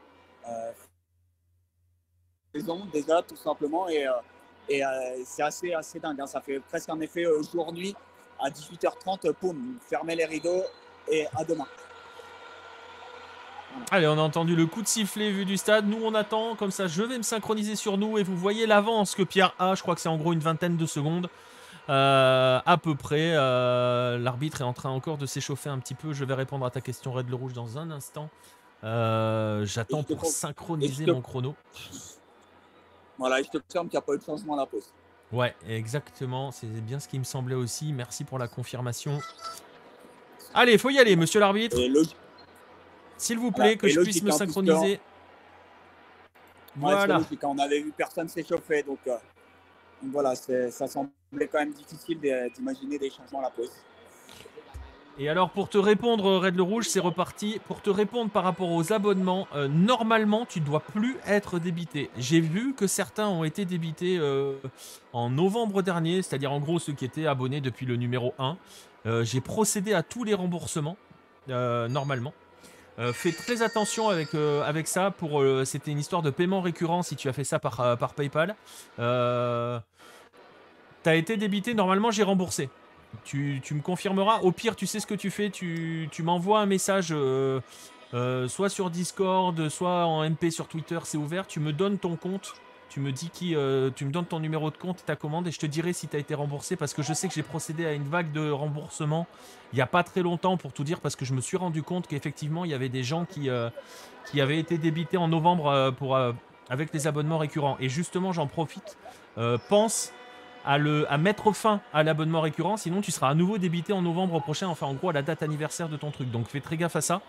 Speaker 2: déjà tout simplement, et c'est assez dingue, hein. Ça fait presque un effet jour-nuit. À 18h30, poum, fermez les rideaux et à demain.
Speaker 1: Allez, on a entendu le coup de sifflet vu du stade. Nous, on attend. Comme ça, je vais me synchroniser sur nous. Et vous voyez l'avance que Pierre a. Je crois que c'est en gros une vingtaine de secondes. À peu près. L'arbitre est en train encore de s'échauffer un petit peu. Je vais répondre à ta question, Red le Rouge, dans un instant. J'attends pour synchroniser mon chrono.
Speaker 2: Voilà, je te confirme qu'il n'y a pas eu de changement à la pause.
Speaker 1: Ouais, exactement. C'est bien ce qui me semblait aussi. Merci pour la confirmation. Allez, faut y aller, monsieur l'arbitre. S'il vous plaît, que je puisse me synchroniser.
Speaker 2: Voilà. On avait vu personne s'échauffer, donc voilà, ça semblait quand même difficile d'imaginer des changements à la pause.
Speaker 1: Et alors, pour te répondre, Red le Rouge, c'est reparti. Pour te répondre par rapport aux abonnements, normalement, tu ne dois plus être débité. J'ai vu que certains ont été débités en novembre dernier, c'est-à-dire en gros ceux qui étaient abonnés depuis le numéro 1. J'ai procédé à tous les remboursements, normalement. Fais très attention avec ça. C'était une histoire de paiement récurrent si tu as fait ça par PayPal. T'as été débité, normalement j'ai remboursé. Tu me confirmeras. Au pire, tu sais ce que tu fais. Tu m'envoies un message, soit sur Discord, soit en MP sur Twitter, c'est ouvert. Tu me donnes ton compte. Tu me dis tu me donnes ton numéro de compte, ta commande, et je te dirai si tu as été remboursé, parce que je sais que j'ai procédé à une vague de remboursement il n'y a pas très longtemps, pour tout dire, parce que je me suis rendu compte qu'effectivement il y avait des gens qui avaient été débités en novembre avec les abonnements récurrents. Et justement, j'en profite. Pense à mettre fin à l'abonnement récurrent, sinon tu seras à nouveau débité en novembre prochain, enfin en gros à la date anniversaire de ton truc. Donc fais très gaffe à ça.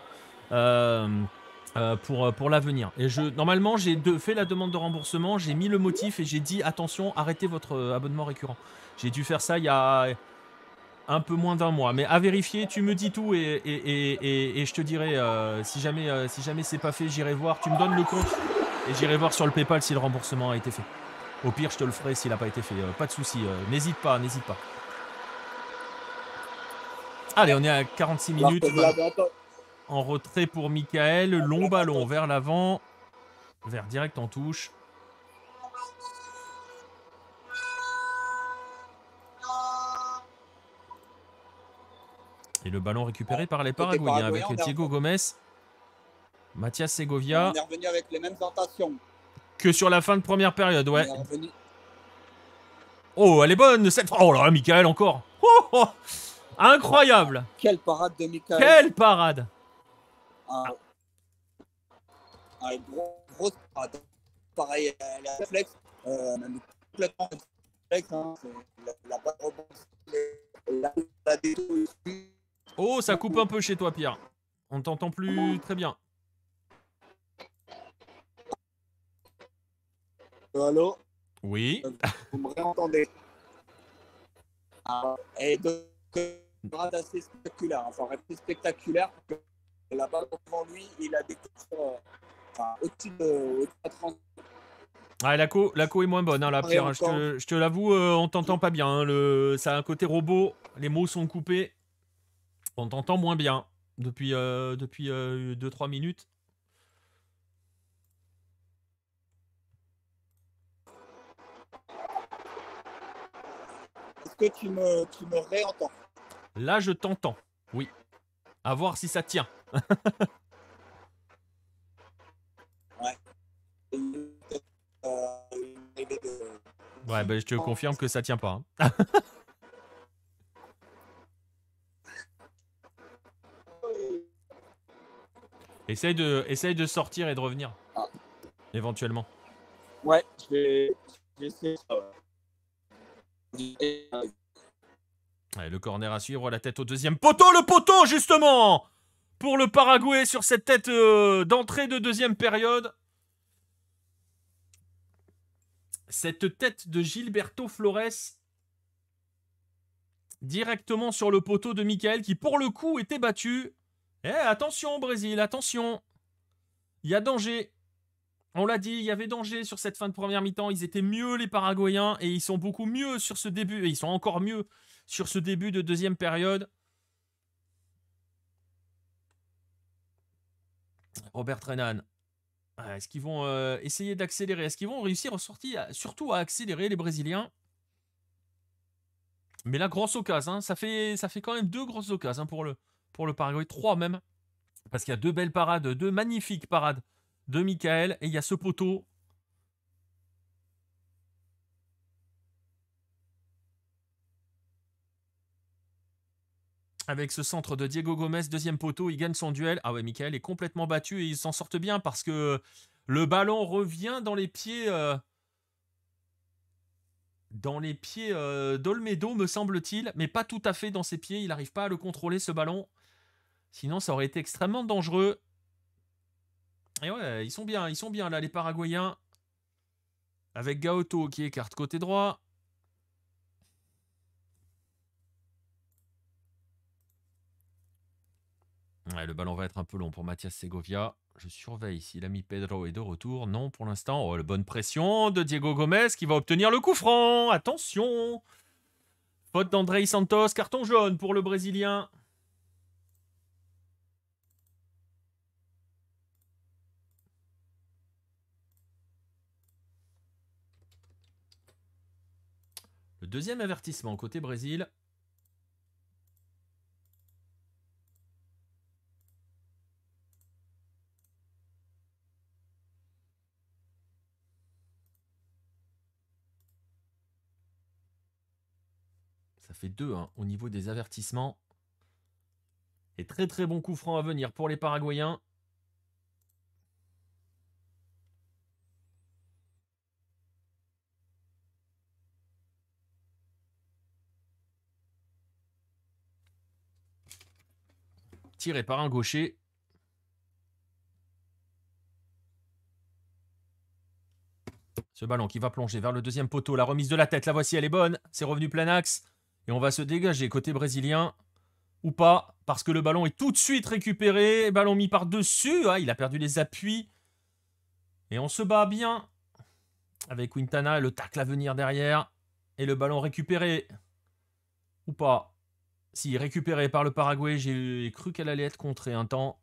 Speaker 1: Pour l'avenir. Et normalement, j'ai fait la demande de remboursement, j'ai mis le motif et j'ai dit attention, arrêtez votre abonnement récurrent. J'ai dû faire ça il y a un peu moins d'un mois. Mais à vérifier, tu me dis tout et je te dirai si jamais c'est pas fait, j'irai voir. Tu me donnes le compte et j'irai voir sur le PayPal si le remboursement a été fait. Au pire, je te le ferai s'il n'a pas été fait. Pas de souci. N'hésite pas, n'hésite pas. Allez, on est à 46 minutes. En retrait pour Michael, long ballon vers l'avant, vers direct en touche. Et le ballon récupéré par les Paraguayens avec Diego Gomez, Mathias Segovia.
Speaker 2: On est revenu avec les mêmes tentations
Speaker 1: que sur la fin de première période, ouais. Oh, elle est bonne cette fois. Oh là là, Michael encore. Oh, oh. Incroyable.
Speaker 2: Quelle parade de Michael.
Speaker 1: Quelle parade.
Speaker 2: Grosse parade. Pareil, elle est réflexe. Même complètement réflexe. Hein. La pas de
Speaker 1: Oh, ça coupe un peu chez toi, Pierre. On t'entend plus très bien.
Speaker 2: Allô?
Speaker 1: Oui.
Speaker 2: Vous me réentendez? Et donc, parade assez spectaculaire. Enfin, rester spectaculaire. La balle devant lui, il a des touches au-dessus de 30.
Speaker 1: Ah, la co est moins bonne, hein, là, Pierre. Je te l'avoue, on t'entend pas bien. Hein, ça a un côté robot. Les mots sont coupés. On t'entend moins bien depuis 2-3 minutes.
Speaker 2: Est-ce que tu me réentends?
Speaker 1: Là, je t'entends. Oui. À voir si ça tient.
Speaker 2: Ouais.
Speaker 1: Ouais, bah, je te confirme que ça tient pas. Hein. Essaye de sortir et de revenir. Éventuellement.
Speaker 2: Ouais, je vais essayer ça.
Speaker 1: Ouais, le corner à suivre, la tête au deuxième poteau. Le poteau, justement, pour le Paraguay sur cette tête d'entrée de deuxième période. Cette tête de Gilberto Flores directement sur le poteau de Michael qui pour le coup était battu. Eh, attention Brésil, attention. Il y a danger. On l'a dit, il y avait danger sur cette fin de première mi-temps. Ils étaient mieux les Paraguayens et ils sont beaucoup mieux sur ce début. Et ils sont encore mieux sur ce début de deuxième période. Robert Renan. Est-ce qu'ils vont essayer d'accélérer? Est-ce qu'ils vont réussir surtout à accélérer les Brésiliens? Mais là, grosse occasion. Hein. Ça fait quand même 2 grosses occasions pour le Paraguay. 3 même. Parce qu'il y a deux belles parades, deux magnifiques parades de Michael. Et il y a ce poteau. Avec ce centre de Diego Gomez, deuxième poteau, il gagne son duel. Ah ouais, Michael est complètement battu et il s'en sortent bien parce que le ballon revient dans les pieds... d'Olmedo, me semble-t-il, mais pas tout à fait dans ses pieds. Il n'arrive pas à le contrôler, ce ballon. Sinon, ça aurait été extrêmement dangereux. Et ouais, ils sont bien là, les Paraguayens. Avec Gaoto qui écarte côté droit. Ouais, le ballon va être un peu long pour Mathias Segovia. Je surveille si l'ami Pedro est de retour. Non, pour l'instant. Oh, la bonne pression de Diego Gomez qui va obtenir le coup franc. Attention. Faute d'Andrei Santos. Carton jaune pour le Brésilien. Le deuxième avertissement côté Brésil. Ça fait 2 hein, au niveau des avertissements. Et très très bon coup franc à venir pour les Paraguayens. Tiré par un gaucher. Ce ballon qui va plonger vers le deuxième poteau. La remise de la tête, la voici, elle est bonne. C'est revenu plein axe. Et on va se dégager côté brésilien. Ou pas, parce que le ballon est tout de suite récupéré. Ballon mis par-dessus. Ah, il a perdu les appuis. Et on se bat bien. Avec Quintana et le tacle à venir derrière. Et le ballon récupéré. Ou pas. Si, récupéré par le Paraguay. J'ai cru qu'elle allait être contrée un temps.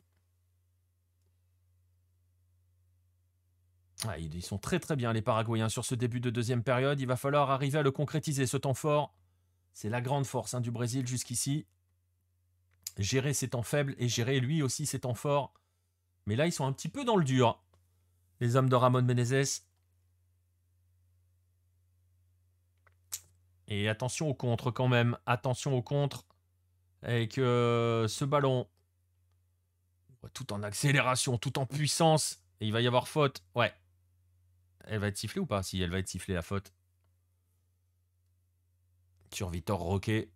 Speaker 1: Ah, ils sont très très bien les Paraguayens sur ce début de deuxième période. Il va falloir arriver à le concrétiser ce temps fort. C'est la grande force du Brésil jusqu'ici. Gérer ses temps faibles et gérer lui aussi ses temps forts. Mais là ils sont un petit peu dans le dur. Les hommes de Ramon Menezes. Et attention au contre quand même. Attention au contre. Avec ce ballon. Tout en accélération, tout en puissance. Et il va y avoir faute. Ouais. Elle va être sifflée ou pas? Si, elle va être sifflée la faute. Sur Vitor Roque.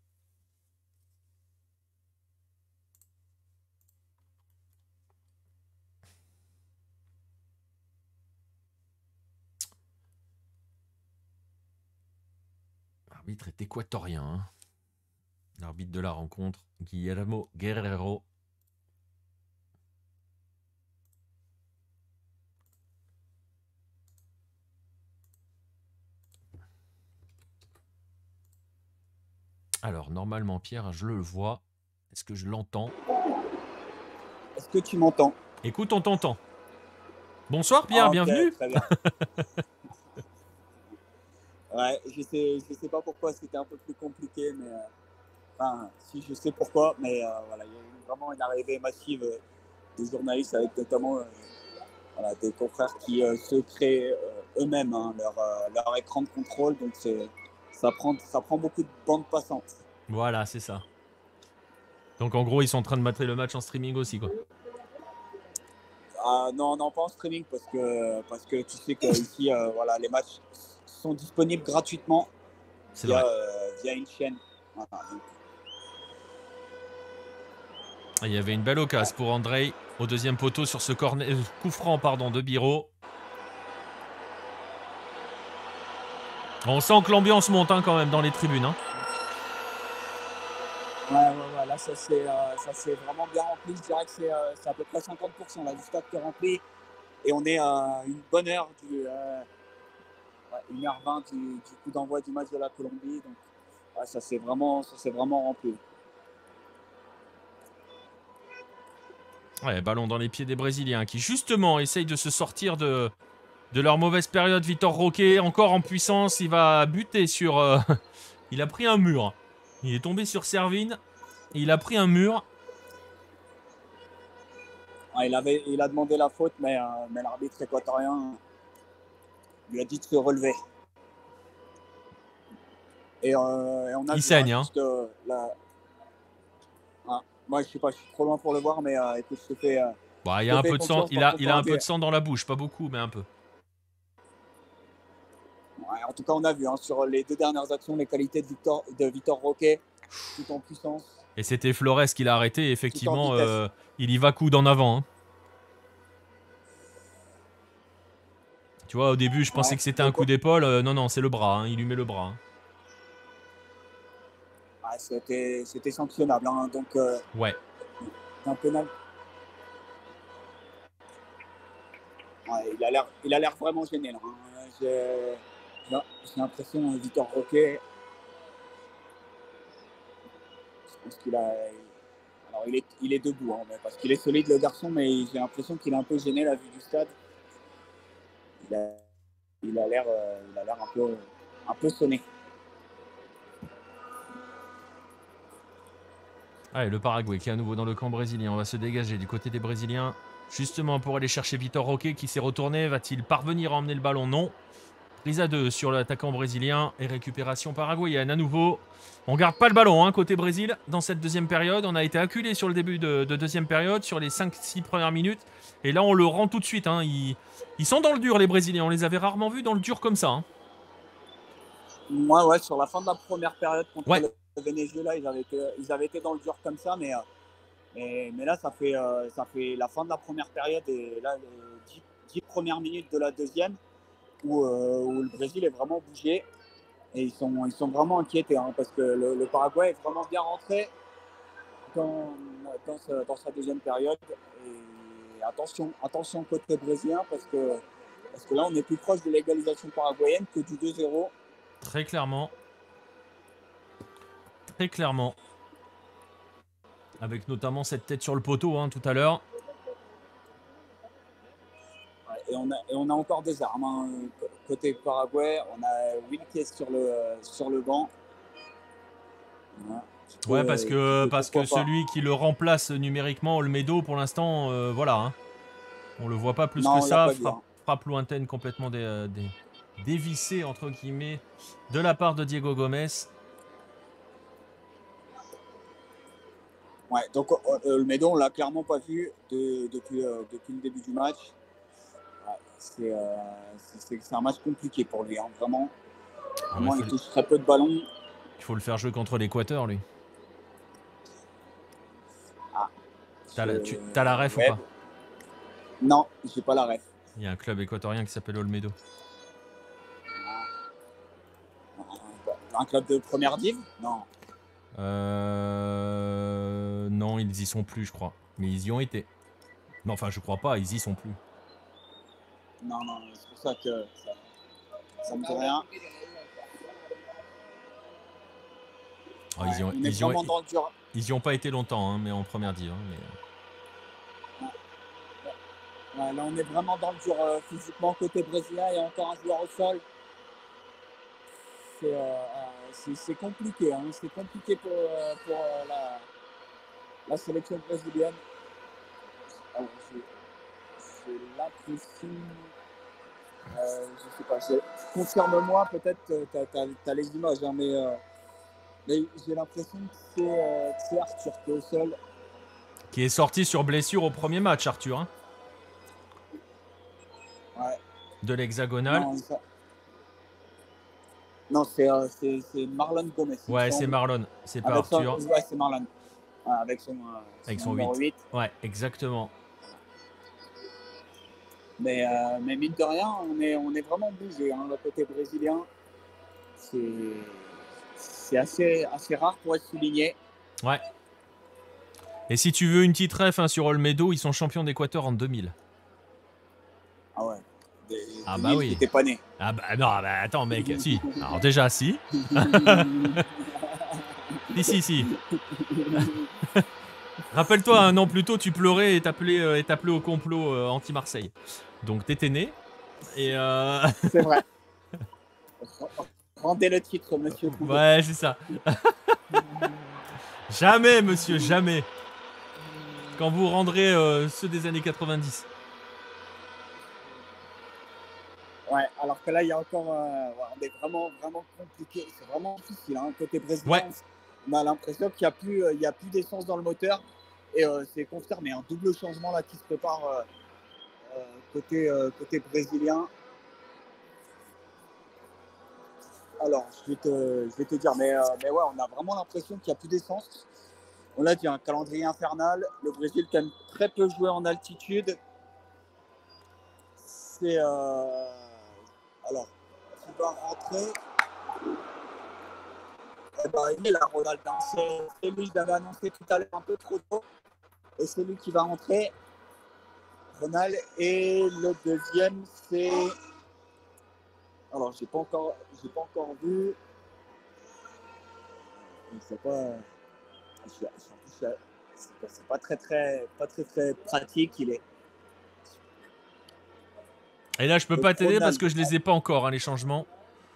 Speaker 1: L'arbitre est équatorien. Hein. L'arbitre de la rencontre, Guillermo Guerrero. Alors, normalement, Pierre, je le vois. Est-ce que je l'entends?
Speaker 2: Est-ce que tu m'entends?
Speaker 1: Écoute, on t'entend. Bonsoir Pierre,
Speaker 2: Ok,
Speaker 1: bienvenue.
Speaker 2: très bien. Ouais, je sais pas pourquoi c'était un peu plus compliqué, mais enfin, si je sais pourquoi, mais voilà, il y a eu vraiment une arrivée massive des journalistes avec notamment voilà, des confrères qui se créent eux-mêmes hein, leur écran de contrôle, donc ça prend beaucoup de bandes passantes.
Speaker 1: Voilà, c'est ça. Donc en gros, ils sont en train de mater le match en streaming aussi, quoi.
Speaker 2: Non, pas en streaming parce que tu sais que ici, voilà, les matchs sont disponibles gratuitement via une chaîne. Voilà, donc.
Speaker 1: Il y avait une belle occasion pour Andrei au deuxième poteau sur ce coup franc de Biro. On sent que l'ambiance monte hein, quand même dans les tribunes. Hein.
Speaker 2: Ouais, là ça c'est vraiment bien rempli. Je dirais que c'est à peu près 50% là, du stade qui est rempli. Et on est à une bonne heure, 1h20 du coup d'envoi du match de la Colombie. Donc ouais, ça c'est vraiment rempli.
Speaker 1: Ouais, ballon dans les pieds des Brésiliens qui justement essayent de se sortir de leur mauvaise période. Vitor Roque encore en puissance, il va buter sur... il a pris un mur. Il est tombé sur Servine, et il a pris un mur.
Speaker 2: Ouais, il a demandé la faute, mais l'arbitre équatorien lui a dit de se relever. Et on a
Speaker 1: Il
Speaker 2: vu hein,
Speaker 1: saigne, hein.
Speaker 2: juste ah, moi, je sais pas, je suis trop loin pour le voir, mais écoute,
Speaker 1: Bah, il y
Speaker 2: je
Speaker 1: a
Speaker 2: te
Speaker 1: un
Speaker 2: fais
Speaker 1: peu de sang.
Speaker 2: confiance parce
Speaker 1: Il
Speaker 2: qu'on
Speaker 1: a
Speaker 2: a
Speaker 1: un peu
Speaker 2: vu.
Speaker 1: de sang dans la bouche, pas beaucoup, mais un peu.
Speaker 2: Ouais, en tout cas, on a vu hein, sur les 2 dernières actions les qualités de Vitor Roque, tout en puissance.
Speaker 1: Et c'était Flores qui l'a arrêté. Et
Speaker 2: Tout en
Speaker 1: effectivement,
Speaker 2: vitesse.
Speaker 1: il y va coude en avant. Hein. Tu vois, au début, je pensais
Speaker 2: Ouais,
Speaker 1: que c'était un
Speaker 2: donc,
Speaker 1: coup d'épaule. Non, non, c'est le bras. Hein. Il lui met le bras. Hein.
Speaker 2: ouais, c'était sanctionnable. Hein, donc,
Speaker 1: Ouais.
Speaker 2: un pénal. Ouais, il a l'air vraiment gêné. Là, hein. J'ai l'impression, Vitor Roque, je pense qu'il a. Alors, il est debout, hein, parce qu'il est solide, le garçon, mais j'ai l'impression qu'il est un peu gêné, la vue du stade. Il a l'air un peu sonné.
Speaker 1: Allez, le Paraguay qui est à nouveau dans le camp brésilien. On va se dégager du côté des Brésiliens. Justement pour aller chercher Vitor Roque qui s'est retourné. Va-t-il parvenir à emmener le ballon? Non. Prise à 2 sur l'attaquant brésilien. Et récupération paraguayenne à nouveau. On garde pas le ballon hein, côté Brésil dans cette deuxième période. On a été acculé sur le début de deuxième période, sur les 5-6 premières minutes. Et là, on le rend tout de suite. Hein. Ils sont dans le dur, les Brésiliens. On les avait rarement vus dans le dur comme ça. Hein.
Speaker 2: Moi, ouais, sur la fin de la première période contre
Speaker 1: Ouais.
Speaker 2: le Venezuela, ils avaient été dans le dur comme ça, mais là, ça fait la fin de la première période et là, les 10 premières minutes de la deuxième où le Brésil est vraiment bougé et ils sont vraiment inquiétés hein, parce que le Paraguay est vraiment bien rentré dans sa deuxième période. Et attention côté brésilien parce que là, on est plus proche de l'égalisation paraguayenne que du 2-0.
Speaker 1: Très clairement. Très clairement. Avec notamment cette tête sur le poteau hein, tout à l'heure.
Speaker 2: Et on a encore des armes. Hein. Côté Paraguay, on a Wilkes sur le banc.
Speaker 1: Ouais, parce que celui qui le remplace numériquement, Olmedo, pour l'instant, voilà. Hein. On le voit pas plus que ça. Frappe lointaine complètement dévissée, entre guillemets, de la part de Diego Gomez.
Speaker 2: Ouais, donc Olmedo, on l'a clairement pas vu depuis le début du match. Ouais, c'est un match compliqué pour lui, hein, vraiment. Vraiment, il touche très peu de ballons.
Speaker 1: Il faut le faire jouer contre l'Équateur, lui.
Speaker 2: Ah,
Speaker 1: t'as la ref ou pas?
Speaker 2: Non, j'ai pas la ref.
Speaker 1: Il y a un club équatorien qui s'appelle Olmedo.
Speaker 2: Un club de première div? Non.
Speaker 1: Non, ils y sont plus, je crois. Mais ils y ont été. Non, enfin, je crois pas, ils y sont plus.
Speaker 2: Non, c'est pour ça que ça me dit rien.
Speaker 1: Oh, ils y ont pas été longtemps, hein, mais en première div. Hein, mais...
Speaker 2: Ouais, là, on est vraiment dans le dur physiquement côté brésilien. Il y a encore un joueur au sol. C'est compliqué. Hein. C'est compliqué pour la sélection brésilienne. Alors, j'ai l'impression... je sais pas. Confirme-moi, peut-être, tu as les images, hein, mais j'ai l'impression que c'est Arthur qui est au sol.
Speaker 1: Qui est sorti sur blessure au premier match, Arthur. Hein.
Speaker 2: Ouais.
Speaker 1: De l'hexagonal.
Speaker 2: Non, c'est Marlon Gomez.
Speaker 1: Ouais, c'est Marlon. C'est pas Arthur.
Speaker 2: Ouais, c'est Marlon. Avec son numéro 8.
Speaker 1: Ouais, exactement.
Speaker 2: Mais mine de rien, on est vraiment bougé. Hein, le côté brésilien, c'est assez rare pour être souligné.
Speaker 1: Ouais. Et si tu veux une petite ref hein, sur Olmedo, ils sont champions d'Équateur en 2000.
Speaker 2: Ah ouais.
Speaker 1: Ah bah oui.
Speaker 2: T'étais pas né.
Speaker 1: Ah bah non, bah attends mec, si. Alors déjà si. si. Rappelle-toi, un an plus tôt, tu pleurais et t'appelais au complot anti-Marseille. Donc t'étais né. Et
Speaker 2: C'est vrai. Rendez le titre, monsieur Coudet.
Speaker 1: Ouais, c'est ça. Jamais, monsieur, jamais. quand vous rendrez ceux des années 90.
Speaker 2: Ouais, alors que là, il y a encore. Ouais, on est vraiment, vraiment compliqué. C'est vraiment difficile. Hein. Côté
Speaker 1: Ouais,
Speaker 2: brésilien, on a l'impression qu'il n'y a plus d'essence dans le moteur. Et c'est confirmé. Un double changement là qui se prépare côté brésilien. Alors, je vais te dire, mais ouais, on a vraiment l'impression qu'il n'y a plus d'essence. On a dit un calendrier infernal. Le Brésil qui aime très peu jouer en altitude. C'est. Alors, qui va rentrer. Eh ben, il est là, Ronald. Hein. C'est lui, je l'avais annoncé tout à l'heure un peu trop tôt. Et c'est lui qui va rentrer. Ronald. Et le deuxième, c'est. Alors, j'ai pas encore vu. Je ne sais pas. C'est pas très pratique. Il est.
Speaker 1: et là je peux
Speaker 2: Donc,
Speaker 1: pas t'aider parce
Speaker 2: Ronald.
Speaker 1: que je les ai pas encore, hein, les changements.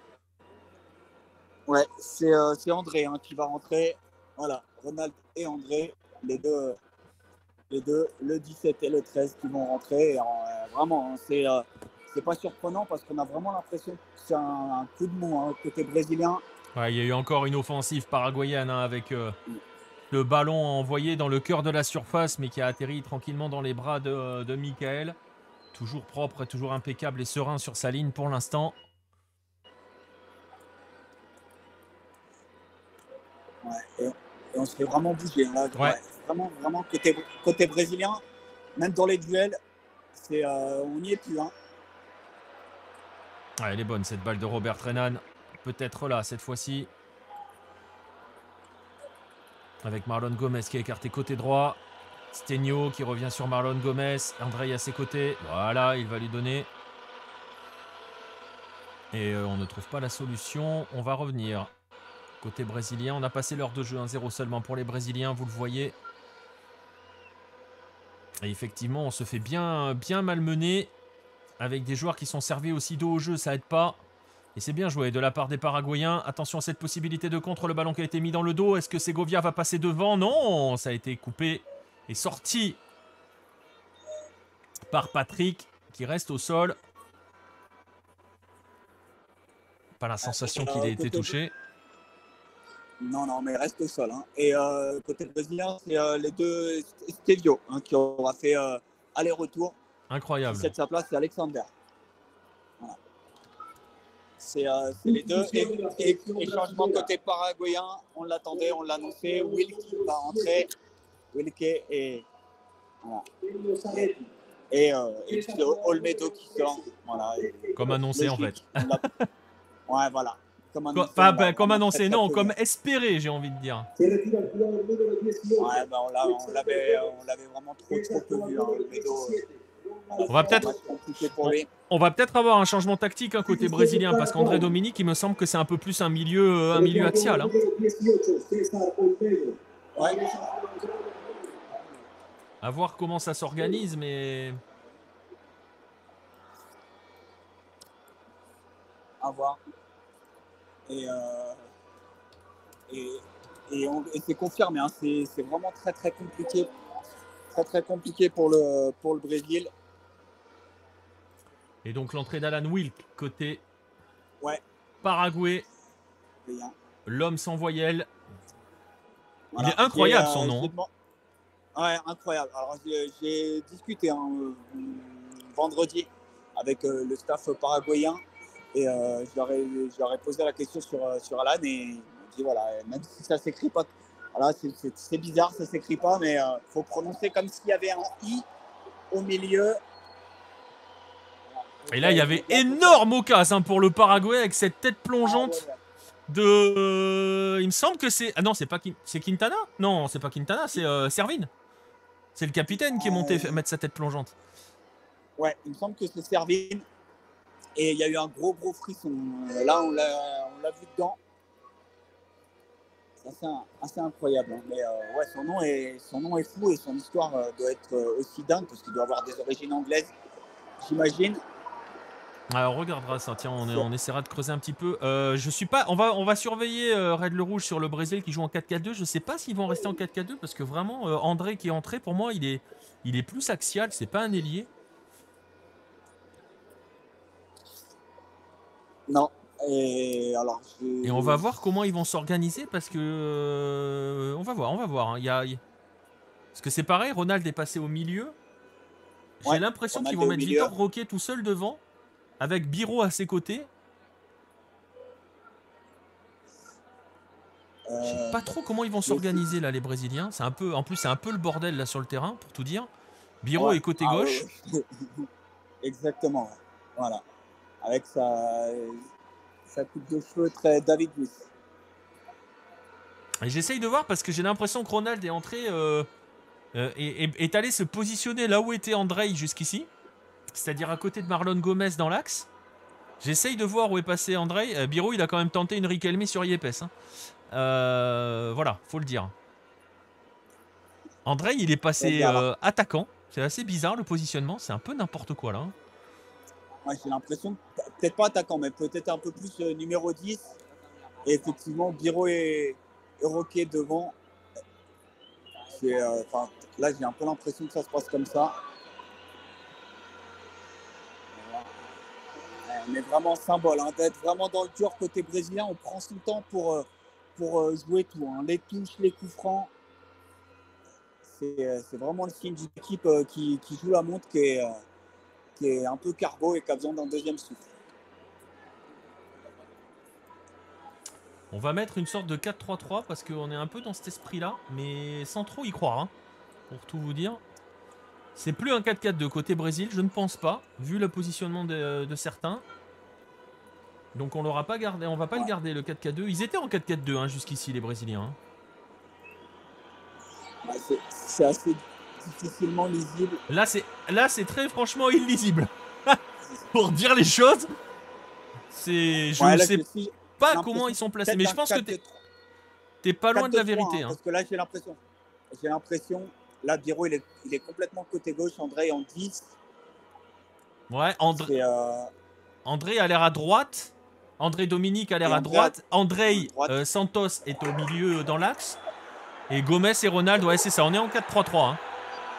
Speaker 2: Ouais, c'est André hein, qui va rentrer. Voilà, Ronald et André, les deux, le 17 et le 13 qui vont rentrer. Et, vraiment, hein, c'est pas surprenant parce qu'on a vraiment l'impression que c'est un coup de mou hein, côté brésilien.
Speaker 1: Ouais, il y a eu encore une offensive paraguayenne hein, avec le ballon envoyé dans le cœur de la surface mais qui a atterri tranquillement dans les bras de Michael. Toujours propre, toujours impeccable et serein sur sa ligne pour l'instant.
Speaker 2: Ouais, et on se fait vraiment bouger. Là,
Speaker 1: Ouais.
Speaker 2: ouais, vraiment, vraiment côté brésilien, même dans les duels, on n'y est plus. Hein.
Speaker 1: Ouais, elle est bonne cette balle de Robert Renan. Peut-être là cette fois-ci. Avec Marlon Gomez qui est écarté côté droit. Stegno qui revient sur Marlon Gomez. André à ses côtés. Voilà, il va lui donner. Et on ne trouve pas la solution. On va revenir. Côté brésilien, on a passé l'heure de jeu 1-0 seulement pour les Brésiliens, vous le voyez. Et effectivement, on se fait bien malmener. Avec des joueurs qui sont servis aussi dos au jeu, ça aide pas. Et c'est bien joué de la part des Paraguayens. Attention à cette possibilité de contre, le ballon qui a été mis dans le dos. Est-ce que Segovia va passer devant? Non, ça a été coupé et sorti par Patrick qui reste au sol. Pas la sensation qu'il ait été touché.
Speaker 2: Non, mais il reste au sol. Hein. Et côté brésilien, c'est les deux Stelvio hein, qui aura fait aller-retour.
Speaker 1: Incroyable.
Speaker 2: Qui cède sa place, c'est Alexander. Voilà. C'est les deux. Et changement côté paraguayen, on l'attendait, on l'annonçait. Wilk va rentrer. Wilke et. Voilà. Et puis Olmedo qui sort. Voilà.
Speaker 1: Comme annoncé en fait.
Speaker 2: Ouais, voilà.
Speaker 1: Comme annoncé, non, comme espéré, j'ai envie de dire.
Speaker 2: Ouais, bah on l'avait vraiment trop peu vu. Hein, Olmedo.
Speaker 1: On va peut-être avoir un changement tactique hein, côté brésilien parce qu'André Dominique, il me semble que c'est un peu plus un milieu axial. Hein.
Speaker 2: Ouais.
Speaker 1: À voir comment ça s'organise, mais
Speaker 2: À voir. Et c'est confirmé. Hein, c'est vraiment très compliqué. Très compliqué pour le Brésil.
Speaker 1: Et donc l'entrée d'Alan Wilk côté
Speaker 2: Paraguay.
Speaker 1: L'homme sans voyelle.
Speaker 2: Voilà.
Speaker 1: Il est incroyable son nom.
Speaker 2: Ouais, incroyable. Alors j'ai discuté vendredi avec le staff paraguayen et je leur ai posé la question sur Alan et il m'a dit voilà, même si ça s'écrit pas, voilà, c'est bizarre, ça s'écrit pas, mais faut prononcer comme s'il y avait un i au milieu.
Speaker 1: Et là, il y avait énorme occasion pour le Paraguay avec cette tête plongeante de. Il me semble que c'est. Ah non, c'est pas c'est Quintana. Non, c'est pas Quintana, c'est Servin. C'est le capitaine qui est monté mettre sa tête plongeante.
Speaker 2: Ouais, il me semble que c'est Servin. Et il y a eu un gros frisson. Là, on l'a vu dedans. C'est assez incroyable. Hein. Mais ouais, son nom est fou et son histoire doit être aussi dingue parce qu'il doit avoir des origines anglaises, j'imagine.
Speaker 1: Alors on regardera ça, tiens,
Speaker 2: C'est-
Speaker 1: on essaiera de creuser un petit peu. Je suis pas, on va surveiller Red le Rouge sur le Brésil qui joue en 4-4-2. Je sais pas s'ils vont rester en 4-4-2 parce que vraiment André qui est entré pour moi il est plus axial, c'est pas un ailier.
Speaker 2: Non. Et alors,
Speaker 1: Et on va voir comment ils vont s'organiser parce que on va voir. Hein. Parce que c'est pareil, Ronald est passé au milieu. J'ai
Speaker 2: ouais,
Speaker 1: l'impression qu'ils
Speaker 2: Ronaldo
Speaker 1: vont
Speaker 2: au
Speaker 1: mettre
Speaker 2: milieu.
Speaker 1: Victor Roquet tout seul devant avec Biro à ses côtés. Je sais
Speaker 2: Euh,
Speaker 1: pas trop comment ils vont s'organiser là les Brésiliens. C'est un peu, en plus c'est un peu le bordel là sur le terrain pour tout dire. Biro
Speaker 2: ouais.
Speaker 1: est côté
Speaker 2: Ah, ouais,
Speaker 1: gauche.
Speaker 2: ouais. Exactement. Ouais. Voilà. Avec sa coupe de cheveux très David Luiz.
Speaker 1: Et j'essaye de voir parce que j'ai l'impression que Ronald est entré est allé se positionner là où était Andrei jusqu'ici, c'est-à-dire à côté de Marlon Gomez dans l'axe. J'essaye de voir où est passé Andrei. Biro il a quand même tenté une Riquelme sur Yepes. Hein. Voilà, faut le dire. Andrei il est passé
Speaker 2: Regarde.
Speaker 1: attaquant. C'est assez bizarre le positionnement, c'est un peu n'importe quoi là. Hein.
Speaker 2: Moi, j'ai l'impression, peut-être pas attaquant, mais peut-être un peu plus numéro 10. Et effectivement, Biro et Roquet devant. Là, j'ai un peu l'impression que ça se passe comme ça. On est vraiment symbole, hein, d'être vraiment dans le dur côté brésilien. On prend son temps pour jouer tout. Hein. Les touches, les coups francs. C'est vraiment le signe d'une équipe qui joue la montre, qui est un peu carbo et qui a besoin d'un deuxième souffle.
Speaker 1: On va mettre une sorte de 4-3-3 parce qu'on est un peu dans cet esprit-là, mais sans trop y croire, hein, pour tout vous dire. C'est plus un 4-4-2 côté Brésil, je ne pense pas, vu le positionnement de certains. Donc on l'aura pas gardé, on va pas le garder le 4-4-2. Ils étaient en 4-4-2 hein, jusqu'ici les Brésiliens. Hein.
Speaker 2: Ouais, c'est assez difficilement lisible.
Speaker 1: Là c'est très franchement illisible. Pour dire les choses, je sais pas comment ils sont placés, mais je pense que t'es pas loin de la vérité.
Speaker 2: Hein, parce que là j'ai l'impression, là Biro il est complètement côté gauche, André en 10.
Speaker 1: Ouais, André a l'air à droite. André Dominique a l'air à droite. André Santos est au milieu dans l'axe. Et Gomez et Ronald, ouais, c'est ça. On est en 4-3-3. Hein.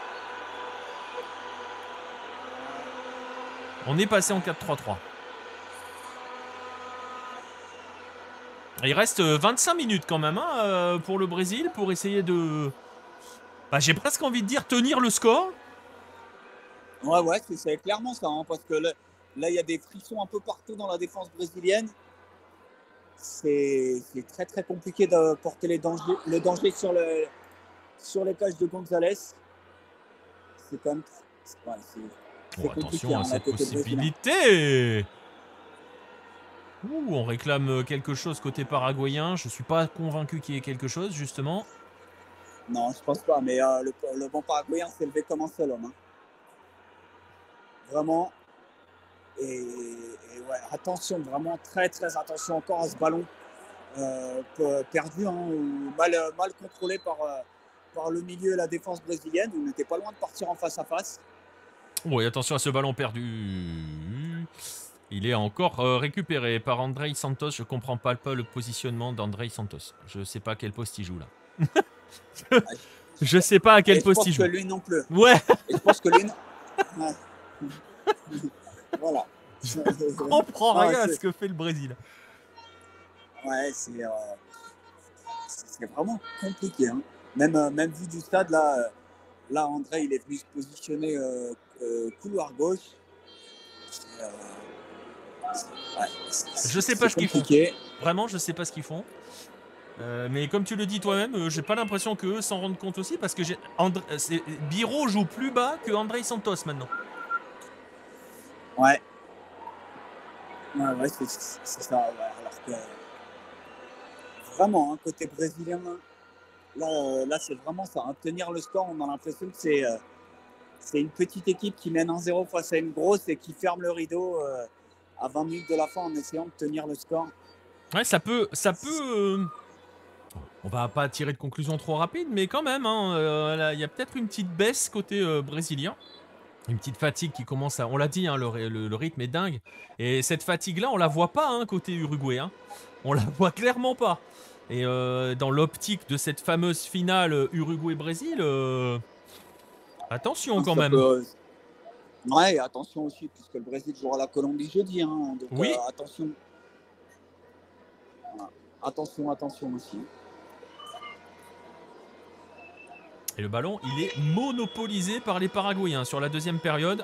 Speaker 1: On est passé en 4-3-3. Il reste 25 minutes quand même hein, pour le Brésil pour essayer de... Bah, j'ai presque envie de dire tenir le score.
Speaker 2: Ouais, c'est clairement ça. Hein, parce que là, il y a des frictions un peu partout dans la défense brésilienne. C'est très très compliqué de porter le danger sur les cages de Gonzalez. C'est quand même
Speaker 1: attention à cette possibilité. On réclame quelque chose côté paraguayen. Je suis pas convaincu qu'il y ait quelque chose justement.
Speaker 2: Non, je pense pas. Mais le bon paraguayen s'est levé comme un seul homme. Hein. Vraiment. Et ouais, attention, vraiment très très attention encore à ce ballon perdu hein, ou mal contrôlé par le milieu et la défense brésilienne. On n'était pas loin de partir en face à face.
Speaker 1: Oui, attention à ce ballon perdu. Il est encore récupéré par Andrei Santos. Je comprends pas le positionnement d'Andrei Santos. Je sais pas à quel poste il joue là. Je sais pas à quel poste il joue.
Speaker 2: Je pense que lui non plus.
Speaker 1: Ouais.
Speaker 2: Et je pense que lui non. Ouais. Voilà.
Speaker 1: Je comprends rien à ce que fait le Brésil.
Speaker 2: Ouais, c'est vraiment compliqué. Hein. Même vu du stade, là, André, il est venu se positionner couloir gauche.
Speaker 1: Je sais pas ce qu'ils font. Vraiment, je sais pas ce qu'ils font. Mais comme tu le dis toi-même, j'ai pas l'impression qu'eux s'en rendent compte aussi parce que Biro joue plus bas que Andrei Santos maintenant.
Speaker 2: Ouais. Ouais, c'est ça. Ouais. Alors que vraiment, hein, côté brésilien, là c'est vraiment ça. Hein. Tenir le score, on a l'impression que c'est une petite équipe qui mène 1-0 face à une grosse et qui ferme le rideau à 20 minutes de la fin en essayant de tenir le score.
Speaker 1: Ouais, ça peut. On va pas tirer de conclusion trop rapide, mais quand même, il y a peut-être une petite baisse côté brésilien. Une petite fatigue qui commence à... On l'a dit, hein, le rythme est dingue. Et cette fatigue-là, on la voit pas côté uruguayen. On la voit clairement pas. Et dans l'optique de cette fameuse finale Uruguay-Brésil, attention quand
Speaker 2: Ça
Speaker 1: même.
Speaker 2: peut, ouais, attention aussi, puisque le Brésil jouera la Colombie jeudi. Hein, donc
Speaker 1: Oui.
Speaker 2: attention. Attention aussi.
Speaker 1: Et le ballon, il est monopolisé par les Paraguayens sur la deuxième période.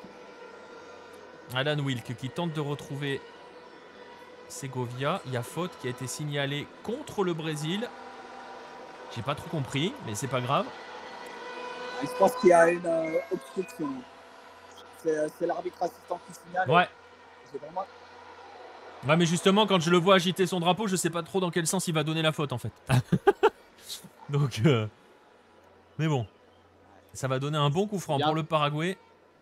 Speaker 1: Alan Wilk qui tente de retrouver Segovia. Il y a faute qui a été signalée contre le Brésil. J'ai pas trop compris, mais c'est pas grave.
Speaker 2: Je pense qu'il y a une obstruction. C'est l'arbitre assistant qui signale.
Speaker 1: Ouais.
Speaker 2: Vraiment...
Speaker 1: Ouais, mais justement, quand je le vois agiter son drapeau, je sais pas trop dans quel sens il va donner la faute en fait. Donc, mais bon, ça va donner un bon coup franc pour le Paraguay.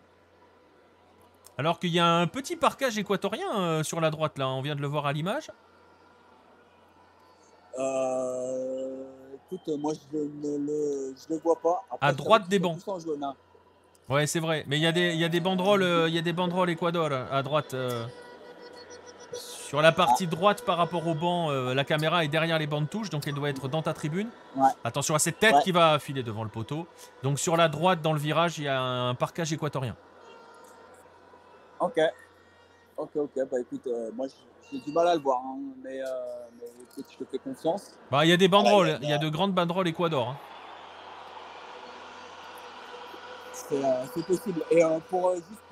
Speaker 1: Alors qu'il y a un petit parquage équatorien sur la droite là, on vient de le voir à l'image.
Speaker 2: Écoute, moi je le vois pas. Après,
Speaker 1: à droite des bancs.
Speaker 2: Jaune, hein.
Speaker 1: Ouais, c'est vrai, mais il y a des banderoles Ecuador à droite. Sur la partie droite par rapport au banc, la caméra est derrière les bancs de touche, donc elle doit être dans ta tribune.
Speaker 2: Ouais.
Speaker 1: Attention à cette tête qui va filer devant le poteau. Donc sur la droite, dans le virage, il y a un parquage équatorien.
Speaker 2: Ok. Bah écoute, moi j'ai du mal à le voir, hein, mais écoute, je te fais confiance.
Speaker 1: Bah, il y a des banderoles, il y a de grandes banderoles Ecuador. Hein.
Speaker 2: C'est possible. Et pour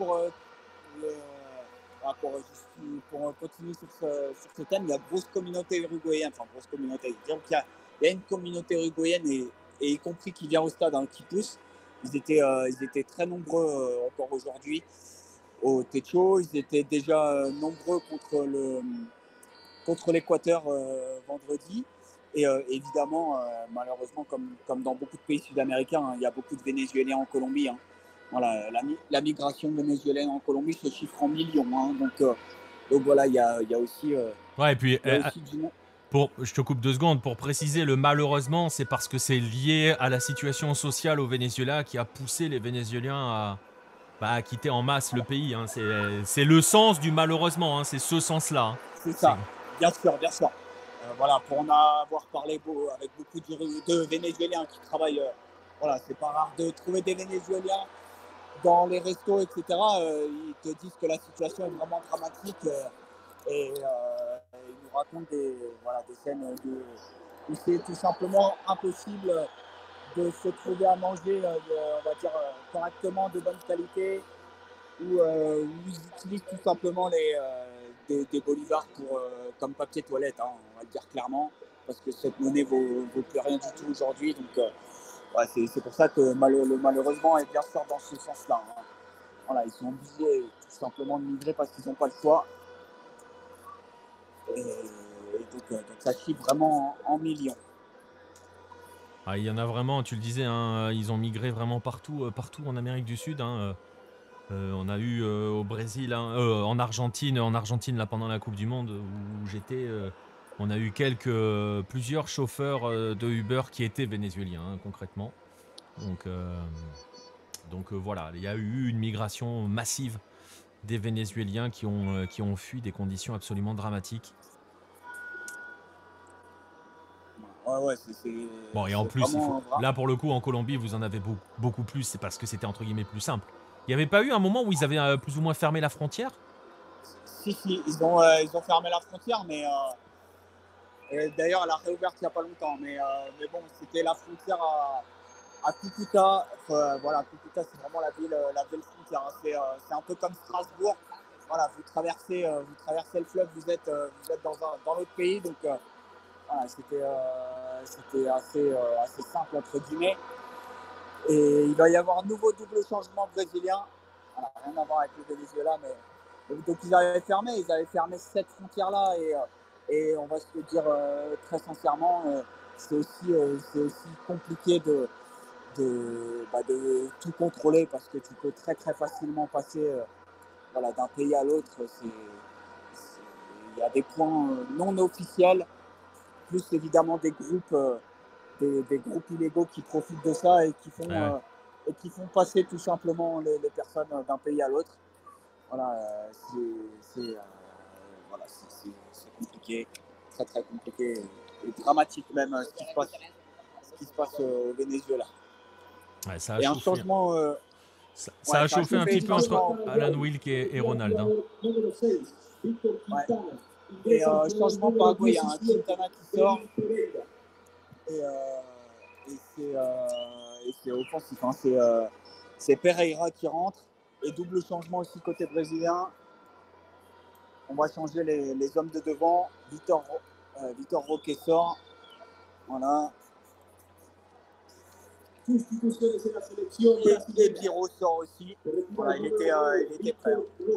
Speaker 2: continuer sur ce thème, la grosse communauté uruguayenne, enfin grosse communauté, donc il y a une communauté uruguayenne et y compris qui vient au stade, hein, qui pousse. Ils étaient très nombreux encore aujourd'hui au Techo. Ils étaient déjà nombreux contre l'Équateur vendredi. Et évidemment, malheureusement, comme dans beaucoup de pays sud-américains, hein, il y a beaucoup de Vénézuéliens en Colombie. Hein. Voilà, la migration vénézuélienne en Colombie se chiffre en millions. Hein. Donc voilà, il y a aussi...
Speaker 1: ouais, et puis... je te coupe 2 secondes. Pour préciser, le malheureusement, c'est parce que c'est lié à la situation sociale au Venezuela qui a poussé les Vénézuéliens à quitter en masse le pays. Hein. C'est le sens du malheureusement, hein. C'est ce sens-là. Hein.
Speaker 2: C'est ça, bien sûr. Voilà, pour en avoir parlé avec beaucoup de Vénézuéliens qui travaillent, voilà, c'est pas rare de trouver des Vénézuéliens dans les restos, etc. Ils te disent que la situation est vraiment dramatique et ils nous racontent des scènes où c'est tout simplement impossible de se trouver à manger, on va dire, correctement, de bonne qualité, où ils utilisent tout simplement des bolivars comme papier toilette, hein, on va le dire clairement, parce que cette monnaie vaut plus rien du tout aujourd'hui. Donc ouais, c'est pour ça que malheureusement est bien sûr dans ce sens-là. Hein. Voilà, ils sont obligés tout simplement de migrer parce qu'ils n'ont pas le choix. Et donc ça chiffre vraiment en millions.
Speaker 1: Ah, il y en a vraiment, tu le disais, hein, ils ont migré vraiment partout en Amérique du Sud. Hein. On a eu au Brésil, hein, en Argentine là, pendant la Coupe du Monde où j'étais, on a eu plusieurs chauffeurs de Uber qui étaient vénézuéliens, hein, concrètement. Donc voilà, il y a eu une migration massive des Vénézuéliens qui ont fui des conditions absolument dramatiques.
Speaker 2: Ouais,
Speaker 1: bon, et en plus, là pour le coup, en Colombie, vous en avez beaucoup plus, c'est parce que c'était entre guillemets plus simple. Il n'y avait pas eu un moment où ils avaient plus ou moins fermé la frontière?
Speaker 2: Si, ils ont fermé la frontière, mais d'ailleurs, elle a réouvert il n'y a pas longtemps. Mais bon, c'était la frontière à Cúcuta. Voilà, Cúcuta, c'est vraiment la ville frontière. Hein. C'est un peu comme Strasbourg. Voilà, vous traversez le fleuve, vous êtes dans l'autre pays. Donc, voilà, c'était assez simple, entre guillemets. Et il va y avoir un nouveau double changement brésilien. Voilà, rien à voir avec le Venezuela, mais donc ils avaient fermé cette frontière-là et on va se le dire très sincèrement, c'est aussi compliqué de tout contrôler parce que tu peux très très facilement passer d'un pays à l'autre. Il y a des points non officiels, plus évidemment des groupes illégaux qui profitent de ça et qui font et qui font passer tout simplement les personnes d'un pays à l'autre. Voilà, voilà, c'est compliqué, très très compliqué et dramatique même ce qui se passe au Venezuela.
Speaker 1: Ouais, ça a
Speaker 2: Et un
Speaker 1: chauffé.
Speaker 2: changement.
Speaker 1: Ça a chauffé un petit peu entre Alan Wilk et Ronald. Hein.
Speaker 2: Ouais. Et changement Paraguay, il y a un Quintana qui sort et c'est offensif. Hein. C'est Pereira qui rentre et double changement aussi côté brésilien. On va changer les hommes de devant. Vitor Roque sort. Voilà. Et Biro sort aussi. Voilà, il était prêt.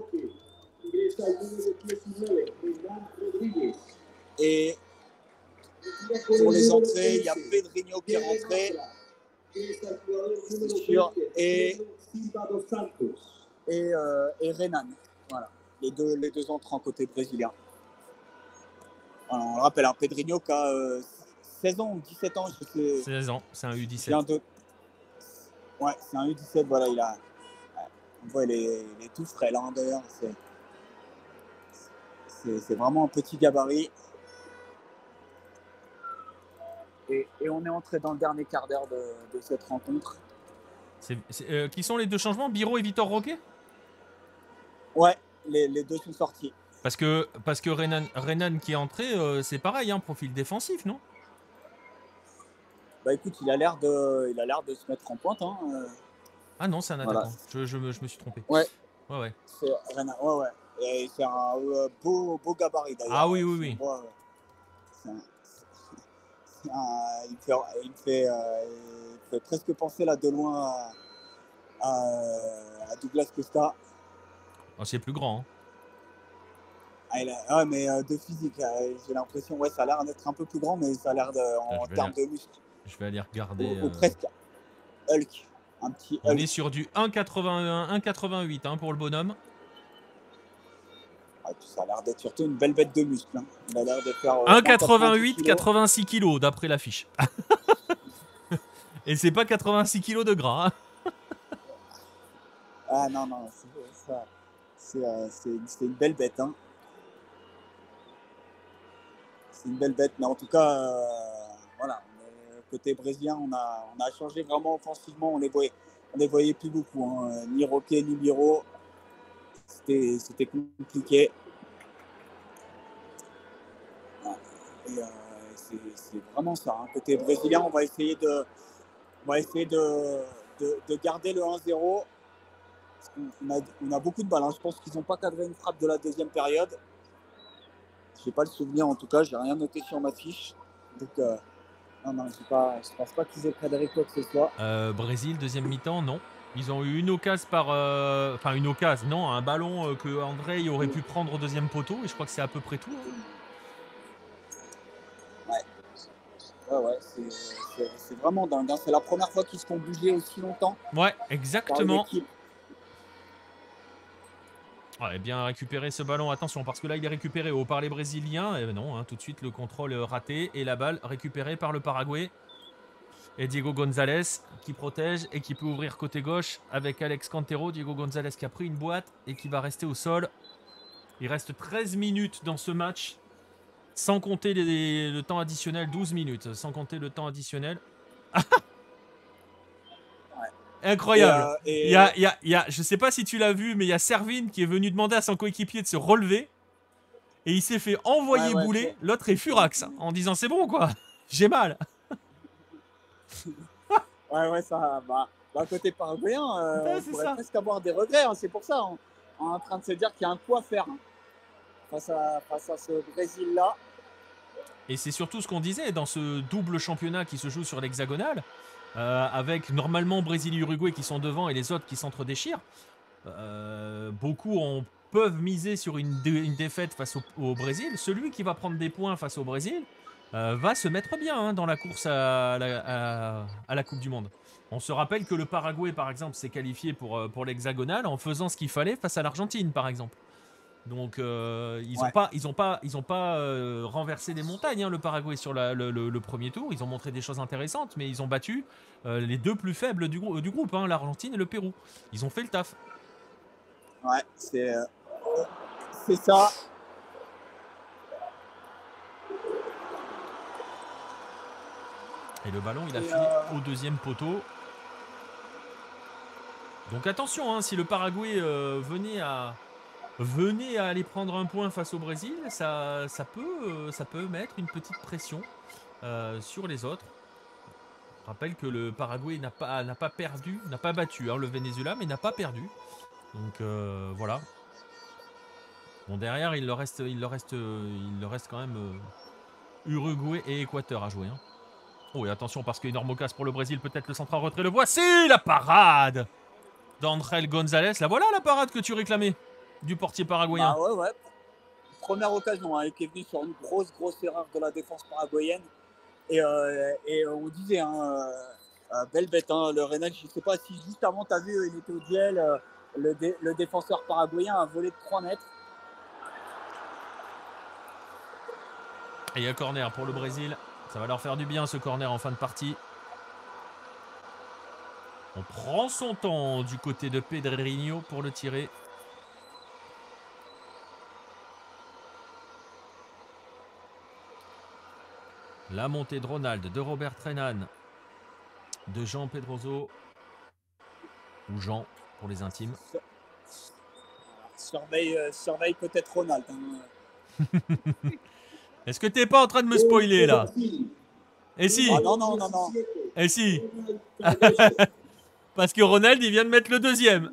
Speaker 2: Et pour les entrées, il y a Pedrinho qui est rentré. C'est sûr. Et Renan. Voilà. Les deux entrants côté brésilien. Voilà, on le rappelle, un Pedrinho qui a 16 ans ou 17 ans. Je sais.
Speaker 1: 16 ans, c'est un U17.
Speaker 2: Ouais, c'est un U17. Voilà, on voit, il est tout frais là, d'ailleurs. C'est vraiment un petit gabarit. Et on est entré dans le dernier quart d'heure de cette rencontre.
Speaker 1: Qui sont les deux changements, Biro et Vitor Roque?
Speaker 2: Ouais, les deux sont sortis.
Speaker 1: Parce que Renan qui est entré, c'est pareil, hein, profil défensif, non?
Speaker 2: Bah écoute, il a l'air de se mettre en pointe. Hein.
Speaker 1: Ah non, c'est un attaquant. Voilà. Je me suis trompé.
Speaker 2: Ouais.
Speaker 1: Ouais.
Speaker 2: C'est Renan, ouais. Et c'est un beau gabarit d'ailleurs.
Speaker 1: Ah oui.
Speaker 2: Il fait presque penser là de loin à Douglas Costa.
Speaker 1: Oh, c'est plus grand. Hein.
Speaker 2: Ouais, mais de physique, j'ai l'impression, ça a l'air d'être un peu plus grand, mais ça a l'air en termes de muscles.
Speaker 1: Je vais aller regarder.
Speaker 2: Ou presque Hulk. Un petit
Speaker 1: On
Speaker 2: Hulk.
Speaker 1: est sur du 1,81, 1,88 hein, pour le bonhomme.
Speaker 2: Ah, ça a l'air d'être surtout une belle bête de muscles. Hein. Il a l'air de faire
Speaker 1: 1,88, 86 kg d'après l'affiche. Et c'est pas 86 kg de gras. Hein.
Speaker 2: Ah non, c'est une belle bête. Hein. C'est une belle bête, mais en tout cas, voilà. Côté brésilien, on a changé vraiment offensivement. On les voyait plus beaucoup. Hein. Ni Roque, ni Biro. C'était compliqué. Et c'est vraiment ça. Hein. Côté brésilien, on va essayer de garder le 1-0. On a beaucoup de balles. Hein. Je pense qu'ils n'ont pas cadré une frappe de la deuxième période. Je n'ai pas le souvenir, en tout cas. Je n'ai rien noté sur ma fiche. Donc, non, je ne pense pas qu'ils aient cadré quoi que ce soit.
Speaker 1: Brésil, deuxième mi-temps, non. Ils ont eu une occasion une occasion, non, un ballon que André aurait pu prendre au deuxième poteau. Et je crois que c'est à peu près tout.
Speaker 2: Hein. Ouais, c'est vraiment dingue. Hein. C'est la première fois qu'ils se font bouger aussi longtemps.
Speaker 1: Ouais, exactement. Ouais, bien récupérer ce ballon, attention, parce que là il est récupéré par les Brésiliens, et non, hein, tout de suite le contrôle raté, et la balle récupérée par le Paraguay. Et Diego González qui protège et qui peut ouvrir côté gauche avec Alex Cantero. Diego González qui a pris une boîte et qui va rester au sol. Il reste 13 minutes dans ce match, sans compter le temps additionnel, 12 minutes, sans compter le temps additionnel. Incroyable. Il y a, je sais pas si tu l'as vu, mais il y a Servine qui est venu demander à son coéquipier de se relever. Et il s'est fait envoyer bouler. L'autre est furax en disant c'est bon quoi, j'ai mal.
Speaker 2: Ouais, ça. Côté paraguayen, on pourrait presque avoir des regrets. Hein, c'est pour ça. On est en train de se dire qu'il y a un coup à faire hein, face à ce Brésil-là.
Speaker 1: Et c'est surtout ce qu'on disait dans ce double championnat qui se joue sur l'hexagonale. Avec normalement Brésil et Uruguay qui sont devant et les autres qui s'entre-déchirent. Beaucoup peuvent miser sur une défaite face au Brésil. Celui qui va prendre des points face au Brésil va se mettre bien hein, dans la course à la Coupe du Monde. On se rappelle que le Paraguay, par exemple, s'est qualifié pour l'hexagonale en faisant ce qu'il fallait face à l'Argentine, par exemple. Donc ils
Speaker 2: Ouais.
Speaker 1: ont pas renversé des montagnes, hein, le Paraguay sur le premier tour. Ils ont montré des choses intéressantes, mais ils ont battu les deux plus faibles du groupe, hein, l'Argentine et le Pérou. Ils ont fait le taf.
Speaker 2: Ouais, c'est ça.
Speaker 1: Et le ballon, il a filé au deuxième poteau. Donc attention, hein, si le Paraguay venait à aller prendre un point face au Brésil, ça peut mettre une petite pression sur les autres. Je rappelle que le Paraguay n'a pas perdu, n'a pas battu hein, le Venezuela, mais n'a pas perdu. Donc voilà. Bon, derrière, il leur reste quand même Uruguay et Équateur à jouer. Hein. Oh, et attention, parce qu'énorme occasion pour le Brésil, peut-être le centre en retrait. Le voici, la parade d'Andrel González. La voilà la parade que tu réclamais du portier paraguayen.
Speaker 2: Bah ouais. Première occasion, hein, qui est venue sur une grosse erreur de la défense paraguayenne. Et on disait, hein, belle bête, hein, le Renan. Je ne sais pas si juste avant, tu as vu, il était au duel. Le défenseur paraguayen a volé de 3 mètres.
Speaker 1: Et il y a corner pour le Brésil. Ça va leur faire du bien ce corner en fin de partie. On prend son temps du côté de Pedrinho pour le tirer. La montée de Ronald, de Robert Renan, de Jean Pedroso, ou Jean pour les intimes.
Speaker 2: Surveille peut-être Ronald. Hein.
Speaker 1: Est-ce que t'es pas en train de me spoiler là? Et si?
Speaker 2: Ah non.
Speaker 1: Et si? Parce que Ronald, il vient de mettre le deuxième.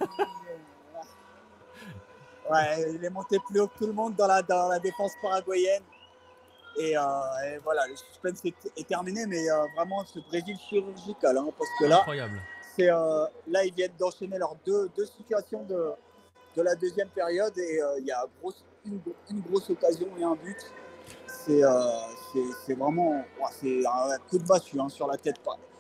Speaker 2: Ouais, il est monté plus haut que tout le monde dans la défense paraguayenne. Et voilà, le suspense est terminé, mais vraiment ce Brésil chirurgical. Hein, parce que là,
Speaker 1: incroyable.
Speaker 2: Là, ils viennent d'enchaîner leurs deux situations de la deuxième période et il y a une grosse occasion et un but. C'est vraiment c'est un coup de massue hein, sur la tête.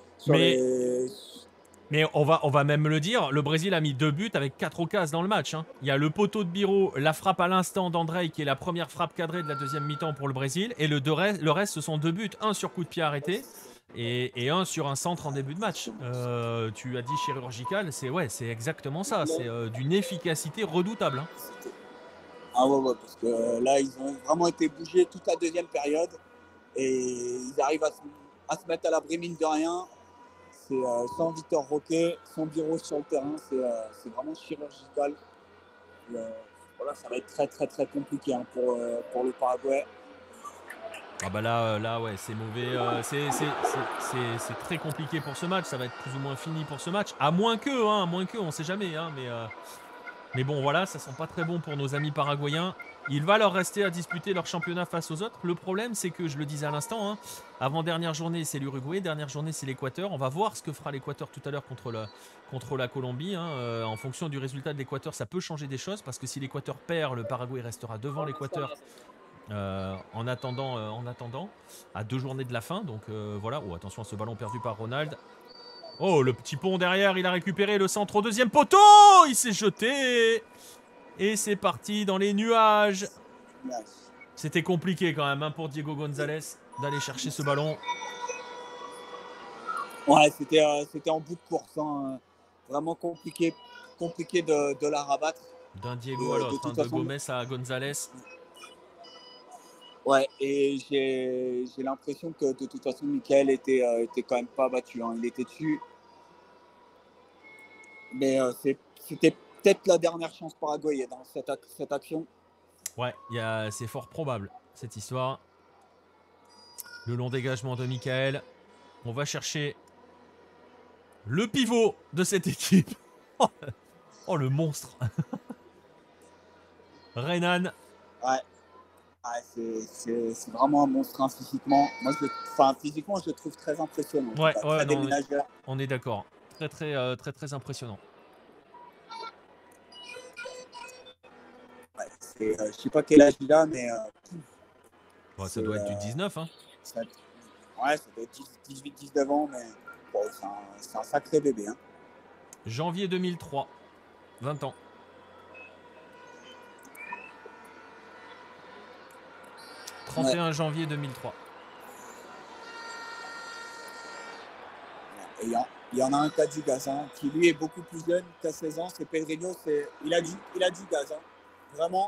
Speaker 1: Mais on va même le dire, le Brésil a mis 2 buts avec 4 occasions dans le match. Hein. Il y a le poteau de Biro, la frappe à l'instant d'Andrei qui est la première frappe cadrée de la deuxième mi-temps pour le Brésil. Et le reste, ce sont 2 buts. Un sur coup de pied arrêté et un sur un centre en début de match. Tu as dit chirurgical, c'est exactement ça. C'est d'une efficacité redoutable. Hein.
Speaker 2: Ah ouais, parce que là, ils ont vraiment été bougés toute la deuxième période et ils arrivent à se mettre à l'abri mine de rien. C'est sans Victor Roquet, sans Biro sur le terrain, c'est vraiment chirurgical. Voilà, ça va être très très très compliqué hein, pour le Paraguay.
Speaker 1: Ah bah là ouais, c'est mauvais. C'est très compliqué pour ce match. Ça va être plus ou moins fini pour ce match. À moins que, on sait jamais. Hein, mais bon, voilà, ça sent pas très bon pour nos amis paraguayens. Il va leur rester à disputer leur championnat face aux autres. Le problème, c'est que, je le disais à l'instant, hein, avant-dernière journée, c'est l'Uruguay. Dernière journée, c'est l'Équateur. On va voir ce que fera l'Équateur tout à l'heure contre la Colombie. Hein. En fonction du résultat de l'Équateur, ça peut changer des choses. Parce que si l'Équateur perd, le Paraguay restera devant l'Équateur en attendant, à 2 journées de la fin. Donc voilà. Oh, attention à ce ballon perdu par Ronald. Oh, le petit pont derrière, il a récupéré le centre au deuxième poteau. Il s'est jeté. Et c'est parti dans les nuages. C'était compliqué quand même hein, pour Diego González d'aller chercher ce ballon.
Speaker 2: Ouais, c'était en bout de course. Hein. Vraiment compliqué de la rabattre.
Speaker 1: D'un Diego à l'autre, de Gomez à González.
Speaker 2: Ouais, et j'ai l'impression que de toute façon, Michael était quand même pas battu. Hein. Il était dessus. Mais c'était peut-être la dernière chance paraguayenne dans cette action.
Speaker 1: Ouais, c'est fort probable, cette histoire. Le long dégagement de Michael. On va chercher le pivot de cette équipe. Oh, le monstre. Renan.
Speaker 2: Ouais. C'est vraiment un monstre hein, physiquement. Physiquement, je le trouve très impressionnant.
Speaker 1: Ouais,
Speaker 2: très déménageur.
Speaker 1: On est d'accord. Très impressionnant.
Speaker 2: Ouais, je sais pas quel âge il a, mais...
Speaker 1: Ouais, ça doit être du 19, hein.
Speaker 2: Ça doit être 18-19 ans, mais bon, c'est un sacré bébé. Hein.
Speaker 1: Janvier 2003, 20 ans. 31 janvier 2003.
Speaker 2: Et il y en a un qui a du gaz, hein, qui lui est beaucoup plus jeune, qu'à 16 ans. C'est Pedrinho, il a du gaz. Hein. Vraiment,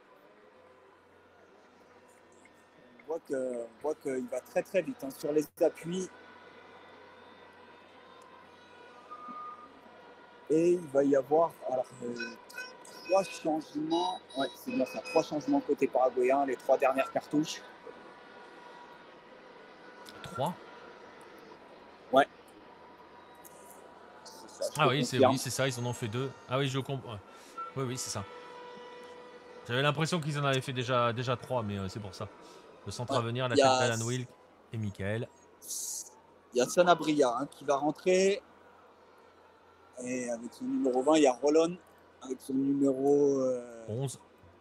Speaker 2: on voit qu'il va très très vite hein, sur les appuis. Et il va y avoir alors, 3 changements. Ouais, c'est bien ça. 3 changements côté paraguayen, les 3 dernières cartouches.
Speaker 1: 3
Speaker 2: Ouais.
Speaker 1: Ça, ah oui, c'est ça, ils en ont fait 2. Ah oui, je comprends. Oui, c'est ça. J'avais l'impression qu'ils en avaient fait déjà 3, mais c'est pour ça. Le centre à venir, la tête d'Alan Wilk et Michael.
Speaker 2: Il y a Sanabria hein, qui va rentrer. Et avec son numéro 20, il y a Rolon avec son numéro
Speaker 1: 11.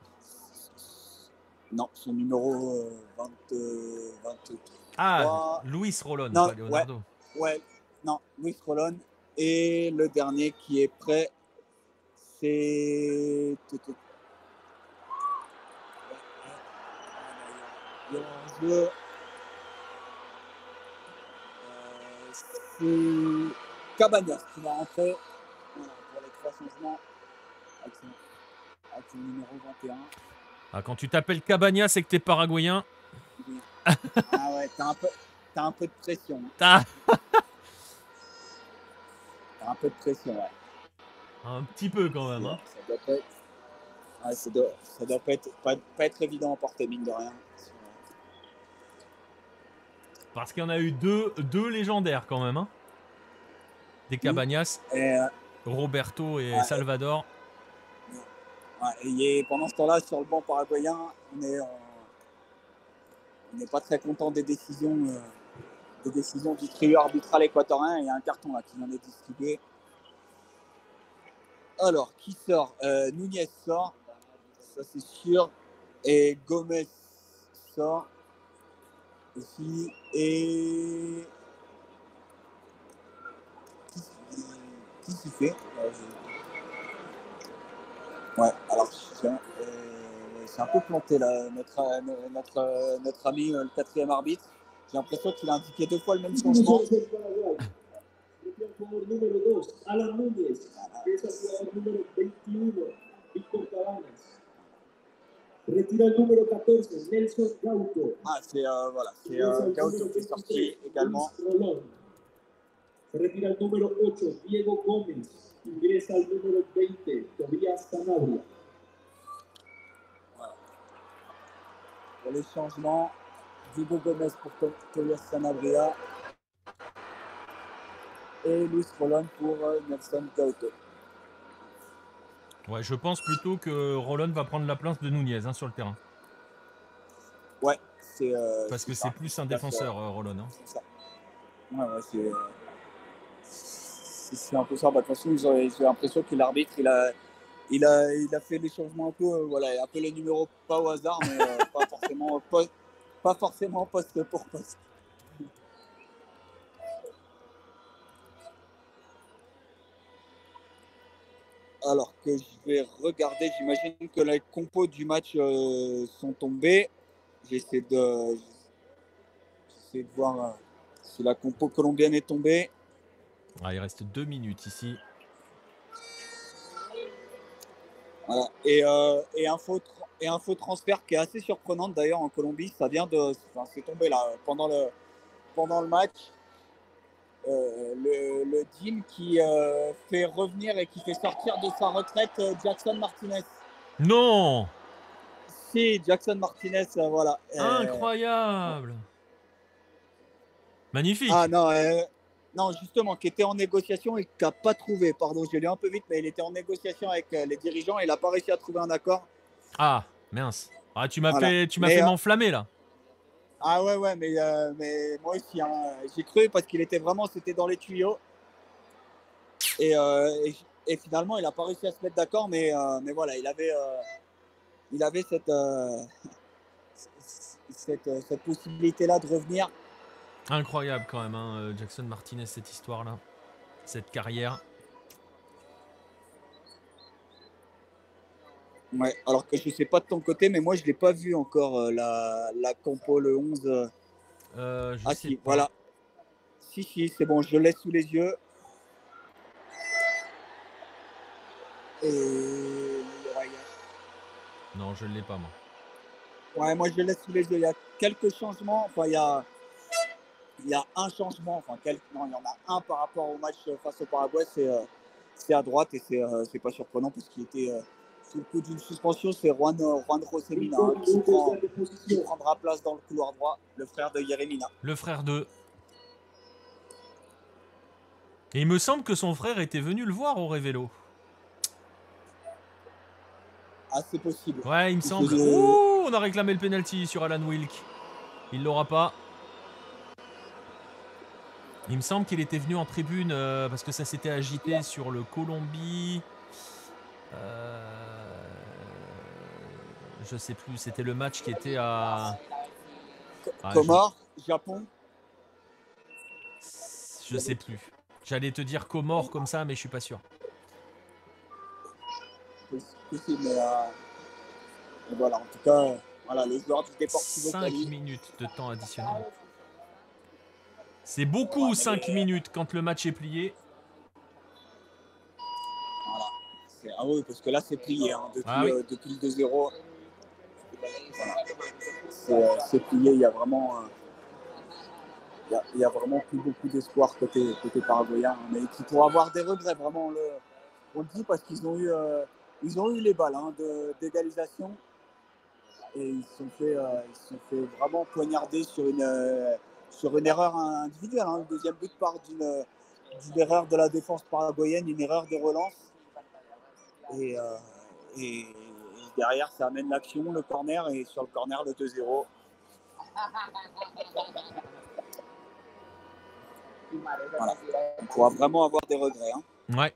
Speaker 2: Non, son numéro 23.
Speaker 1: Ah, Luis Rolon, pas Leonardo.
Speaker 2: Ouais, non, Luis Rolon. Et le dernier qui est prêt, c'est. Il y a un jeu. C'est Cabanas qui va rentrer voilà, pour les 3 changements avec son numéro 21.
Speaker 1: Ah, quand tu t'appelles Cabanas, c'est que t'es paraguayen.
Speaker 2: Oui. Ah ouais, t'as un peu de pression.
Speaker 1: T'as
Speaker 2: un peu de pression, ouais.
Speaker 1: Un petit peu quand même. Hein.
Speaker 2: Ça doit pas être évident à porter, mine de rien.
Speaker 1: Parce qu'il y en a eu deux légendaires quand même. Hein. Des Cabanas, Roberto et Salvador.
Speaker 2: Ouais, et pendant ce temps-là, sur le banc paraguayen, on n'est pas très content des décisions du trio arbitral équatorien. Il y a un carton là qui vient d'être distribué. Alors, qui sort Núñez sort, ça c'est sûr. Et Gomez sort aussi. Et qui s'y fait Ouais, alors c'est un peu planté là, notre ami, le 4e arbitre. J'ai l'impression qu'il a indiqué 2 fois le même changement. Alan Núñez, numéro 21, Víctor Cabanas. Retira le numéro 14, Nelson Gauto. Ah, c'est Gauto qui est sorti également. Se retira el número 8, Diego Gómez. Ingresa al número 20, Tobias Sanabria. Voilà. Pour les changements, Diego Gómez pour Tobias Sanabria. Et Luis Rolón pour Nelson Gauto.
Speaker 1: Ouais, je pense plutôt que Rolón va prendre la place de Núñez hein, sur le terrain.
Speaker 2: Ouais, c'est.
Speaker 1: Parce que c'est plus un défenseur, Rolón. Hein.
Speaker 2: C'est ça. Ouais, c'est un peu ça. Bah, de toute façon, j'ai l'impression que l'arbitre, il a fait des changements un peu, un peu les numéros pas au hasard, mais pas forcément poste pour poste. Alors que je vais regarder, j'imagine que les compos du match sont tombés. J'essaie de voir si la compo colombienne est tombée.
Speaker 1: Ah, il reste 2 minutes ici.
Speaker 2: Voilà. Et un faux transfert qui est assez surprenante d'ailleurs en Colombie. C'est tombé là pendant le match. Le deal qui fait revenir et qui fait sortir de sa retraite Jackson Martinez.
Speaker 1: Non.
Speaker 2: Si, Jackson Martinez, voilà.
Speaker 1: Incroyable. Magnifique.
Speaker 2: Ah non, justement, qui était en négociation et qui n'a pas trouvé. Pardon, je l'ai un peu vite, mais il était en négociation avec les dirigeants et il n'a pas réussi à trouver un accord.
Speaker 1: Ah, mince. Ah, tu m'as fait m'enflammer là.
Speaker 2: Ah ouais, mais moi aussi, hein, j'ai cru parce c'était dans les tuyaux. Et finalement, il n'a pas réussi à se mettre d'accord, mais voilà, il avait cette possibilité-là de revenir.
Speaker 1: Incroyable quand même, hein, Jackson Martinez, cette histoire-là, cette carrière.
Speaker 2: Ouais, alors que je sais pas de ton côté, mais moi je l'ai pas vu encore la compo le 11.
Speaker 1: Je
Speaker 2: Ah
Speaker 1: sais
Speaker 2: si,
Speaker 1: pas.
Speaker 2: voilà. Si, si, c'est bon, je l'ai sous les yeux. Et ouais,
Speaker 1: Non, je l'ai pas moi.
Speaker 2: ouais, moi je l'ai sous les yeux. Il y a quelques changements. Enfin, il y a un changement. Enfin, non, il y en a un par rapport au match face au Paraguay. C'est à droite et c'est pas surprenant parce qu'il était sous le coup d'une suspension. C'est Juan Rosemina hein, qui prendra place dans le couloir droit, le frère de Yeremina.
Speaker 1: Le frère de... Et il me semble que son frère était venu le voir au Révélo.
Speaker 2: Ah, c'est possible.
Speaker 1: Ouais, il me semble.
Speaker 2: Je...
Speaker 1: Ouh, on a réclamé le penalty sur Alan Wilk. Il l'aura pas. Il me semble qu'il était venu en tribune parce que ça s'était agité sur le Colombie. Je sais plus, c'était le match qui était à... Ah,
Speaker 2: Comores, Japon.
Speaker 1: je sais plus. J'allais te dire Comores comme ça, mais je suis pas sûr.
Speaker 2: Possible, mais voilà, en tout cas, voilà, les joueurs du Deportivo
Speaker 1: 5
Speaker 2: Cali.
Speaker 1: minutes de temps additionnel. C'est beaucoup 5 minutes quand le match est plié.
Speaker 2: Voilà. Ah oui, parce que là, c'est plié. Hein.
Speaker 1: Ah oui.
Speaker 2: Depuis le 2-0, voilà. C'est plié. Il y a vraiment, il y a vraiment plus beaucoup d'espoir côté paraguayen. Mais qui pourra avoir des regrets, vraiment. On le dit parce ils ont eu les balles hein, d'égalisation. Et ils se sont fait vraiment poignarder sur une erreur individuelle. Hein. Le deuxième but part d'une erreur de la défense paraguayenne, une erreur de relance. Et, et derrière, ça amène l'action, le corner, et sur le corner, le 2-0. Voilà. On pourra vraiment avoir des regrets. Hein.
Speaker 1: Ouais.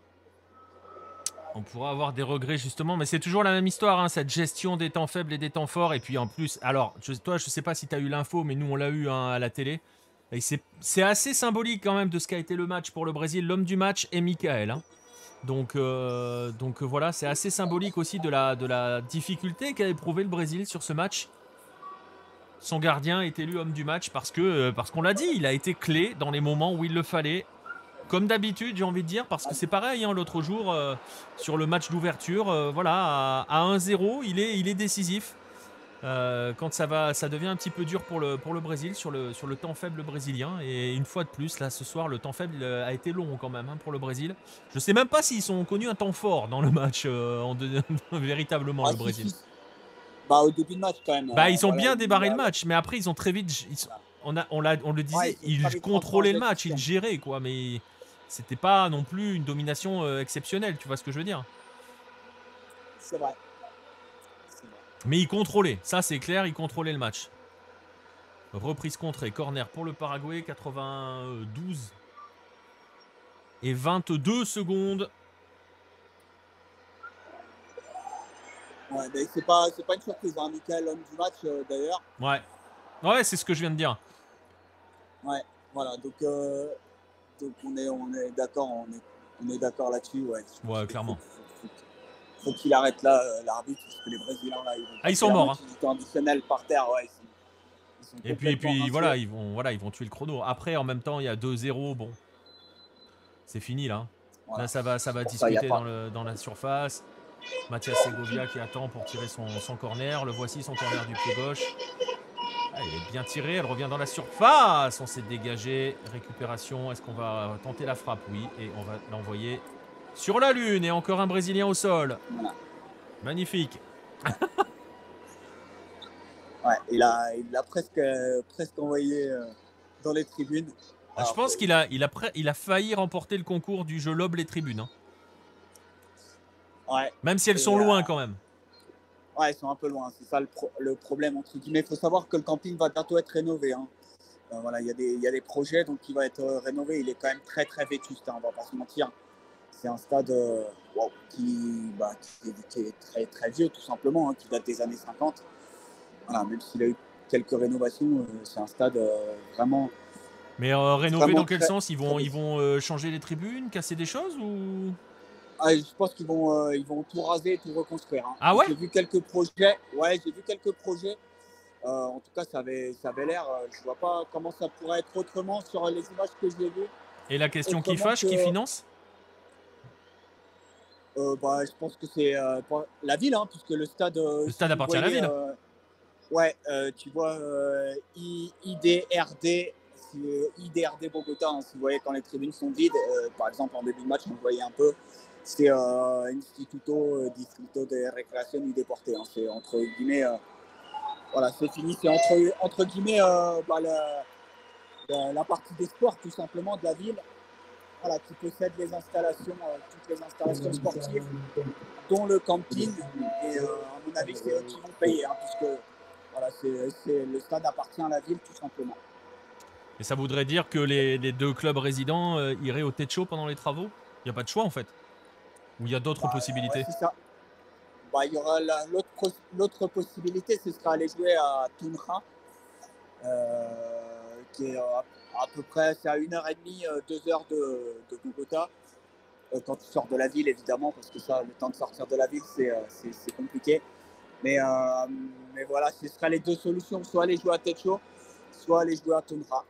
Speaker 1: On pourra avoir des regrets justement, mais c'est toujours la même histoire, hein, cette gestion des temps faibles et des temps forts. Et puis en plus, alors, toi, je sais pas si tu as eu l'info, mais nous, on l'a eu hein, à la télé. Et c'est assez symbolique quand même de ce qu'a été le match pour le Brésil. L'homme du match est Michael. Hein. Donc voilà, c'est assez symbolique aussi de la difficulté qu'a éprouvé le Brésil sur ce match. Son gardien est élu homme du match parce qu'on l'a dit, il a été clé dans les moments où il le fallait. Comme d'habitude, j'ai envie de dire, parce que c'est pareil, hein, l'autre jour, sur le match d'ouverture, voilà, à 1-0, il est décisif. Quand ça devient un petit peu dur pour le Brésil, sur le temps faible brésilien. Et une fois de plus, là, ce soir, le temps faible a été long quand même hein, pour le Brésil. Je sais même pas s'ils ont connu un temps fort dans le match, véritablement,
Speaker 2: Ah,
Speaker 1: le Brésil.
Speaker 2: si. Bah, au début de match, quand même.
Speaker 1: Bah, ils ont
Speaker 2: Voilà,
Speaker 1: bien démarré le match, mais après, ils ont très vite... on le disait, ils contrôlaient le match, ils géraient, quoi, mais... C'était pas non plus une domination exceptionnelle, tu vois ce que je veux dire?
Speaker 2: C'est vrai.
Speaker 1: Mais ils contrôlaient, ça c'est clair, ils contrôlaient le match. Reprise contrée, corner pour le Paraguay, 92 et 22 secondes.
Speaker 2: Ouais, mais c'est pas une surprise, hein. Michael, homme du match, d'ailleurs.
Speaker 1: Ouais, c'est ce que je viens de dire.
Speaker 2: Ouais, voilà, donc on est d'accord, on est d'accord là-dessus. Ouais,
Speaker 1: Clairement.
Speaker 2: Faut qu'il arrête là, l'arbitre, parce que les Brésiliens là,
Speaker 1: Ils sont morts.
Speaker 2: Hein. Du temps additionnel par terre, ouais. Ils sont
Speaker 1: et puis voilà, ils vont tuer le chrono. Après, en même temps, il y a 2-0, bon, c'est fini là. Voilà. Là, ça va discuter dans la surface. Mathias Segovia qui attend pour tirer son corner. Le voici, son corner du pied gauche. Ah, il est bien tiré, elle revient dans la surface. On s'est dégagé. Récupération, est-ce qu'on va tenter la frappe? Oui, et on va l'envoyer sur la lune. Et encore un Brésilien au sol.
Speaker 2: Voilà.
Speaker 1: Magnifique.
Speaker 2: Ouais, il a presque envoyé dans les tribunes.
Speaker 1: Alors, je pense qu'il a failli remporter le concours du jeu lobe les tribunes. Hein.
Speaker 2: Ouais.
Speaker 1: Même si elles sont loin quand même.
Speaker 2: Ouais, ils sont un peu loin. C'est ça le problème, entre guillemets. Il faut savoir que le camping va bientôt être rénové. Hein. Voilà, il y a des projets, donc il va être rénové. Il est quand même très, très vétuste, hein, on va pas se mentir. C'est un stade qui est très, très vieux, tout simplement, hein, qui date des années 50. Voilà, même s'il a eu quelques rénovations, c'est un stade vraiment...
Speaker 1: Mais rénover dans quel sens? Ils vont changer les tribunes, casser des choses ou...
Speaker 2: Ah, je pense qu'ils vont tout raser et tout reconstruire. Hein.
Speaker 1: Ah ouais?
Speaker 2: J'ai vu quelques projets. Ouais, j'ai vu quelques projets. En tout cas, ça avait l'air. Je vois pas comment ça pourrait être autrement sur les images que j'ai vues.
Speaker 1: Et la question qui
Speaker 2: Autrement
Speaker 1: fâche, qui
Speaker 2: que,
Speaker 1: finance?
Speaker 2: je pense que c'est la ville, hein, puisque le stade,
Speaker 1: Le
Speaker 2: si
Speaker 1: stade
Speaker 2: vous
Speaker 1: appartient à la
Speaker 2: voyez,
Speaker 1: ville.
Speaker 2: ouais, tu vois IDRD, IDRD Bogota, hein, si vous voyez quand les tribunes sont vides, par exemple en début de match, on voyait un peu, c'est Instituto Distrito de Recreación y Deporte, hein, c'est entre guillemets, voilà, c'est fini, c'est entre guillemets la partie des sports tout simplement de la ville, voilà, qui possède les installations, toutes les installations sportives, dont le camping. Et à mon avis, c'est eux qui vont payer, hein, puisque voilà, le stade appartient à la ville, tout simplement.
Speaker 1: Et ça voudrait dire que les deux clubs résidents iraient au Techo pendant les travaux? Il n'y a pas de choix en fait? Ou il y a d'autres
Speaker 2: Ouais,
Speaker 1: possibilités?
Speaker 2: c'est ça. Il y aura l'autre possibilité, ce sera aller jouer à Tunja, qui est à peu près c'est à 1h30, 2 heures de Bogota. Quand tu sors de la ville, évidemment, parce que ça, le temps de sortir de la ville, c'est compliqué. Mais voilà, ce seraient les deux solutions, soit aller jouer à Techo, soit aller jouer à Tundra.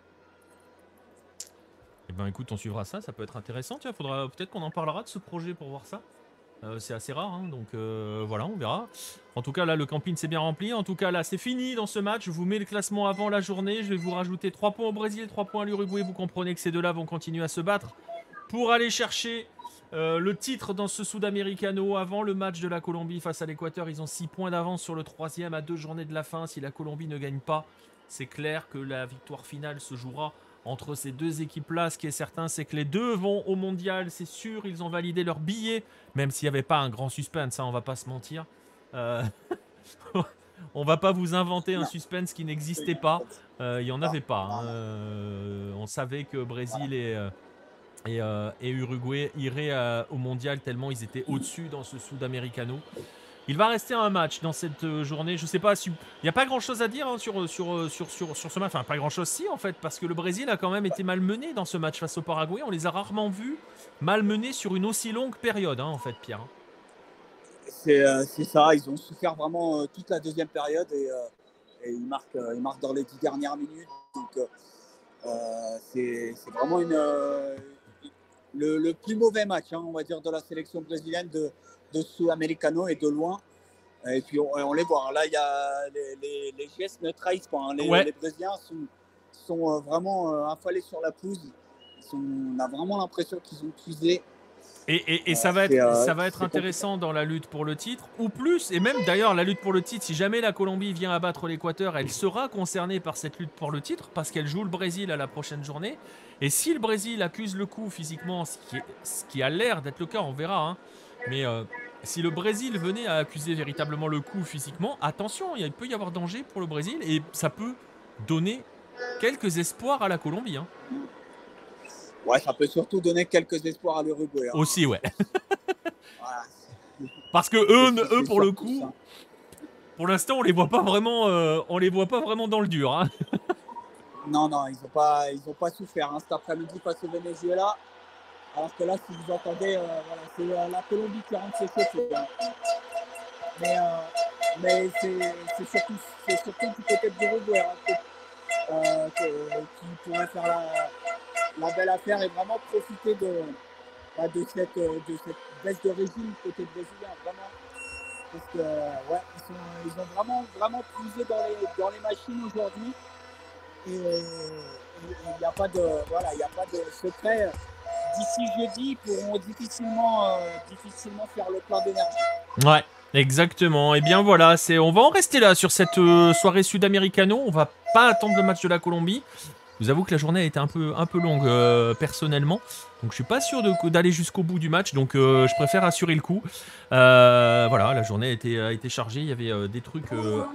Speaker 1: Eh ben écoute, on suivra ça, ça peut être intéressant. Tiens, faudra peut-être qu'on en parlera de ce projet pour voir ça. C'est assez rare, hein, donc voilà, on verra. En tout cas, là, le camping s'est bien rempli. En tout cas, là, c'est fini dans ce match. Je vous mets le classement avant la journée. Je vais vous rajouter 3 points au Brésil, 3 points à l'Uruguay. Vous comprenez que ces deux-là vont continuer à se battre pour aller chercher le titre dans ce Sudamericano. Avant le match de la Colombie face à l'Équateur, ils ont 6 points d'avance sur le 3e à 2 journées de la fin. Si la Colombie ne gagne pas, c'est clair que la victoire finale se jouera entre ces deux équipes-là. Ce qui est certain, c'est que les deux vont au mondial, c'est sûr. Ils ont validé leur billet, même s'il n'y avait pas un grand suspense, hein, on va pas se mentir. On va pas vous inventer un suspense qui n'existait pas. Il n'y en avait pas. Hein. On savait que Brésil et Uruguay iraient au mondial tellement ils étaient au-dessus dans ce Sudamericano. Il va rester un match dans cette journée. Je sais pas si... Il n'y a pas grand-chose à dire hein, sur ce match. Enfin, pas grand-chose si, en fait, parce que le Brésil a quand même été malmené dans ce match face au Paraguay. On les a rarement vus malmenés sur une aussi longue période, hein, en fait, Pierre.
Speaker 2: C'est ça, ils ont souffert vraiment toute la deuxième période et ils marquent dans les 10 dernières minutes. Donc, c'est vraiment le plus mauvais match, hein, on va dire, de la sélection brésilienne de Sudamericano et de loin. Et puis on les voit. Là, il y a les gestes ne trahissent pas. Hein. Les Brésiliens sont vraiment affalés sur la pelouse. On a vraiment l'impression qu'ils ont puisé.
Speaker 1: Et ça va être intéressant compliqué dans la lutte pour le titre, ou plus, et même d'ailleurs la lutte pour le titre, si jamais la Colombie vient abattre l'Équateur, elle sera concernée par cette lutte pour le titre, parce qu'elle joue le Brésil à la prochaine journée, et si le Brésil accuse le coup physiquement, ce qui a l'air d'être le cas, on verra, hein, mais si le Brésil venait à accuser véritablement le coup physiquement, attention, il peut y avoir danger pour le Brésil, et ça peut donner quelques espoirs à la Colombie, hein.
Speaker 2: Ouais, ça peut surtout donner quelques espoirs à l'Uruguay. Hein.
Speaker 1: Aussi, ouais. Voilà. Parce que eux pour le coup, ça. Pour l'instant, on les voit pas vraiment dans le dur. Hein.
Speaker 2: Non, ils ont pas souffert hein, cet après-midi face au Venezuela. Alors que là, si vous entendez, voilà, c'est la Colombie qui rentre ses cheveux. Hein. Mais c'est surtout du côté de l'Uruguay hein, qui pourrait faire la belle affaire et vraiment profiter de cette baisse de régime côté brésilien, vraiment. Parce que ouais, ils ont vraiment puisé dans les machines aujourd'hui. Et il n'y a pas de secret. D'ici jeudi, ils pourront difficilement faire le plein d'énergie.
Speaker 1: Ouais. Exactement, et bien voilà, on va en rester là sur cette soirée sud-américano, on va pas attendre le match de la Colombie. Je vous avoue que la journée a été un peu longue personnellement, donc je suis pas sûr d'aller jusqu'au bout du match, donc je préfère assurer le coup. Voilà, la journée a été chargée, il y avait des trucs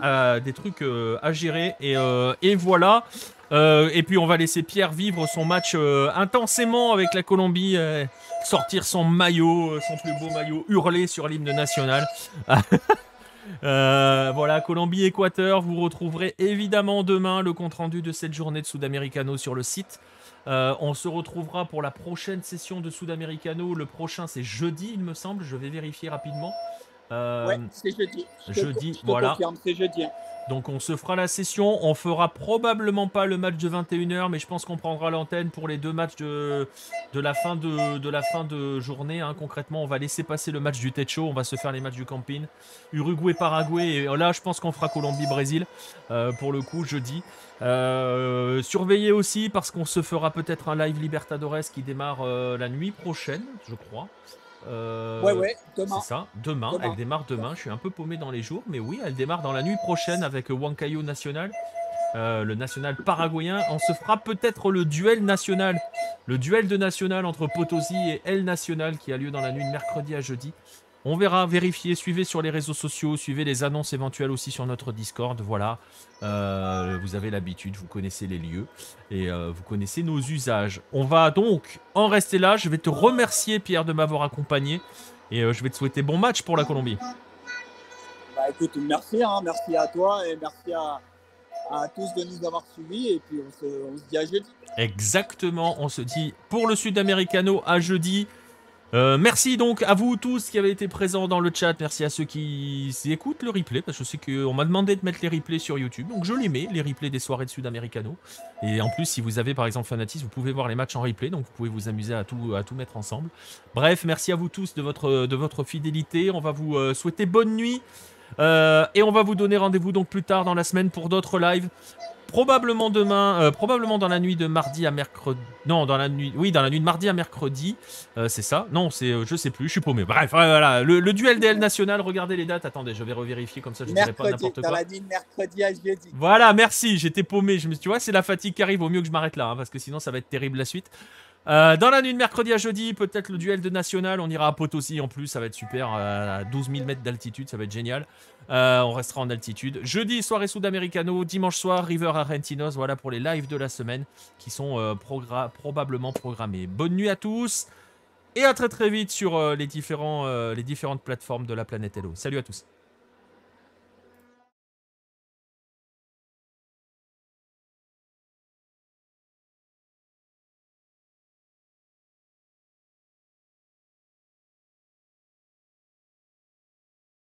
Speaker 1: à gérer, et voilà. Et puis on va laisser Pierre vivre son match intensément avec la Colombie, sortir son maillot, son plus beau maillot, hurler sur l'hymne national. Voilà, Colombie-Équateur, vous retrouverez évidemment demain le compte-rendu de cette journée de Sudamericano sur le site. On se retrouvera pour la prochaine session de Sudamericano. Le prochain, c'est jeudi, il me semble. Je vais vérifier rapidement.
Speaker 2: Ouais, c'est jeudi.
Speaker 1: Jeudi,
Speaker 2: Je te
Speaker 1: voilà.
Speaker 2: confirme, c'est jeudi.
Speaker 1: Donc on se fera la session, on fera probablement pas le match de 21h, mais je pense qu'on prendra l'antenne pour les deux matchs de la fin de journée. Hein. Concrètement, on va laisser passer le match du Techo, on va se faire les matchs du Camping, Uruguay-Paraguay, et là je pense qu'on fera Colombie-Brésil pour le coup jeudi. Surveillez aussi parce qu'on se fera peut-être un live Libertadores qui démarre la nuit prochaine, je crois.
Speaker 2: Ouais, demain.
Speaker 1: C'est ça, demain, elle démarre demain. Je suis un peu paumé dans les jours, mais oui, elle démarre dans la nuit prochaine avec Huancayo National, le national paraguayen. On se fera peut-être le duel national, le duel de national entre Potosi et El Nacional qui a lieu dans la nuit de mercredi à jeudi. On verra, vérifiez, suivez sur les réseaux sociaux, suivez les annonces éventuelles aussi sur notre Discord, voilà. Vous avez l'habitude, vous connaissez les lieux et vous connaissez nos usages. On va donc en rester là. Je vais te remercier, Pierre, de m'avoir accompagné et je vais te souhaiter bon match pour la Colombie.
Speaker 2: Bah écoute, merci, hein, merci à toi et merci à tous de nous avoir suivis et puis on se dit à jeudi.
Speaker 1: Exactement, on se dit pour le Sudamericano à jeudi. Merci donc à vous tous qui avez été présents dans le chat. Merci à ceux qui écoutent le replay. Parce que je sais qu'on m'a demandé de mettre les replays sur YouTube. Donc je les mets, les replays des soirées de Sudamericano. Et en plus, si vous avez par exemple Fanatis, vous pouvez voir les matchs en replay. Donc vous pouvez vous amuser à tout mettre ensemble. Bref, merci à vous tous de votre fidélité. On va vous souhaiter bonne nuit. Et on va vous donner rendez-vous donc plus tard dans la semaine pour d'autres lives. Probablement demain, probablement dans la nuit de mardi à mercredi. Non, dans la nuit de mardi à mercredi. C'est ça. Non, c'est, je sais plus, je suis paumé. Bref, voilà, le duel DL national. Regardez les dates. Attendez, je vais revérifier comme ça, je ne dirai pas n'importe quoi.
Speaker 2: Dans la nuit de mercredi à jeudi.
Speaker 1: Voilà, merci. J'étais paumé. Tu vois, c'est la fatigue qui arrive. Au mieux que je m'arrête là, hein, parce que sinon ça va être terrible la suite. Dans la nuit de mercredi à jeudi, peut-être le duel de national. On ira à Potosi en plus, ça va être super. À 12 000 mètres d'altitude, ça va être génial. On restera en altitude. Jeudi, soirée Sudamericano. Dimanche soir, River Argentinos. Voilà pour les lives de la semaine qui sont probablement programmés. Bonne nuit à tous et à très très vite sur les différentes plateformes de la planète Hello. Salut à tous.